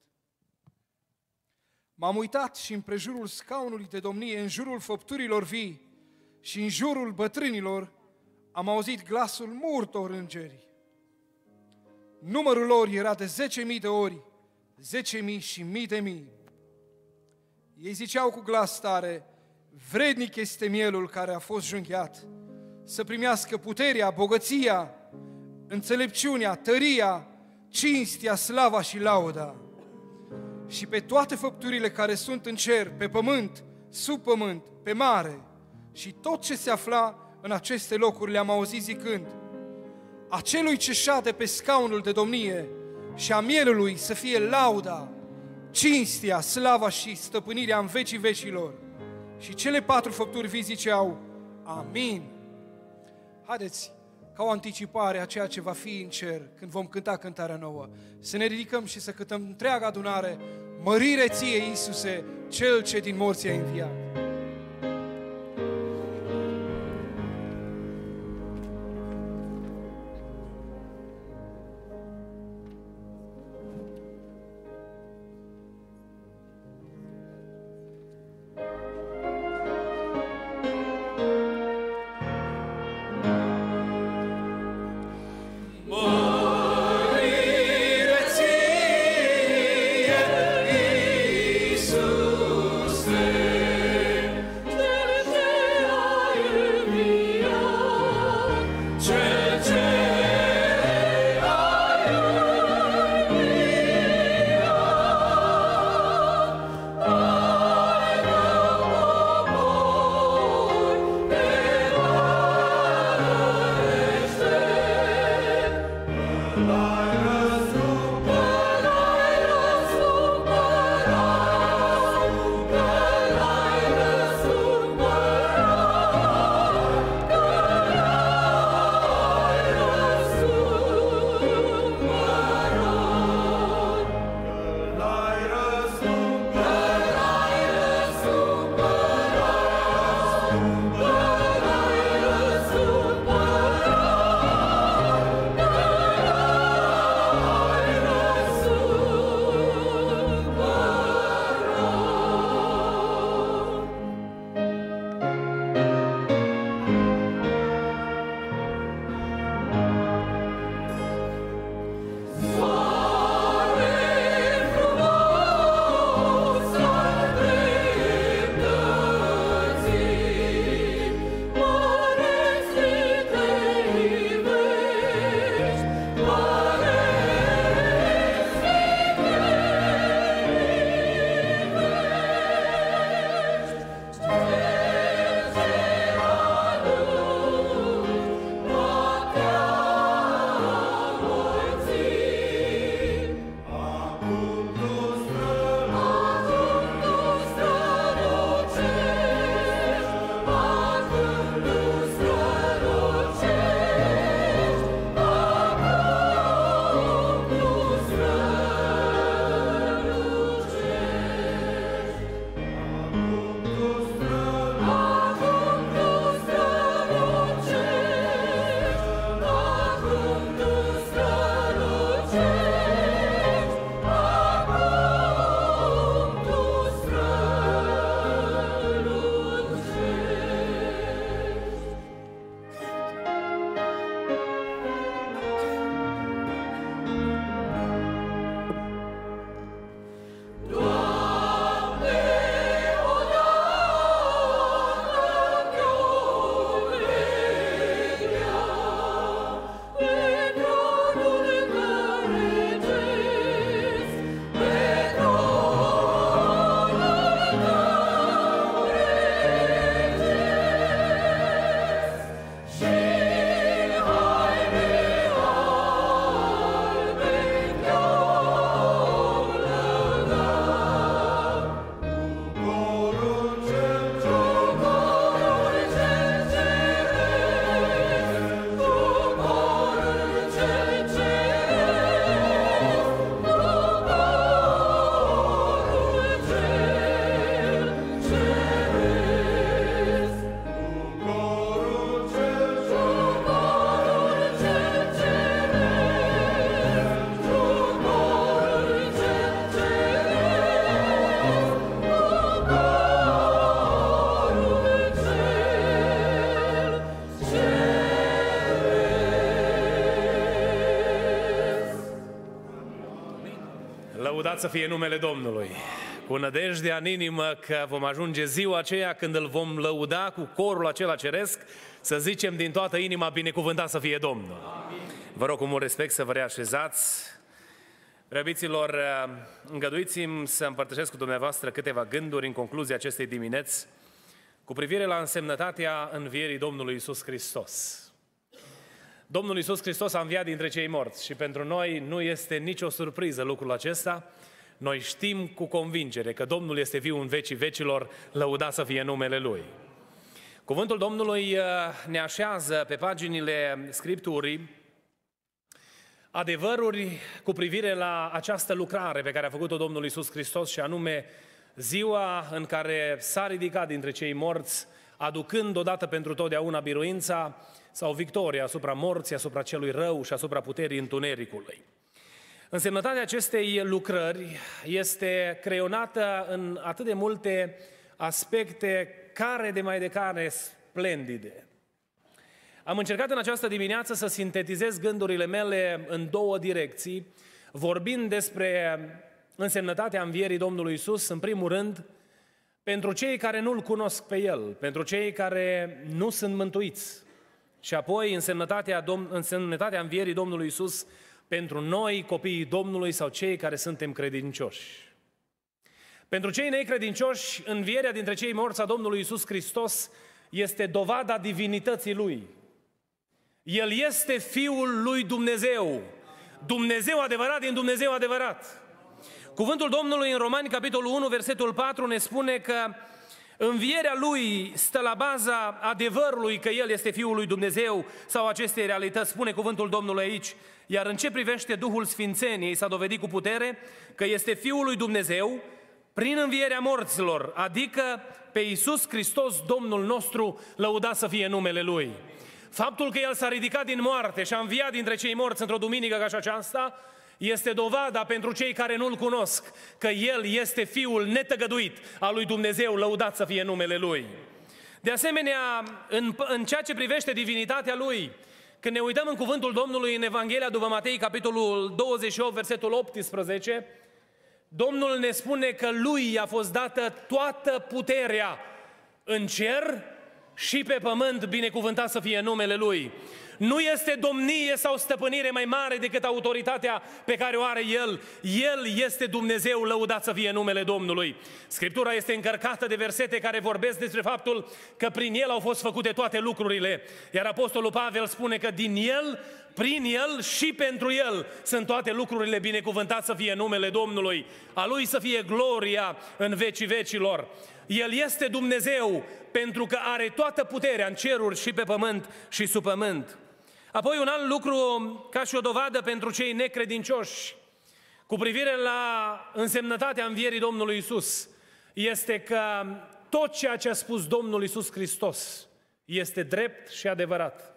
M-am uitat și împrejurul scaunului de domnie, în jurul făpturilor vii și în jurul bătrânilor am auzit glasul multor îngeri. Numărul lor era de zece mii de ori, zece mii și mii de mii. Ei ziceau cu glas tare, vrednic este mielul care a fost junghiat, să primească puterea, bogăția, înțelepciunea, tăria, cinstea, slava și lauda. Și pe toate făpturile care sunt în cer, pe pământ, sub pământ, pe mare și tot ce se afla în aceste locuri le-am auzit zicând, acelui ce șade pe scaunul de domnie și a mielului să fie lauda, cinstea, slava și stăpânirea în vecii vecilor. Și cele patru făpturi vii ziceau, amin. Haideți, ca o anticipare a ceea ce va fi în cer, când vom cânta cântarea nouă, să ne ridicăm și să cântăm întreaga adunare, mărire ție, Iisuse, Cel ce din morți ai înviat. Iisuse, Lăudat să fie numele Domnului. Cu nădejdea în inimă că vom ajunge ziua aceea când îl vom lăuda cu corul acela ceresc, să zicem din toată inima, binecuvântat să fie Domnul. Amin. Vă rog cu mult respect să vă reașezați. Preobiților, îngăduiți-mi să împărtășesc cu dumneavoastră câteva gânduri în concluzia acestei dimineți cu privire la însemnătatea învierii Domnului Iisus Hristos. Domnul Iisus Hristos a înviat dintre cei morți și pentru noi nu este nicio surpriză lucrul acesta. Noi știm cu convingere că Domnul este viu în vecii vecilor, lăudat să fie numele Lui. Cuvântul Domnului ne așează pe paginile Scripturii adevăruri cu privire la această lucrare pe care a făcut-o Domnul Iisus Hristos, și anume ziua în care s-a ridicat dintre cei morți, aducând odată pentru totdeauna biruința sau victoria asupra morții, asupra celui rău și asupra puterii întunericului. Însemnătatea acestei lucrări este creionată în atât de multe aspecte care de mai de care splendide. Am încercat în această dimineață să sintetizez gândurile mele în două direcții, vorbind despre însemnătatea învierii Domnului Iisus, în primul rând, pentru cei care nu-L cunosc pe El, pentru cei care nu sunt mântuiți, și apoi însemnătatea, Dom- însemnătatea învierii Domnului Iisus pentru noi, copiii Domnului, sau cei care suntem credincioși. Pentru cei necredincioși, învierea dintre cei morți a Domnului Iisus Hristos este dovada divinității Lui. El este Fiul lui Dumnezeu, Dumnezeu adevărat din Dumnezeu adevărat. Cuvântul Domnului în Romani, capitolul unu, versetul patru, ne spune că învierea Lui stă la baza adevărului că El este Fiul lui Dumnezeu, sau acestei realități, spune cuvântul Domnului aici. Iar în ce privește Duhul Sfințeniei, s-a dovedit cu putere că este Fiul lui Dumnezeu prin învierea morților, adică pe Iisus Hristos, Domnul nostru, lăudat să fie numele Lui. Faptul că El s-a ridicat din moarte și a înviat dintre cei morți într-o duminică ca și aceasta este dovada pentru cei care nu-L cunosc că El este Fiul netăgăduit al lui Dumnezeu, lăudat să fie numele Lui. De asemenea, în, în ceea ce privește divinitatea Lui, când ne uităm în cuvântul Domnului în Evanghelia după Matei, capitolul douăzeci și opt, versetul optsprezece, Domnul ne spune că Lui a fost dată toată puterea în cer și pe pământ, binecuvântat să fie numele Lui. Nu este domnie sau stăpânire mai mare decât autoritatea pe care o are El. El este Dumnezeu, lăudat să fie numele Domnului. Scriptura este încărcată de versete care vorbesc despre faptul că prin El au fost făcute toate lucrurile. Iar Apostolul Pavel spune că din El, prin El și pentru El sunt toate lucrurile, binecuvântat să fie numele Domnului. A Lui să fie gloria în vecii vecilor. El este Dumnezeu pentru că are toată puterea în ceruri și pe pământ și sub pământ. Apoi un alt lucru, ca și o dovadă pentru cei necredincioși, cu privire la însemnătatea învierii Domnului Iisus, este că tot ceea ce a spus Domnul Iisus Hristos este drept și adevărat.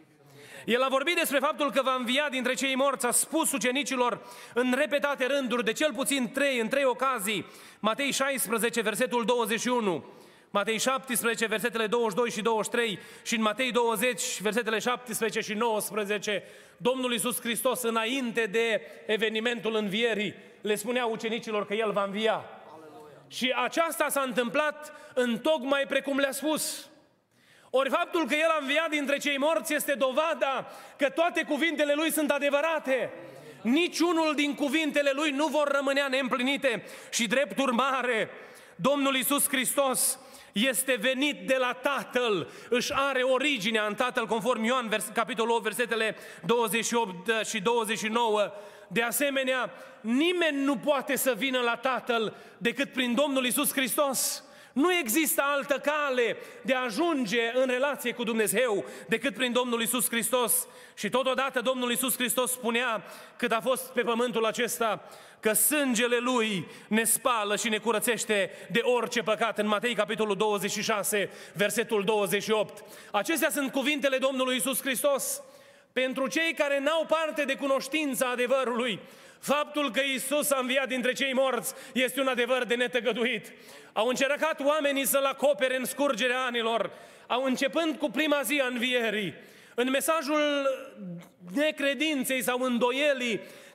El a vorbit despre faptul că va învia dintre cei morți, a spus ucenicilor în repetate rânduri, de cel puțin trei, în trei ocazii, Matei șaisprezece, versetul douăzeci și unu, Matei șaptesprezece, versetele douăzeci și doi și douăzeci și trei și în Matei douăzeci, versetele șaptesprezece și nouăsprezece, Domnul Iisus Hristos, înainte de evenimentul învierii, le spunea ucenicilor că El va învia. Aleluia. Și aceasta s-a întâmplat întocmai precum le-a spus. Ori faptul că El a înviat dintre cei morți este dovada că toate cuvintele Lui sunt adevărate. Niciunul din cuvintele Lui nu vor rămânea neîmplinite și drept urmare, Domnul Iisus Hristos este venit de la Tatăl, își are originea în Tatăl, conform Ioan, vers, capitolul opt, versetele douăzeci și opt și douăzeci și nouă. De asemenea, nimeni nu poate să vină la Tatăl decât prin Domnul Iisus Hristos. Nu există altă cale de a ajunge în relație cu Dumnezeu decât prin Domnul Iisus Hristos. Și totodată Domnul Iisus Hristos spunea, cât a fost pe pământul acesta, că sângele Lui ne spală și ne curățește de orice păcat, în Matei, capitolul douăzeci și șase, versetul douăzeci și opt. Acestea sunt cuvintele Domnului Iisus Hristos. Pentru cei care n-au parte de cunoștința adevărului, faptul că Iisus a înviat dintre cei morți este un adevăr de netăgăduit. Au încercat oamenii să-L acopere în scurgerea anilor, au începând cu prima zi a învierii. În mesajul necredinței sau îndoielii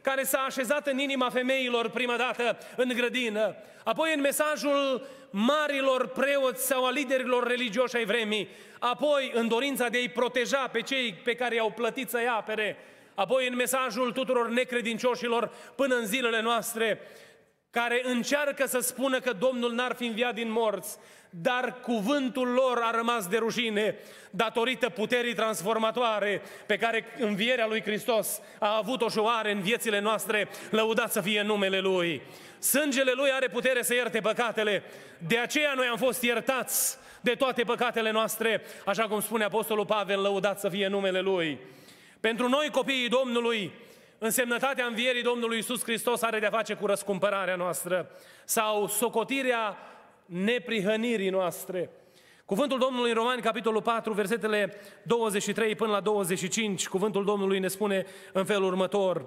care s-a așezat în inima femeilor prima dată în grădină, apoi în mesajul marilor preoți sau a liderilor religioși ai vremii, apoi în dorința de a-i proteja pe cei pe care i-au plătit să-i apere, apoi în mesajul tuturor necredincioșilor până în zilele noastre, care încearcă să spună că Domnul n-ar fi înviat din morți, dar cuvântul lor a rămas de rușine datorită puterii transformatoare pe care învierea lui Hristos a avut-o și o are în viețile noastre, lăudat să fie numele Lui. Sângele Lui are putere să ierte păcatele, de aceea noi am fost iertați de toate păcatele noastre, așa cum spune Apostolul Pavel, lăudat să fie numele Lui. Pentru noi, copiii Domnului, însemnătatea învierii Domnului Iisus Hristos are de-a face cu răscumpărarea noastră sau socotirea neprihănirii noastre. Cuvântul Domnului în Romani, capitolul patru, versetele douăzeci și trei până la douăzeci și cinci, cuvântul Domnului ne spune în felul următor.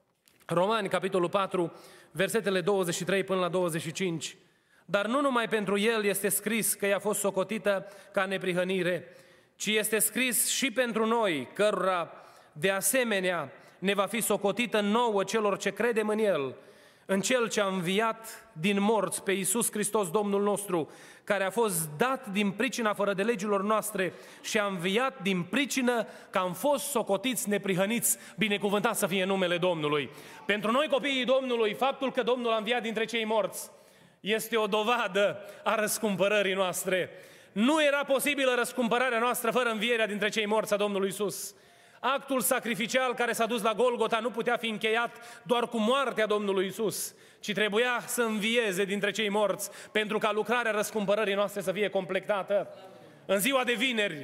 Romani, capitolul patru, versetele douăzeci și trei până la douăzeci și cinci. Dar nu numai pentru el este scris că i-a fost socotită ca neprihănire, ci este scris și pentru noi, cărora de asemenea ne va fi socotită nouă celor ce credem în El, în Cel ce a înviat din morți pe Iisus Hristos, Domnul nostru, care a fost dat din pricina fără de legilor noastre și a înviat din pricină că am fost socotiți neprihăniți, binecuvântat să fie numele Domnului. Pentru noi, copiii Domnului, faptul că Domnul a înviat dintre cei morți este o dovadă a răscumpărării noastre. Nu era posibilă răscumpărarea noastră fără învierea dintre cei morți a Domnului Iisus. Actul sacrificial care s-a dus la Golgota nu putea fi încheiat doar cu moartea Domnului Iisus, ci trebuia să învieze dintre cei morți pentru ca lucrarea răscumpărării noastre să fie completată. În ziua de vineri,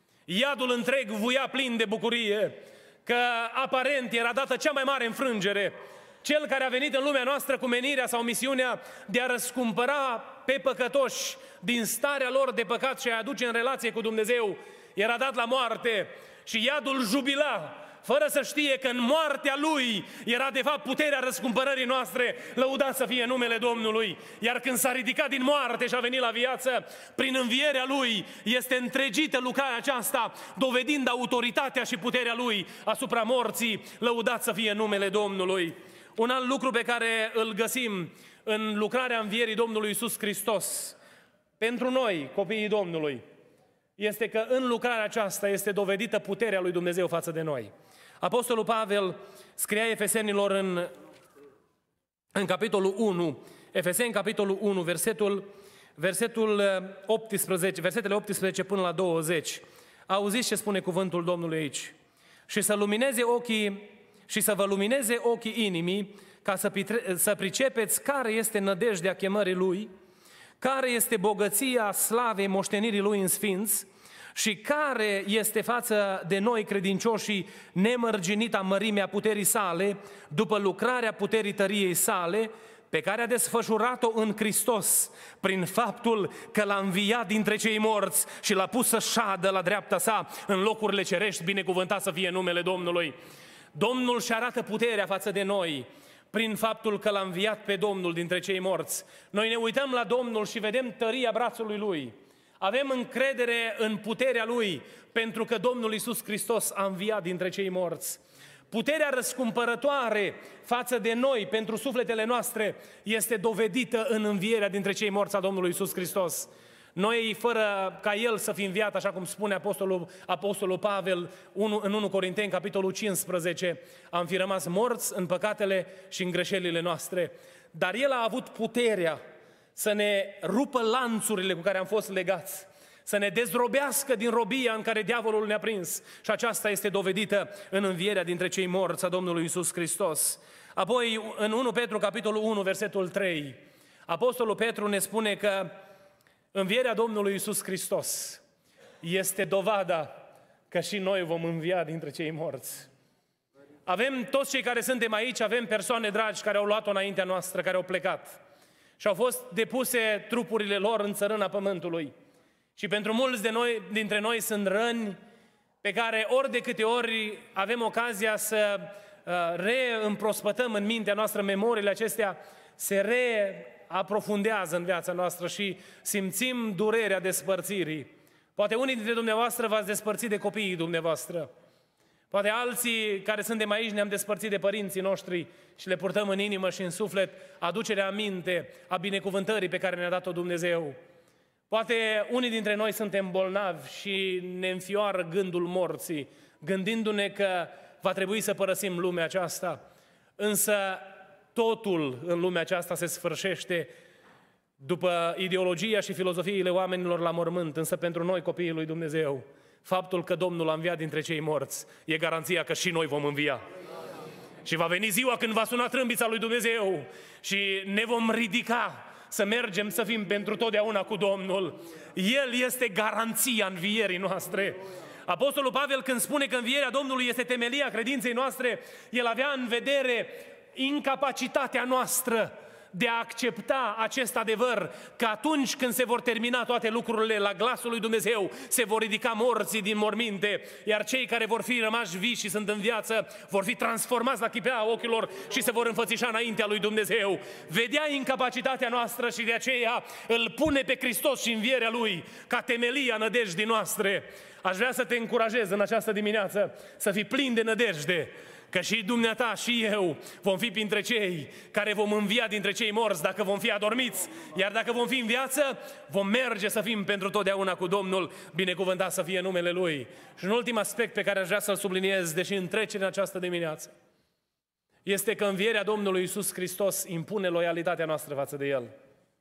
iadul întreg vuia plin de bucurie că aparent era dată cea mai mare înfrângere. Cel care a venit în lumea noastră cu menirea sau misiunea de a răscumpăra pe păcătoși din starea lor de păcat și a aduce în relație cu Dumnezeu, era dat la moarte. Și iadul jubila, fără să știe că în moartea Lui era de fapt puterea răscumpărării noastre, lăudat să fie numele Domnului. Iar când s-a ridicat din moarte și a venit la viață, prin învierea Lui este întregită lucrarea aceasta, dovedind autoritatea și puterea Lui asupra morții, lăudat să fie numele Domnului. Un alt lucru pe care îl găsim în lucrarea învierii Domnului Iisus Hristos, pentru noi, copiii Domnului, este că în lucrarea aceasta este dovedită puterea lui Dumnezeu față de noi. Apostolul Pavel scria Efesenilor în, în capitolul unu, Efeseni, capitolul unu, versetul, versetul optsprezece, versetele optsprezece până la douăzeci. Auziți ce spune cuvântul Domnului aici. Și să lumineze ochii și să vă lumineze ochii inimii ca să, pitre, să pricepeți care este nădejdea chemării Lui, care este bogăția slavei moștenirii Lui în sfinți și care este față de noi credincioșii nemărginita mărimea puterii sale, după lucrarea puterii tăriei sale, pe care a desfășurat-o în Hristos, prin faptul că l-a înviat dintre cei morți și l-a pus să șadă la dreapta sa în locurile cerești, binecuvântat să fie numele Domnului. Domnul și arată puterea față de noi, prin faptul că l-a înviat pe Domnul dintre cei morți. Noi ne uităm la Domnul și vedem tăria brațului Lui. Avem încredere în puterea Lui, pentru că Domnul Iisus Hristos a înviat dintre cei morți. Puterea răscumpărătoare față de noi, pentru sufletele noastre, este dovedită în învierea dintre cei morți a Domnului Iisus Hristos. Noi, fără ca El să fi înviat, așa cum spune Apostolul, Apostolul Pavel în unu Corinteni, capitolul cincisprezece, am fi rămas morți în păcatele și în greșelile noastre. Dar El a avut puterea să ne rupă lanțurile cu care am fost legați, să ne dezrobească din robia în care diavolul ne-a prins. Și aceasta este dovedită în învierea dintre cei morți a Domnului Iisus Hristos. Apoi, în unu Petru, capitolul unu, versetul trei, Apostolul Petru ne spune că învierea Domnului Iisus Hristos este dovada că și noi vom învia dintre cei morți. Avem toți cei care suntem aici, avem persoane dragi care au luat-o înaintea noastră, care au plecat și au fost depuse trupurile lor în țărâna pământului. Și pentru mulți de noi, dintre noi sunt răni pe care ori de câte ori avem ocazia să uh, reîmprospătăm în mintea noastră memoriile acestea, se reaprofundează în viața noastră și simțim durerea despărțirii. Poate unii dintre dumneavoastră v-ați despărțit de copiii dumneavoastră. Poate alții care suntem aici ne-am despărțit de părinții noștri și le purtăm în inimă și în suflet aducerea aminte a binecuvântării pe care ne-a dat-o Dumnezeu. Poate unii dintre noi suntem bolnavi și ne înfioară gândul morții, gândindu-ne că va trebui să părăsim lumea aceasta. Însă totul în lumea aceasta se sfârșește după ideologia și filozofiile oamenilor la mormânt, însă pentru noi, copiii lui Dumnezeu, faptul că Domnul a înviat dintre cei morți e garanția că și noi vom învia. Și va veni ziua când va suna trâmbița lui Dumnezeu și ne vom ridica să mergem să fim pentru totdeauna cu Domnul. El este garanția învierii noastre. Apostolul Pavel, când spune că învierea Domnului este temelia credinței noastre, el avea în vedere incapacitatea noastră de a accepta acest adevăr, că atunci când se vor termina toate lucrurile la glasul lui Dumnezeu, se vor ridica morții din morminte, iar cei care vor fi rămași vii și sunt în viață, vor fi transformați la chipea ochilor și se vor înfățișa înaintea lui Dumnezeu. Vedea incapacitatea noastră și de aceea îl pune pe Hristos și învierea Lui ca temelia nădejdii noastre. Aș vrea să te încurajez în această dimineață să fii plin de nădejde, că și dumneata și eu vom fi printre cei care vom învia dintre cei morți dacă vom fi adormiți, iar dacă vom fi în viață, vom merge să fim pentru totdeauna cu Domnul, binecuvântat să fie numele Lui. Și un ultim aspect pe care aș vrea să-l subliniez, deși în trecere în această dimineață, este că învierea Domnului Iisus Hristos impune loialitatea noastră față de El.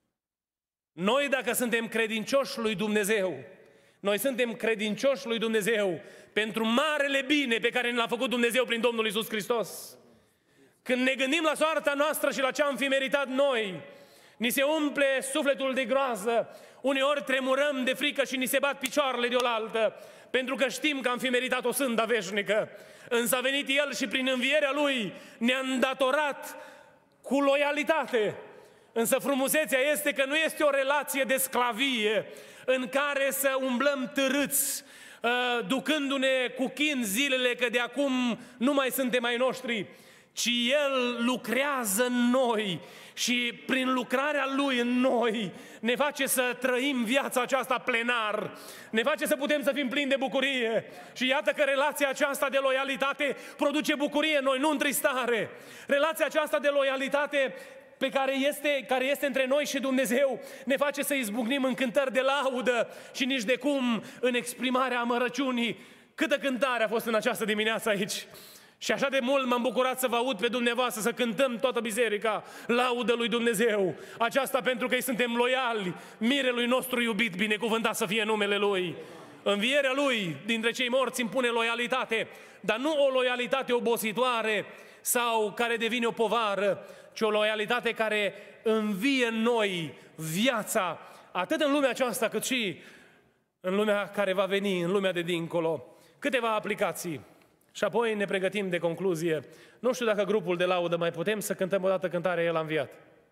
Noi, dacă suntem credincioși lui Dumnezeu, noi suntem credincioși lui Dumnezeu pentru marele bine pe care ne l-a făcut Dumnezeu prin Domnul Iisus Hristos. Când ne gândim la soarta noastră și la ce am fi meritat noi, ni se umple sufletul de groază, uneori tremurăm de frică și ni se bat picioarele de oaltă, pentru că știm că am fi meritat o sânda veșnică. Însă a venit El și prin învierea Lui ne-a îndatorat cu loialitate. Însă frumusețea este că nu este o relație de sclavie în care să umblăm târâți, ducându-ne cu chin zilele că de acum nu mai suntem ai noștri, ci El lucrează în noi și prin lucrarea Lui în noi ne face să trăim viața aceasta plenar, ne face să putem să fim plini de bucurie. Și iată că relația aceasta de loialitate produce bucurie în noi, nu întristare. Relația aceasta de loialitate pe care este, care este între noi și Dumnezeu ne face să izbucnim în cântări de laudă și nici de cum în exprimarea amărăciunii. Câtă cântare a fost în această dimineață aici! Și așa de mult m-am bucurat să vă aud pe dumneavoastră să cântăm toată biserica laudă lui Dumnezeu. Aceasta pentru că îi suntem loiali mirelui nostru iubit, binecuvântat să fie numele Lui. Învierea Lui dintre cei morți impune loialitate, dar nu o loialitate obositoare sau care devine o povară, ci o loialitate care învie în noi viața, atât în lumea aceasta, cât și în lumea care va veni, în lumea de dincolo. Câteva aplicații și apoi ne pregătim de concluzie. Nu știu dacă grupul de laudă mai putem să cântăm o dată cântarea El a înviat.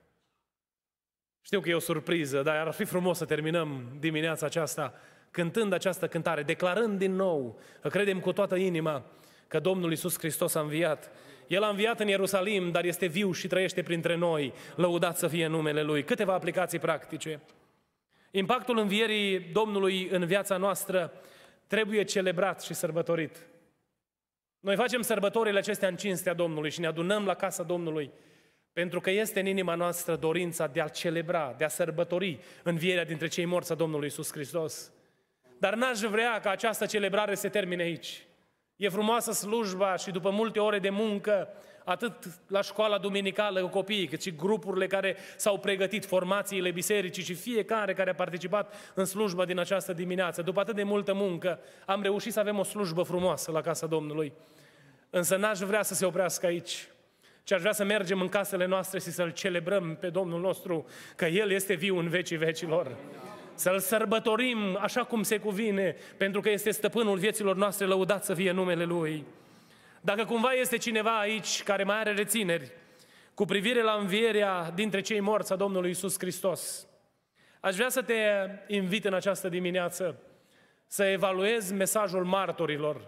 Știu că e o surpriză, dar ar fi frumos să terminăm dimineața aceasta cântând această cântare, declarând din nou că credem cu toată inima că Domnul Iisus Hristos a înviat. El a înviat în Ierusalim, dar este viu și trăiește printre noi. Lăudat să fie numele Lui. Câteva aplicații practice. Impactul învierii Domnului în viața noastră trebuie celebrat și sărbătorit. Noi facem sărbătorile acestea în cinstea Domnului și ne adunăm la casa Domnului pentru că este în inima noastră dorința de a celebra, de a sărbători învierea dintre cei morți a Domnului Iisus Hristos. Dar n-aș vrea ca această celebrare să se termine aici. E frumoasă slujba și după multe ore de muncă, atât la școala duminicală cu copiii, cât și grupurile care s-au pregătit, formațiile bisericii și fiecare care a participat în slujba din această dimineață. După atât de multă muncă, am reușit să avem o slujbă frumoasă la casa Domnului. Însă n-aș vrea să se oprească aici, ci aș vrea să mergem în casele noastre și să-L celebrăm pe Domnul nostru, că El este viu în vecii vecilor. Să-L sărbătorim așa cum se cuvine, pentru că este stăpânul vieților noastre, lăudat să fie numele Lui. Dacă cumva este cineva aici care mai are rețineri cu privire la învierea dintre cei morți a Domnului Iisus Hristos, aș vrea să te invit în această dimineață să evaluezi mesajul martorilor.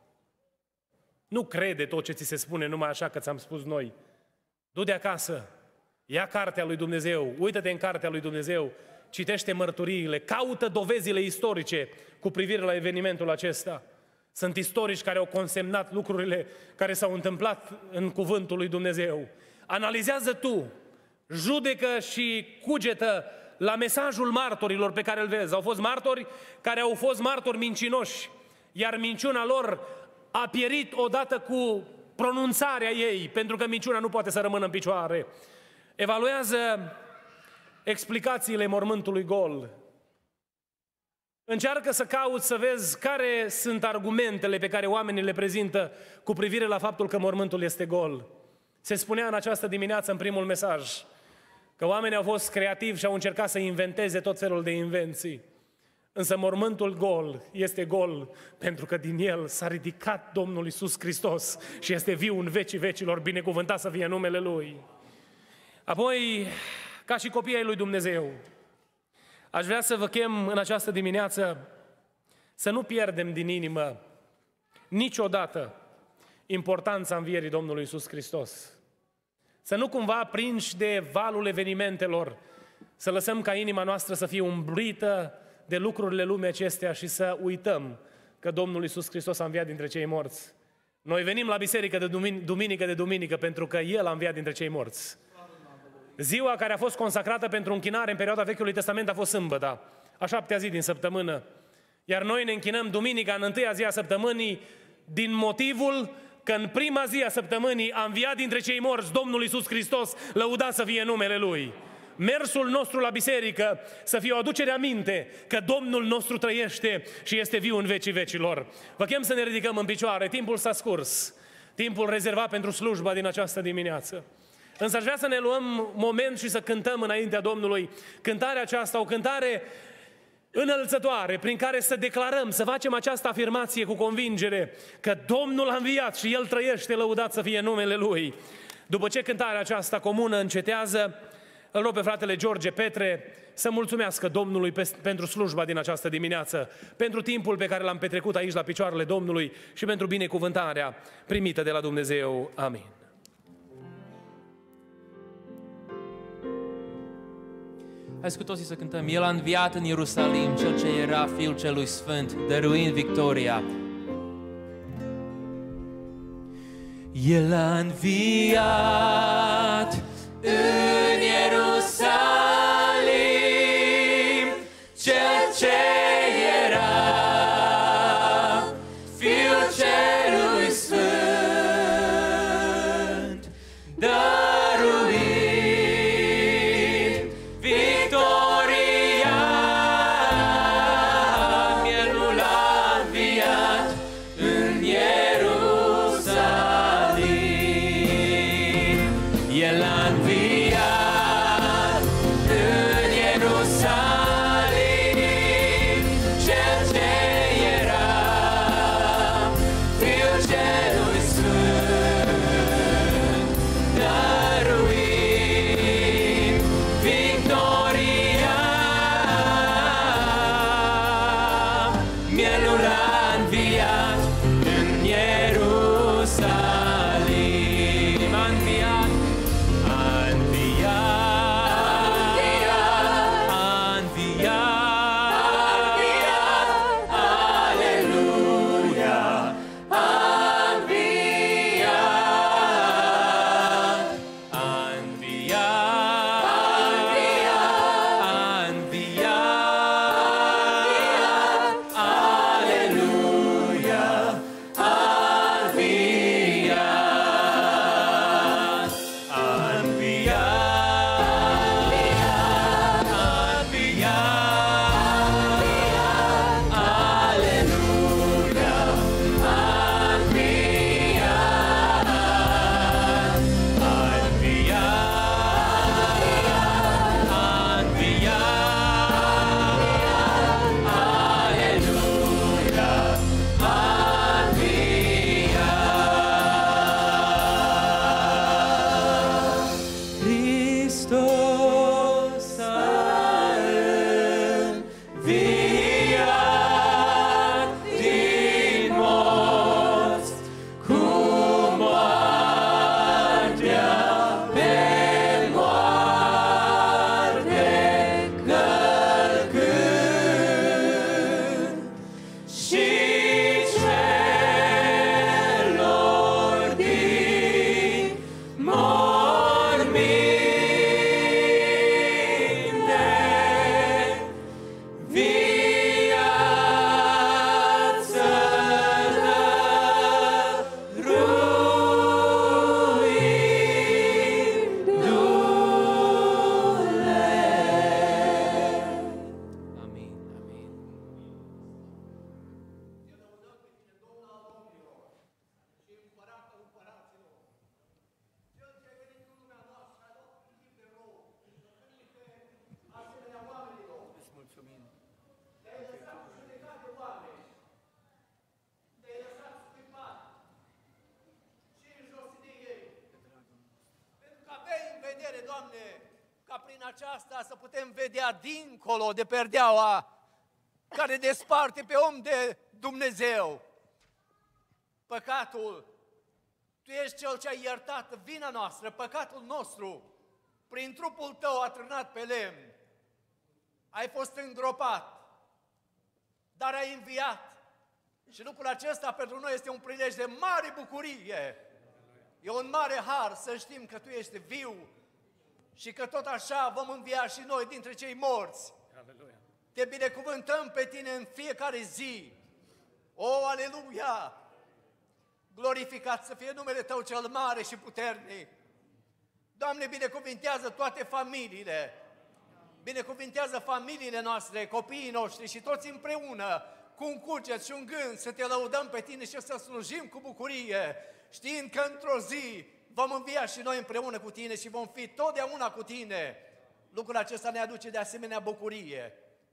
Nu crede tot ce ți se spune numai așa că ți-am spus noi. Du-te acasă, ia cartea lui Dumnezeu, uită-te în cartea lui Dumnezeu, citește mărturiile, caută dovezile istorice cu privire la evenimentul acesta. Sunt istorici care au consemnat lucrurile care s-au întâmplat în cuvântul lui Dumnezeu. Analizează tu, judecă și cugetă la mesajul martorilor pe care îl vezi. Au fost martori care au fost martori mincinoși, iar minciuna lor a pierit odată cu pronunțarea ei, pentru că minciuna nu poate să rămână în picioare. Evaluează explicațiile mormântului gol. Încearcă să cauți să vezi care sunt argumentele pe care oamenii le prezintă cu privire la faptul că mormântul este gol. Se spunea în această dimineață, în primul mesaj, că oamenii au fost creativi și au încercat să inventeze tot felul de invenții. Însă mormântul gol este gol pentru că din el s-a ridicat Domnul Iisus Hristos și este viu în vecii vecilor, binecuvântat să fie numele Lui. Apoi, ca și copiii lui Dumnezeu, aș vrea să vă chem în această dimineață să nu pierdem din inimă niciodată importanța învierii Domnului Iisus Hristos. Să nu cumva prinși de valul evenimentelor, să lăsăm ca inima noastră să fie umbrită de lucrurile lumii acestea și să uităm că Domnul Iisus Hristos a înviat dintre cei morți. Noi venim la biserică de duminică, duminică de duminică pentru că El a înviat dintre cei morți. Ziua care a fost consacrată pentru închinare în perioada Vechiului Testament a fost sâmbăta, a șaptea zi din săptămână. Iar noi ne închinăm duminica, în întâia zi a săptămânii, din motivul că în prima zi a săptămânii a înviat dintre cei morți Domnul Iisus Hristos, lăudat să fie numele Lui. Mersul nostru la biserică să fie o aducere aminte că Domnul nostru trăiește și este viu în vecii vecilor. Vă chem să ne ridicăm în picioare, timpul s-a scurs, timpul rezervat pentru slujba din această dimineață. Însă aș vrea să ne luăm moment și să cântăm înaintea Domnului cântarea aceasta, o cântare înălțătoare, prin care să declarăm, să facem această afirmație cu convingere că Domnul a înviat și El trăiește, lăudat să fie numele Lui. După ce cântarea aceasta comună încetează, îl rog pe fratele George Petre să mulțumească Domnului pentru slujba din această dimineață, pentru timpul pe care l-am petrecut aici la picioarele Domnului și pentru binecuvântarea primită de la Dumnezeu. Amin. Hai cu toții să cântăm. El a înviat în Ierusalim, Cel ce era Fiul Celui Sfânt, dăruind victoria. El a înviat în Ierusalim, Cel ce era Fiul Celui Sfânt, dăruind victoria. Mielul a înviat în Ierusalim. El a înviat în Ierusalim, Cel ce era Fiul Celui Sfânt, dăruind victoria. Mielul a înviat în Ierusalim. A înviat, a înviat, a înviat, aleluia, a înviat, a înviat, a înviat, aleluia, a înviat, a înviat, a înviat, aleluia, a înviat, a înviat, aleluia, a înviat. Aceasta să putem vedea dincolo de perdeaua care desparte pe om de Dumnezeu. Păcatul, Tu ești Cel ce ai iertat vina noastră, păcatul nostru, prin trupul Tău atârnat pe lemn. Ai fost îngropat, dar ai înviat. Și lucrul acesta pentru noi este un prilej de mare bucurie. E un mare har să știm că Tu ești viu și că tot așa vom învia și noi dintre cei morți. Aleluia. Te binecuvântăm pe Tine în fiecare zi. O, aleluia! Glorificat să fie numele Tău cel mare și puternic. Doamne, binecuvintează toate familiile. Binecuvintează familiile noastre, copiii noștri și toți împreună, cu un cuget și un gând, să Te lăudăm pe Tine și să slujim cu bucurie, știind că într-o zi vom învia și noi împreună cu Tine și vom fi totdeauna cu Tine. Lucrul acesta ne aduce de asemenea bucurie.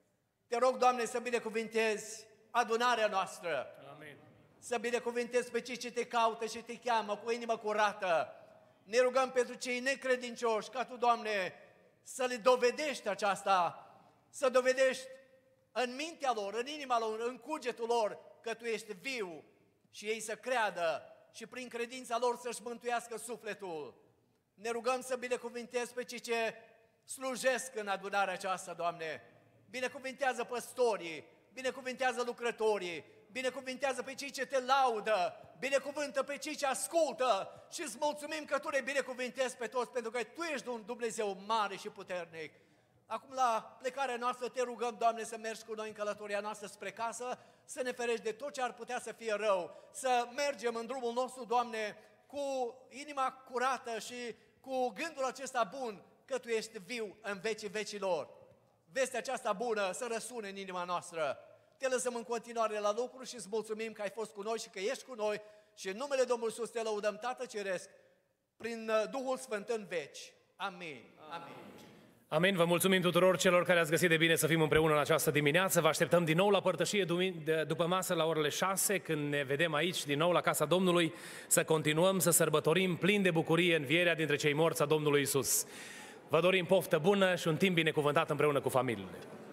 Te rog, Doamne, să binecuvintezi adunarea noastră. Amin. Să binecuvintezi pe cei ce Te caută și Te cheamă cu inimă curată. Ne rugăm pentru cei necredincioși, ca Tu, Doamne, să le dovedești aceasta, să dovedești în mintea lor, în inima lor, în cugetul lor, că Tu ești viu și ei să creadă și prin credința lor să-și mântuiască sufletul. Ne rugăm să binecuvintezi pe cei ce slujesc în adunarea aceasta, Doamne. Binecuvintează păstorii, binecuvintează lucrătorii, binecuvintează pe cei ce Te laudă, binecuvântă pe cei ce ascultă și îți mulțumim că Tu le binecuvintezi pe toți, pentru că Tu ești un Dumnezeu mare și puternic. Acum, la plecarea noastră, Te rugăm, Doamne, să mergi cu noi în călătoria noastră spre casă, să ne ferești de tot ce ar putea să fie rău, să mergem în drumul nostru, Doamne, cu inima curată și cu gândul acesta bun, că Tu ești viu în vecii vecilor. Vestea aceasta bună să răsune în inima noastră. Te lăsăm în continuare la lucru și îți mulțumim că ai fost cu noi și că ești cu noi și în numele Domnului Iisus Te lăudăm, Tată Ceresc, prin Duhul Sfânt în veci. Amin. Amin. Amin, vă mulțumim tuturor celor care ați găsit de bine să fim împreună în această dimineață. Vă așteptăm din nou la părtășie după masă la orele șase, când ne vedem aici din nou la casa Domnului, să continuăm să sărbătorim plin de bucurie învierea dintre cei morți a Domnului Iisus. Vă dorim poftă bună și un timp binecuvântat împreună cu familiile.